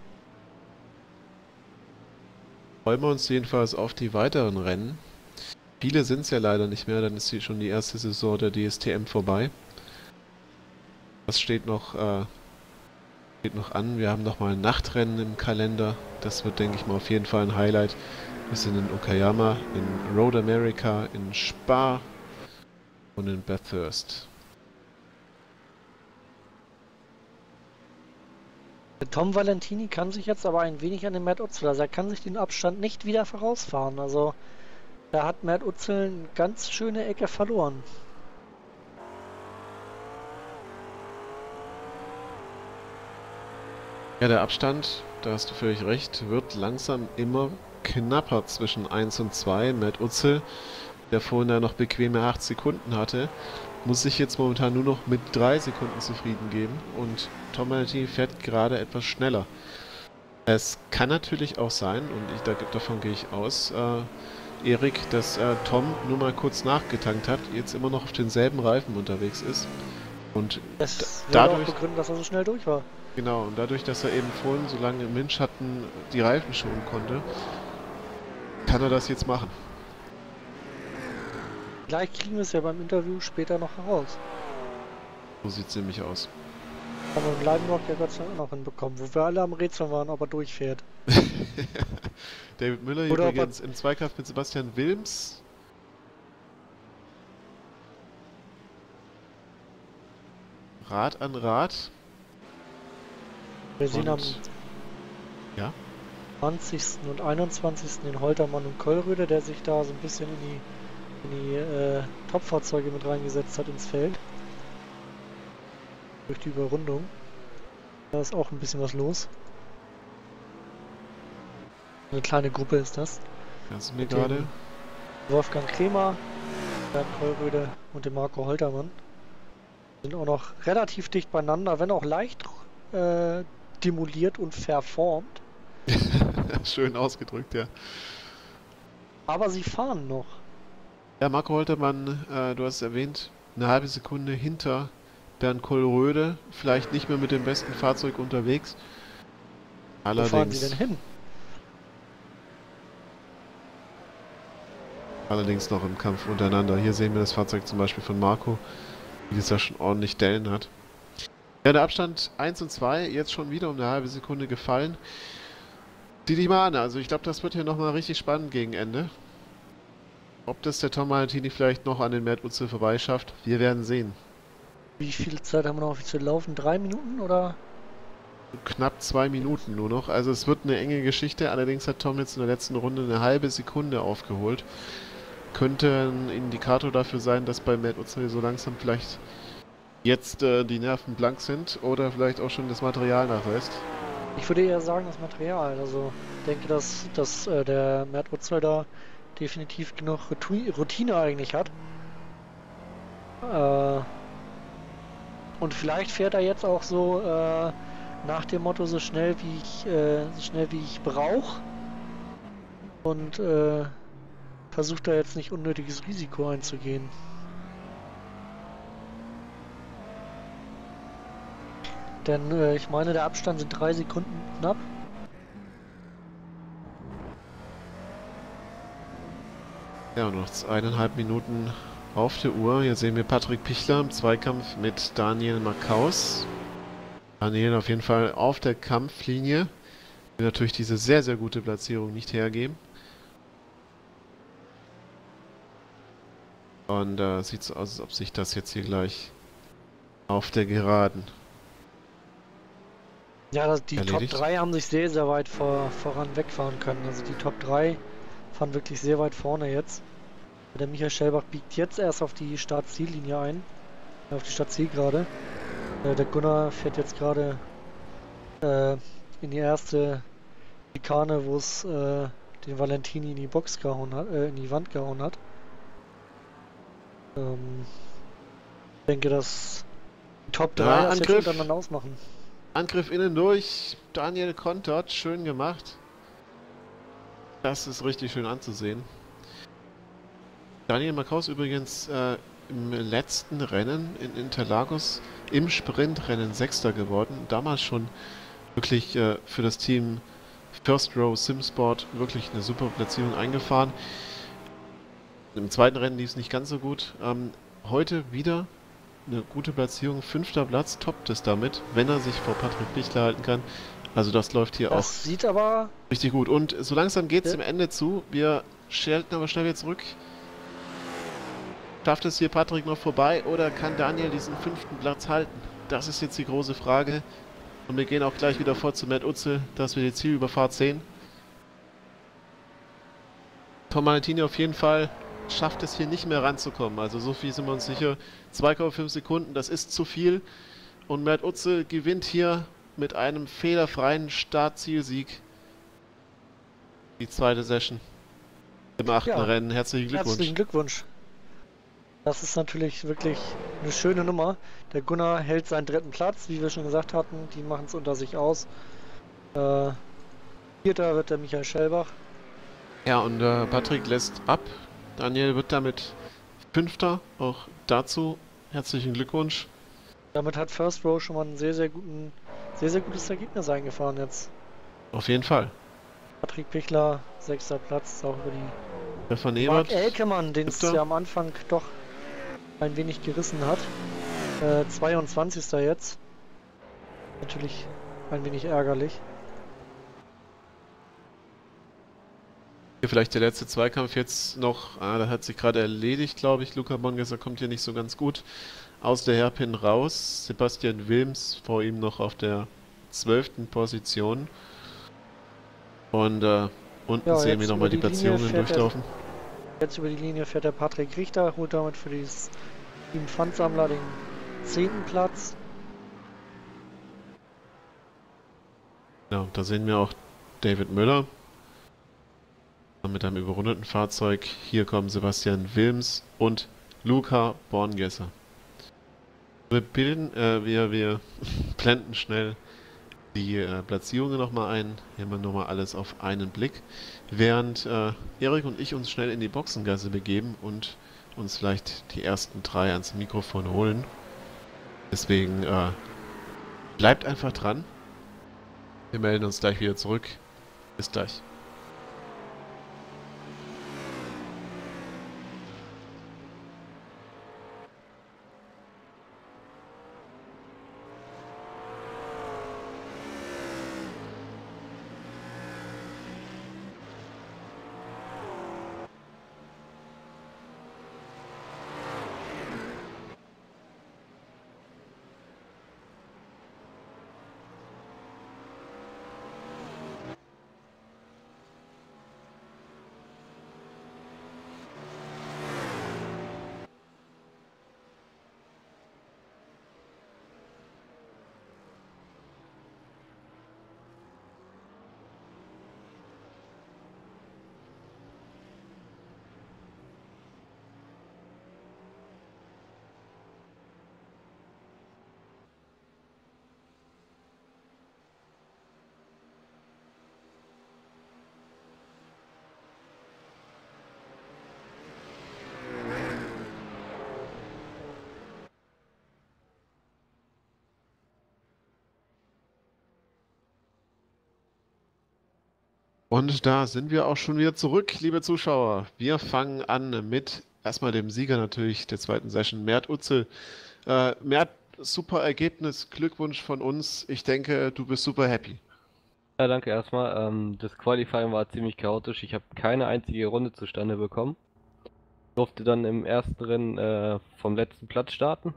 Freuen wir uns jedenfalls auf die weiteren Rennen. Viele sind es ja leider nicht mehr, dann ist hier schon die erste Saison der D S T M vorbei. Das steht noch, äh, steht noch an. Wir haben nochmal ein Nachtrennen im Kalender. Das wird, denke ich mal, auf jeden Fall ein Highlight. Wir sind in Okayama, in Road America, in Spa und in Bathurst. Tom Valentini kann sich jetzt aber ein wenig an den Mert Utzel, also er kann sich den Abstand nicht wieder vorausfahren. Also da hat Mert Utzel eine ganz schöne Ecke verloren. Ja, der Abstand, da hast du völlig recht, wird langsam immer knapper zwischen eins und zwei. Mert Utzel, der vorhin da noch bequeme acht Sekunden hatte, muss sich jetzt momentan nur noch mit drei Sekunden zufrieden geben und Tom Valentini fährt gerade etwas schneller. Es kann natürlich auch sein, und ich, da, davon gehe ich aus, äh, Erik, dass äh, Tom nur mal kurz nachgetankt hat, jetzt immer noch auf denselben Reifen unterwegs ist. Und Das da, würde auch dadurch, begründen, dass er so schnell durch war. genau, und dadurch, dass er eben vorhin so lange im Windschatten die Reifen schonen konnte, kann er das jetzt machen. Gleich kriegen wir es ja beim Interview später noch heraus. So sieht es nämlich aus. Haben wir in Leidenburg ja Gott sei Dank auch noch hinbekommen, wo wir alle am Rätseln waren, ob er durchfährt. David Müller hier Oder übrigens im Zweikampf mit Sebastian Wilms. Rad an Rad. Wir sehen am Und- Ja? zwanzigsten und einundzwanzigsten den Holtermann und Kollröder, der sich da so ein bisschen in die, in die äh, Top-Fahrzeuge mit reingesetzt hat ins Feld. Durch die Überrundung. Da ist auch ein bisschen was los. Eine kleine Gruppe ist das. Das ist mir Mit dem gerade. Wolfgang Kremer, Bernd Kollröder und dem Marco Holtermann. Sind auch noch relativ dicht beieinander, wenn auch leicht äh, demoliert und verformt. Schön ausgedrückt, ja. Aber sie fahren noch. Ja, Marco Holtermann, äh, du hast es erwähnt, eine halbe Sekunde hinter Bernd Kollröde. Vielleicht nicht mehr mit dem besten Fahrzeug unterwegs. Wo fahren sie Allerdings, denn hin? allerdings noch im Kampf untereinander. Hier sehen wir das Fahrzeug zum Beispiel von Marco, wie es ja schon ordentlich Dellen hat. Ja, der Abstand eins und zwei, jetzt schon wieder um eine halbe Sekunde gefallen. Sieh dich mal an, also ich glaube, das wird hier nochmal richtig spannend gegen Ende. Ob das der Tom Malentini vielleicht noch an den Mert Utzel vorbeischafft, wir werden sehen. Wie viel Zeit haben wir noch zu laufen? Drei Minuten oder? Knapp zwei Minuten nur noch, also es wird eine enge Geschichte, allerdings hat Tom jetzt in der letzten Runde eine halbe Sekunde aufgeholt. Könnte ein Indikator dafür sein, dass bei Mert Utzel so langsam vielleicht jetzt äh, die Nerven blank sind oder vielleicht auch schon das Material nachlässt. Ich würde eher sagen, das Material. Also ich denke, dass, dass äh, der Mert Utzel da definitiv genug Routine, Routine eigentlich hat. Äh, und vielleicht fährt er jetzt auch so äh, nach dem Motto so schnell wie ich äh, so schnell wie ich brauche. Und äh, versucht da jetzt nicht unnötiges Risiko einzugehen. Denn äh, ich meine, der Abstand sind drei Sekunden knapp. Ja, und noch eineinhalb Minuten auf der Uhr. Hier sehen wir Patrick Pichler im Zweikampf mit Daniel Makaus. Daniel auf jeden Fall auf der Kampflinie. Will natürlich diese sehr, sehr gute Platzierung nicht hergeben. Und äh, sieht so aus, als ob sich das jetzt hier gleich auf der Geraden Ja, das, die erledigt. Top drei haben sich sehr, sehr weit vor, voran wegfahren können. Also die Top drei fahren wirklich sehr weit vorne jetzt. Der Michael Schellbach biegt jetzt erst auf die Start-Ziellinie ein. Auf die Start-Zielgerade. Äh, der Gunnar fährt jetzt gerade äh, in die erste Schikane, wo es äh, den Valentini in die Box gehauen hat, äh, in die Wand gehauen hat. Ähm, ich denke, dass die Top drei Ja, das jetzt Angriff. untereinander ausmachen. Angriff innen durch. Daniel kontert. Schön gemacht. Das ist richtig schön anzusehen. Daniel Makaus übrigens äh, im letzten Rennen in Interlagos im Sprintrennen Sechster geworden. Damals schon wirklich äh, für das Team First Row Simsport wirklich eine super Platzierung eingefahren. Im zweiten Rennen lief es nicht ganz so gut. Ähm, heute wieder eine gute Platzierung. Fünfter Platz, toppt es damit, wenn er sich vor Patrick Pichler halten kann. Also das läuft hier Das auch sieht aber richtig gut. Und so langsam geht es Ja. dem Ende zu. Wir schalten aber schnell wieder zurück. Schafft es hier Patrick noch vorbei oder kann Daniel diesen fünften Platz halten? Das ist jetzt die große Frage. Und wir gehen auch gleich wieder vor zu Mert Utzel, dass wir die Zielüberfahrt sehen. Tom Malentini auf jeden Fall schafft es hier nicht mehr ranzukommen. Also so viel sind wir uns sicher. zwei Komma fünf Sekunden, das ist zu viel. Und Mert Utzel gewinnt hier mit einem fehlerfreien Start-Zielsieg die zweite Session im achten Ja. Rennen. Herzlichen Glückwunsch. herzlichen Glückwunsch. Das ist natürlich wirklich eine schöne Nummer. Der Gunnar hält seinen dritten Platz, wie wir schon gesagt hatten. Die machen es unter sich aus. Äh, Vierter wird der Michael Schellbach. Ja, und äh, Patrick lässt ab. Daniel wird damit Fünfter. Auch dazu herzlichen Glückwunsch. Damit hat First Row schon mal ein sehr, sehr guten, sehr, sehr gutes Ergebnis eingefahren jetzt. Auf jeden Fall. Patrick Pichler, sechster Platz, auch über die Stefan Marc Ebert. Elkemann, den es Siebter. ja am Anfang doch ein wenig gerissen hat. Äh, zweiundzwanzigster jetzt. Natürlich ein wenig ärgerlich. Hier vielleicht der letzte Zweikampf jetzt noch. Ah, da hat sich gerade erledigt, glaube ich. Luca Bongesser kommt hier nicht so ganz gut aus der Hairpin raus. Sebastian Wilms vor ihm noch auf der zwölften Position. Und äh, unten Ja, sehen wir jetzt nochmal über die die Linie Platzierungen fährt er- durchlaufen. Jetzt über die Linie fährt der Patrick Richter, holt damit für das Team Pfandsammler den zehnten Platz. Ja, da sehen wir auch David Müller mit einem überrundeten Fahrzeug. Hier kommen Sebastian Wilms und Luca Borngesser. Wir bilden, äh, wir, wir blenden schnell die äh, Platzierungen nochmal ein. Hier haben wir nochmal alles auf einen Blick. Während äh, Erik und ich uns schnell in die Boxengasse begeben und uns vielleicht die ersten drei ans Mikrofon holen. Deswegen äh, bleibt einfach dran. Wir melden uns gleich wieder zurück. Bis gleich. Und da sind wir auch schon wieder zurück, liebe Zuschauer. Wir fangen an mit erstmal dem Sieger natürlich der zweiten Session, Mert Utzel. Äh, Mert, super Ergebnis, Glückwunsch von uns. Ich denke, du bist super happy. Ja, danke erstmal. Ähm, das Qualifying war ziemlich chaotisch. Ich habe keine einzige Runde zustande bekommen. Durfte dann im ersten Rennen äh, vom letzten Platz starten.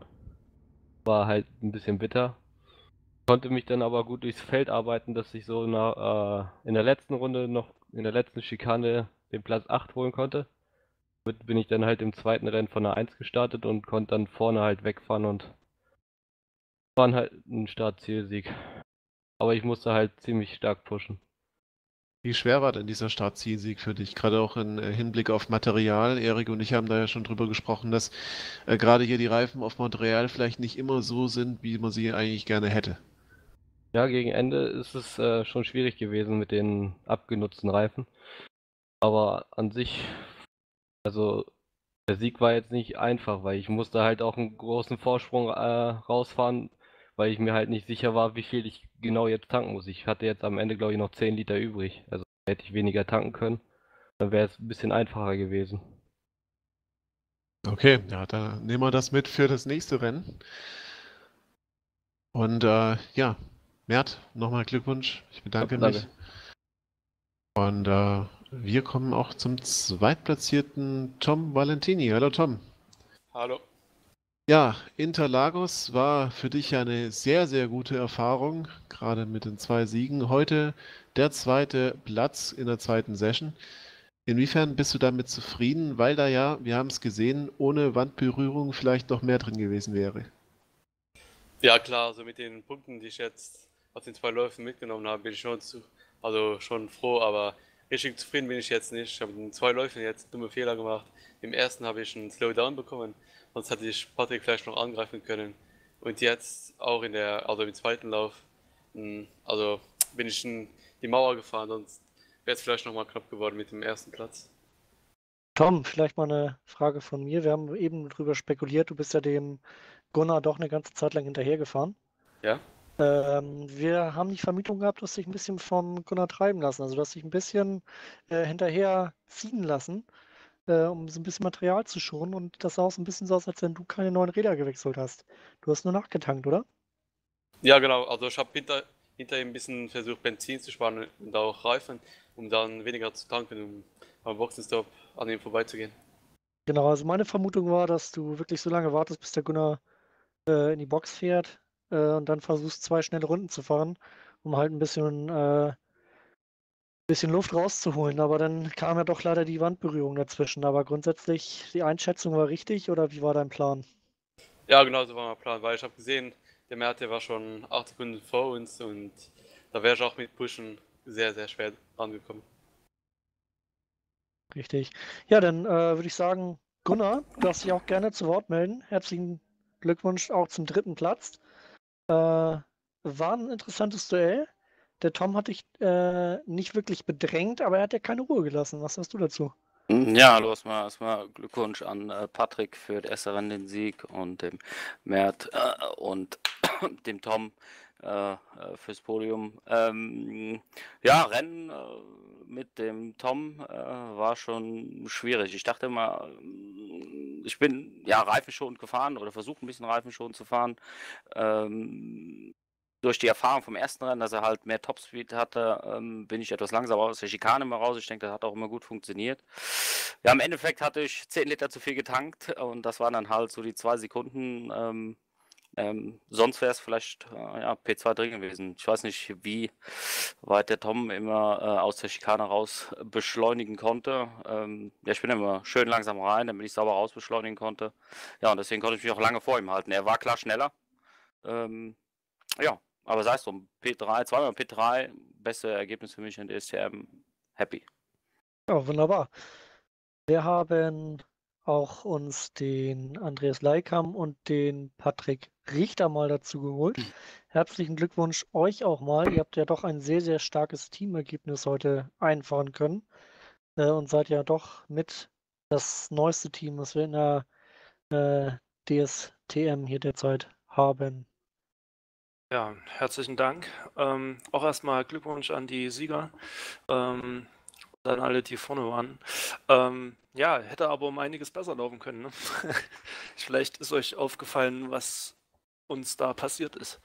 War halt ein bisschen bitter. Konnte mich dann aber gut durchs Feld arbeiten, dass ich so nach, äh, in der letzten Runde noch in der letzten Schikane den Platz acht holen konnte. Damit bin ich dann halt im zweiten Rennen von der eins gestartet und konnte dann vorne halt wegfahren und waren halt ein Start-Ziel-Sieg. Aber ich musste halt ziemlich stark pushen. Wie schwer war denn dieser Start-Ziel-Sieg für dich? Gerade auch im äh, Hinblick auf Material. Erik und ich haben da ja schon drüber gesprochen, dass äh, gerade hier die Reifen auf Montreal vielleicht nicht immer so sind, wie man sie eigentlich gerne hätte. Ja, gegen Ende ist es äh, schon schwierig gewesen mit den abgenutzten Reifen. Aber an sich, also der Sieg war jetzt nicht einfach, weil ich musste halt auch einen großen Vorsprung äh, rausfahren, weil ich mir halt nicht sicher war, wie viel ich genau jetzt tanken muss. Ich hatte jetzt am Ende, glaube ich, noch zehn Liter übrig. Also hätte ich weniger tanken können, dann wäre es ein bisschen einfacher gewesen. Okay, ja, dann nehmen wir das mit für das nächste Rennen. Und äh, ja, Mert, nochmal Glückwunsch. Ich bedanke Ja, danke. mich. Und äh, wir kommen auch zum zweitplatzierten Tom Valentini. Hallo Tom. Hallo. Ja, Interlagos war für dich ja eine sehr, sehr gute Erfahrung, gerade mit den zwei Siegen. Heute der zweite Platz in der zweiten Session. Inwiefern bist du damit zufrieden, weil da ja, wir haben es gesehen, ohne Wandberührung vielleicht noch mehr drin gewesen wäre? Ja klar, also mit den Punkten, die ich jetzt aus den zwei Läufen mitgenommen habe, bin ich schon zu, also schon froh, aber richtig zufrieden bin ich jetzt nicht. Ich habe in zwei Läufen jetzt dumme Fehler gemacht. Im ersten habe ich einen Slowdown bekommen, sonst hätte ich Patrick vielleicht noch angreifen können. Und jetzt auch in der, also im zweiten Lauf, mh, also bin ich in die Mauer gefahren, sonst wäre es vielleicht nochmal knapp geworden mit dem ersten Platz. Tom, vielleicht mal eine Frage von mir. Wir haben eben drüber spekuliert, du bist ja dem Gunnar doch eine ganze Zeit lang hinterhergefahren. Ja? Ähm, wir haben die Vermutung gehabt, du hast dich ein bisschen vom Gunnar treiben lassen. Also du hast dich ein bisschen äh, hinterher ziehen lassen, äh, um so ein bisschen Material zu schonen. Und das sah auch so ein bisschen so aus, als wenn du keine neuen Räder gewechselt hast. Du hast nur nachgetankt, oder? Ja, genau. Also ich habe hinter, hinter ihm ein bisschen versucht, Benzin zu sparen und auch Reifen, um dann weniger zu tanken, um am Boxenstopp an ihm vorbeizugehen. Genau, also meine Vermutung war, dass du wirklich so lange wartest, bis der Gunnar äh, in die Box fährt äh, und dann versuchst, zwei schnelle Runden zu fahren, um halt ein bisschen, äh, bisschen Luft rauszuholen. Aber dann kam ja doch leider die Wandberührung dazwischen. Aber grundsätzlich, die Einschätzung war richtig, oder wie war dein Plan? Ja, genau so war mein Plan, weil ich habe gesehen, der Mert, der war schon acht Sekunden vor uns und da wäre ich auch mit Pushen sehr, sehr schwer rangekommen. Richtig. Ja, dann äh, würde ich sagen, Gunnar, du darfst dich auch gerne zu Wort melden. Herzlichen Glückwunsch auch zum dritten Platz. Äh, war ein interessantes Duell. Der Tom hat dich äh, nicht wirklich bedrängt, aber er hat ja keine Ruhe gelassen. Was sagst du dazu? Ja, hallo, erstmal, erstmal Glückwunsch an äh, Patrick für das erste Rennen den Sieg und dem Mert äh, und dem Tom äh, äh, fürs Podium. Ähm, ja, Rennen äh, mit dem Tom äh, war schon schwierig. Ich dachte mal, ich bin ja reifenschonend gefahren oder versucht ein bisschen reifenschonend zu fahren. Ähm, Durch die Erfahrung vom ersten Rennen, dass er halt mehr Topspeed hatte, ähm, bin ich etwas langsamer aus der Schikane mal raus. Ich denke, das hat auch immer gut funktioniert. Ja, im Endeffekt hatte ich zehn Liter zu viel getankt und das waren dann halt so die zwei Sekunden. Ähm, ähm, sonst wäre es vielleicht äh, ja, P zwei drin gewesen. Ich weiß nicht, wie weit der Tom immer äh, aus der Schikane raus beschleunigen konnte. Ähm, ja, ich bin immer schön langsam rein, damit ich sauber raus beschleunigen konnte. Ja, und deswegen konnte ich mich auch lange vor ihm halten. Er war klar schneller. Ähm, ja, aber sei es drum, P drei, zweimal P drei, beste Ergebnis für mich in der S T M, happy. Ja, wunderbar. Wir haben auch uns den Andreas Leikam und den Patrick Richter mal dazu geholt. Herzlichen Glückwunsch euch auch mal. Ihr habt ja doch ein sehr, sehr starkes Teamergebnis heute einfahren können äh, und seid ja doch mit das neueste Team, was wir in der äh, D S T M hier derzeit haben. Ja, herzlichen Dank. Ähm, auch erstmal Glückwunsch an die Sieger, ähm, an alle, die vorne waren. Ähm, ja, hätte aber um einiges besser laufen können. Ne? Vielleicht ist euch aufgefallen, was uns da passiert ist.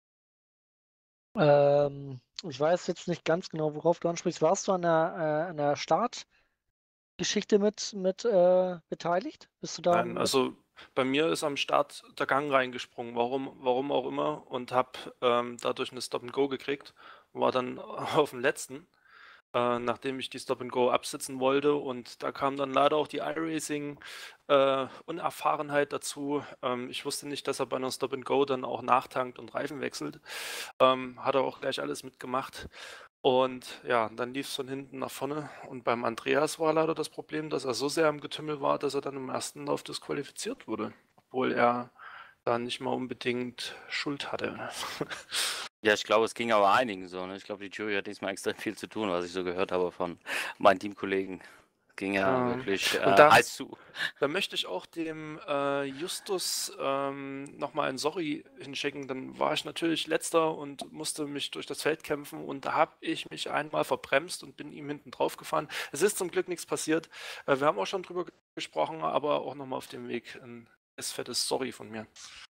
Ähm, ich weiß jetzt nicht ganz genau, worauf du ansprichst. Warst du an der, äh, an der Startgeschichte mit, mit äh, beteiligt? Bist du da? Nein, mit- also bei mir ist am Start der Gang reingesprungen, warum, warum auch immer, und habe ähm, dadurch eine Stop-and-Go gekriegt und war dann auf dem letzten. Äh, nachdem ich die Stop-and-Go absitzen wollte, und da kam dann leider auch die iRacing äh, Unerfahrenheit dazu. Ähm, ich wusste nicht, dass er bei einer Stop-and-Go dann auch nachtankt und Reifen wechselt. Ähm, hat er auch gleich alles mitgemacht. Und ja, dann lief es von hinten nach vorne. Und beim Andreas war leider das Problem, dass er so sehr im Getümmel war, dass er dann im ersten Lauf disqualifiziert wurde, obwohl er da nicht mal unbedingt Schuld hatte. Ja, ich glaube, es ging aber einigen so. Ne? Ich glaube, die Jury hat diesmal extrem viel zu tun, was ich so gehört habe von meinen Teamkollegen. Ging ja Ähm, wirklich äh, und da- heiß zu. Da möchte ich auch dem äh, Justus ähm, nochmal ein Sorry hinschicken. Dann war ich natürlich letzter und musste mich durch das Feld kämpfen, und da habe ich mich einmal verbremst und bin ihm hinten drauf gefahren. Es ist zum Glück nichts passiert. Äh, wir haben auch schon drüber gesprochen, aber auch nochmal auf dem Weg ein fettes Sorry von mir.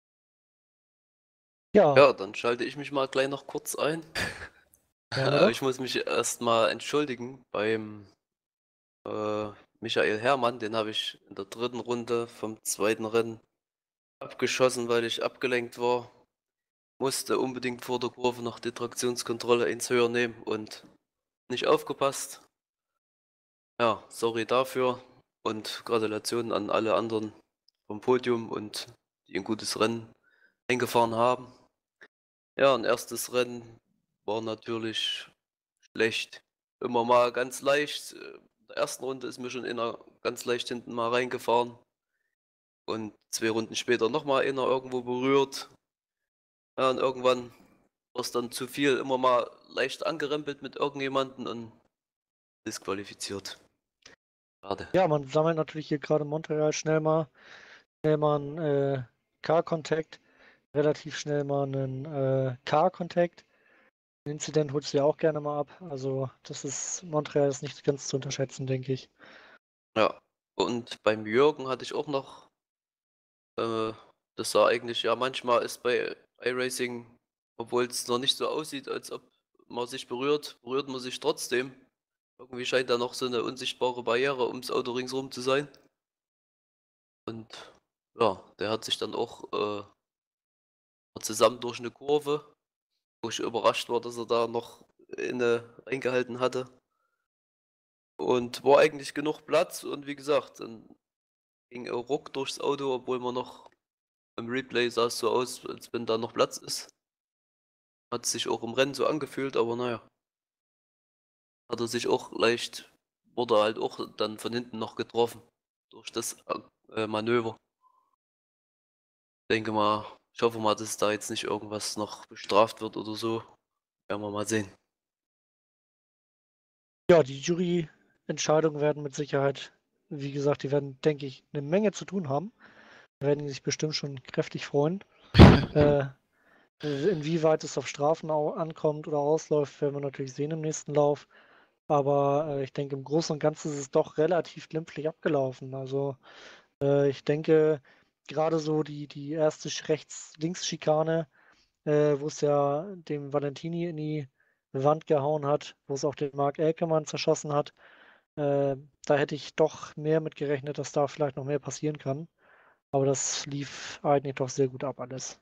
Ja, Ja, dann schalte ich mich mal gleich noch kurz ein. gerne Äh, doch. Ich muss mich erstmal entschuldigen beim äh, Michael Herrmann. Den habe ich in der dritten Runde vom zweiten Rennen abgeschossen, weil ich abgelenkt war. Musste unbedingt vor der Kurve noch die Traktionskontrolle ins Höher nehmen und nicht aufgepasst. Ja, sorry dafür und Gratulation an alle anderen vom Podium und die ein gutes Rennen eingefahren haben. Ja, ein erstes Rennen war natürlich schlecht. Immer mal ganz leicht. In der ersten Runde ist mir schon einer ganz leicht hinten mal reingefahren. Und zwei Runden später nochmal einer irgendwo berührt. Ja, und irgendwann war's dann zu viel, immer mal leicht angerempelt mit irgendjemandem und disqualifiziert. Schade. Ja, man sammelt natürlich hier gerade in Montreal schnell mal, schnell mal einen äh, Car-Contact, relativ schnell mal einen äh, Car-Contact. Ein Incident holst du ja auch gerne mal ab. Also das ist, Montreal ist nicht ganz zu unterschätzen, denke ich. Ja. Und beim Jürgen hatte ich auch noch, äh, das sah eigentlich, ja, manchmal ist bei iRacing, obwohl es noch nicht so aussieht, als ob man sich berührt, berührt man sich trotzdem. Irgendwie scheint da noch so eine unsichtbare Barriere ums Auto ringsrum zu sein. Und ja, der hat sich dann auch äh, zusammen durch eine Kurve, wo ich überrascht war, dass er da noch inne eingehalten hatte. Und war eigentlich genug Platz und wie gesagt, dann ging er ruck durchs Auto, obwohl man noch im Replay sah es so aus, als wenn da noch Platz ist. Hat sich auch im Rennen so angefühlt, aber naja. Hat er sich auch leicht, wurde halt auch dann von hinten noch getroffen durch das äh, Manöver. Ich denke mal, ich hoffe mal, dass da jetzt nicht irgendwas noch bestraft wird oder so. Werden wir mal sehen. Ja, die Juryentscheidungen werden mit Sicherheit, wie gesagt, die werden, denke ich, eine Menge zu tun haben. Da werden die sich bestimmt schon kräftig freuen. äh, inwieweit es auf Strafen au- ankommt oder ausläuft, werden wir natürlich sehen im nächsten Lauf. Aber äh, ich denke, im Großen und Ganzen ist es doch relativ glimpflich abgelaufen. Also äh, ich denke, gerade so die, die erste Rechts-Links-Schikane, äh, wo es ja dem Valentini in die Wand gehauen hat, wo es auch den Marc Elkemann zerschossen hat, äh, da hätte ich doch mehr mit gerechnet, dass da vielleicht noch mehr passieren kann. Aber das lief eigentlich doch sehr gut ab alles.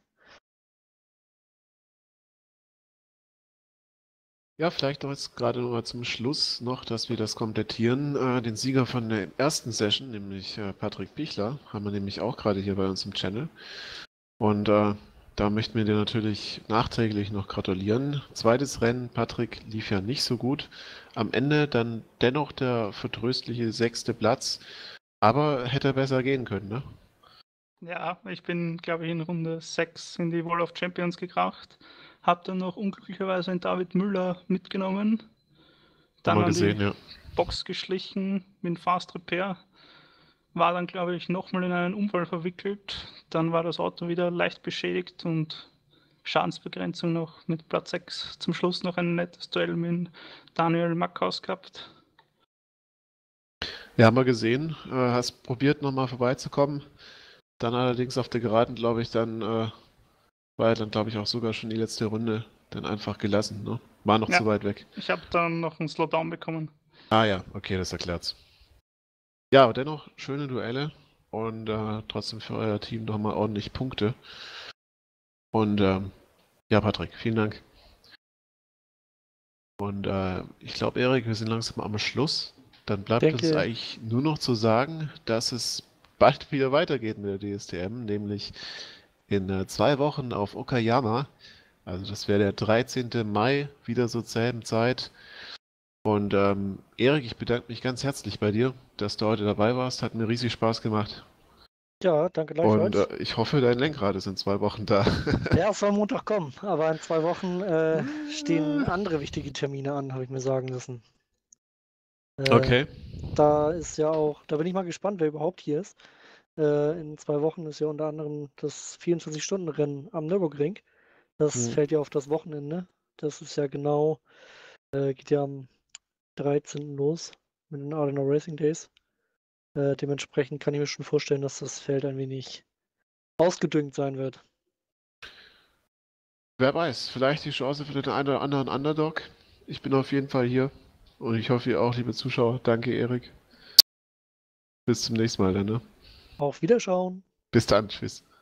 Ja, vielleicht noch jetzt gerade noch mal zum Schluss noch, dass wir das komplettieren. Äh, den Sieger von der ersten Session, nämlich äh, Patrick Pichler, haben wir nämlich auch gerade hier bei uns im Channel. Und äh, da möchten wir dir natürlich nachträglich noch gratulieren. Zweites Rennen, Patrick, lief ja nicht so gut. Am Ende dann dennoch der vertröstliche sechste Platz. Aber hätte besser gehen können, ne? Ja, ich bin, glaube ich, in Runde sechs in die Wall of Champions gekracht. Hab dann noch unglücklicherweise einen David Müller mitgenommen. Dann Haben wir an gesehen, die ja. Box geschlichen mit Fast Repair. War dann, glaube ich, nochmal in einen Unfall verwickelt. Dann war das Auto wieder leicht beschädigt und Schadensbegrenzung noch mit Platz sechs. Zum Schluss noch ein nettes Duell mit Daniel Mackhaus gehabt. Ja, haben wir gesehen. Äh, hast probiert nochmal vorbeizukommen. Dann allerdings auf der Geraden, glaube ich, dann äh, war er dann, glaube ich, auch sogar schon die letzte Runde dann einfach gelassen, ne? War noch Ja. zu weit weg. Ich habe dann noch einen Slowdown bekommen. Ah ja, okay, das erklärt's. Ja, aber dennoch schöne Duelle und äh, trotzdem für euer Team nochmal ordentlich Punkte. Und ähm, ja, Patrick, vielen Dank. Und äh, ich glaube, Erik, wir sind langsam am Schluss. Dann bleibt Denke- uns eigentlich nur noch zu sagen, dass es bald wieder weitergeht mit der D S T M, nämlich in äh, zwei Wochen auf Okayama. Also das wäre der dreizehnten Mai, wieder zur selben Zeit. Und ähm, Erik, ich bedanke mich ganz herzlich bei dir, dass du heute dabei warst. Hat mir riesig Spaß gemacht. Ja, danke Und gleichfalls. äh, ich hoffe, dein Lenkrad ist in zwei Wochen da. Ja, es soll Montag kommen, aber in zwei Wochen äh, stehen andere wichtige Termine an, habe ich mir sagen lassen. Äh, Okay. Da ist ja auch, da bin ich mal gespannt, wer überhaupt hier ist. Äh, in zwei Wochen ist ja unter anderem das vierundzwanzig-Stunden-Rennen am Nürburgring. Das Hm. fällt ja auf das Wochenende. Das ist ja genau, äh, geht ja am dreizehnten los mit den Ardenau Racing Days. Äh, dementsprechend kann ich mir schon vorstellen, dass das Feld ein wenig ausgedüngt sein wird. Wer weiß, vielleicht die Chance für den einen oder anderen Underdog. Ich bin auf jeden Fall hier. Und ich hoffe, ihr auch, liebe Zuschauer. Danke, Erik. Bis zum nächsten Mal dann, ne? Auf Wiederschauen. Bis dann, tschüss.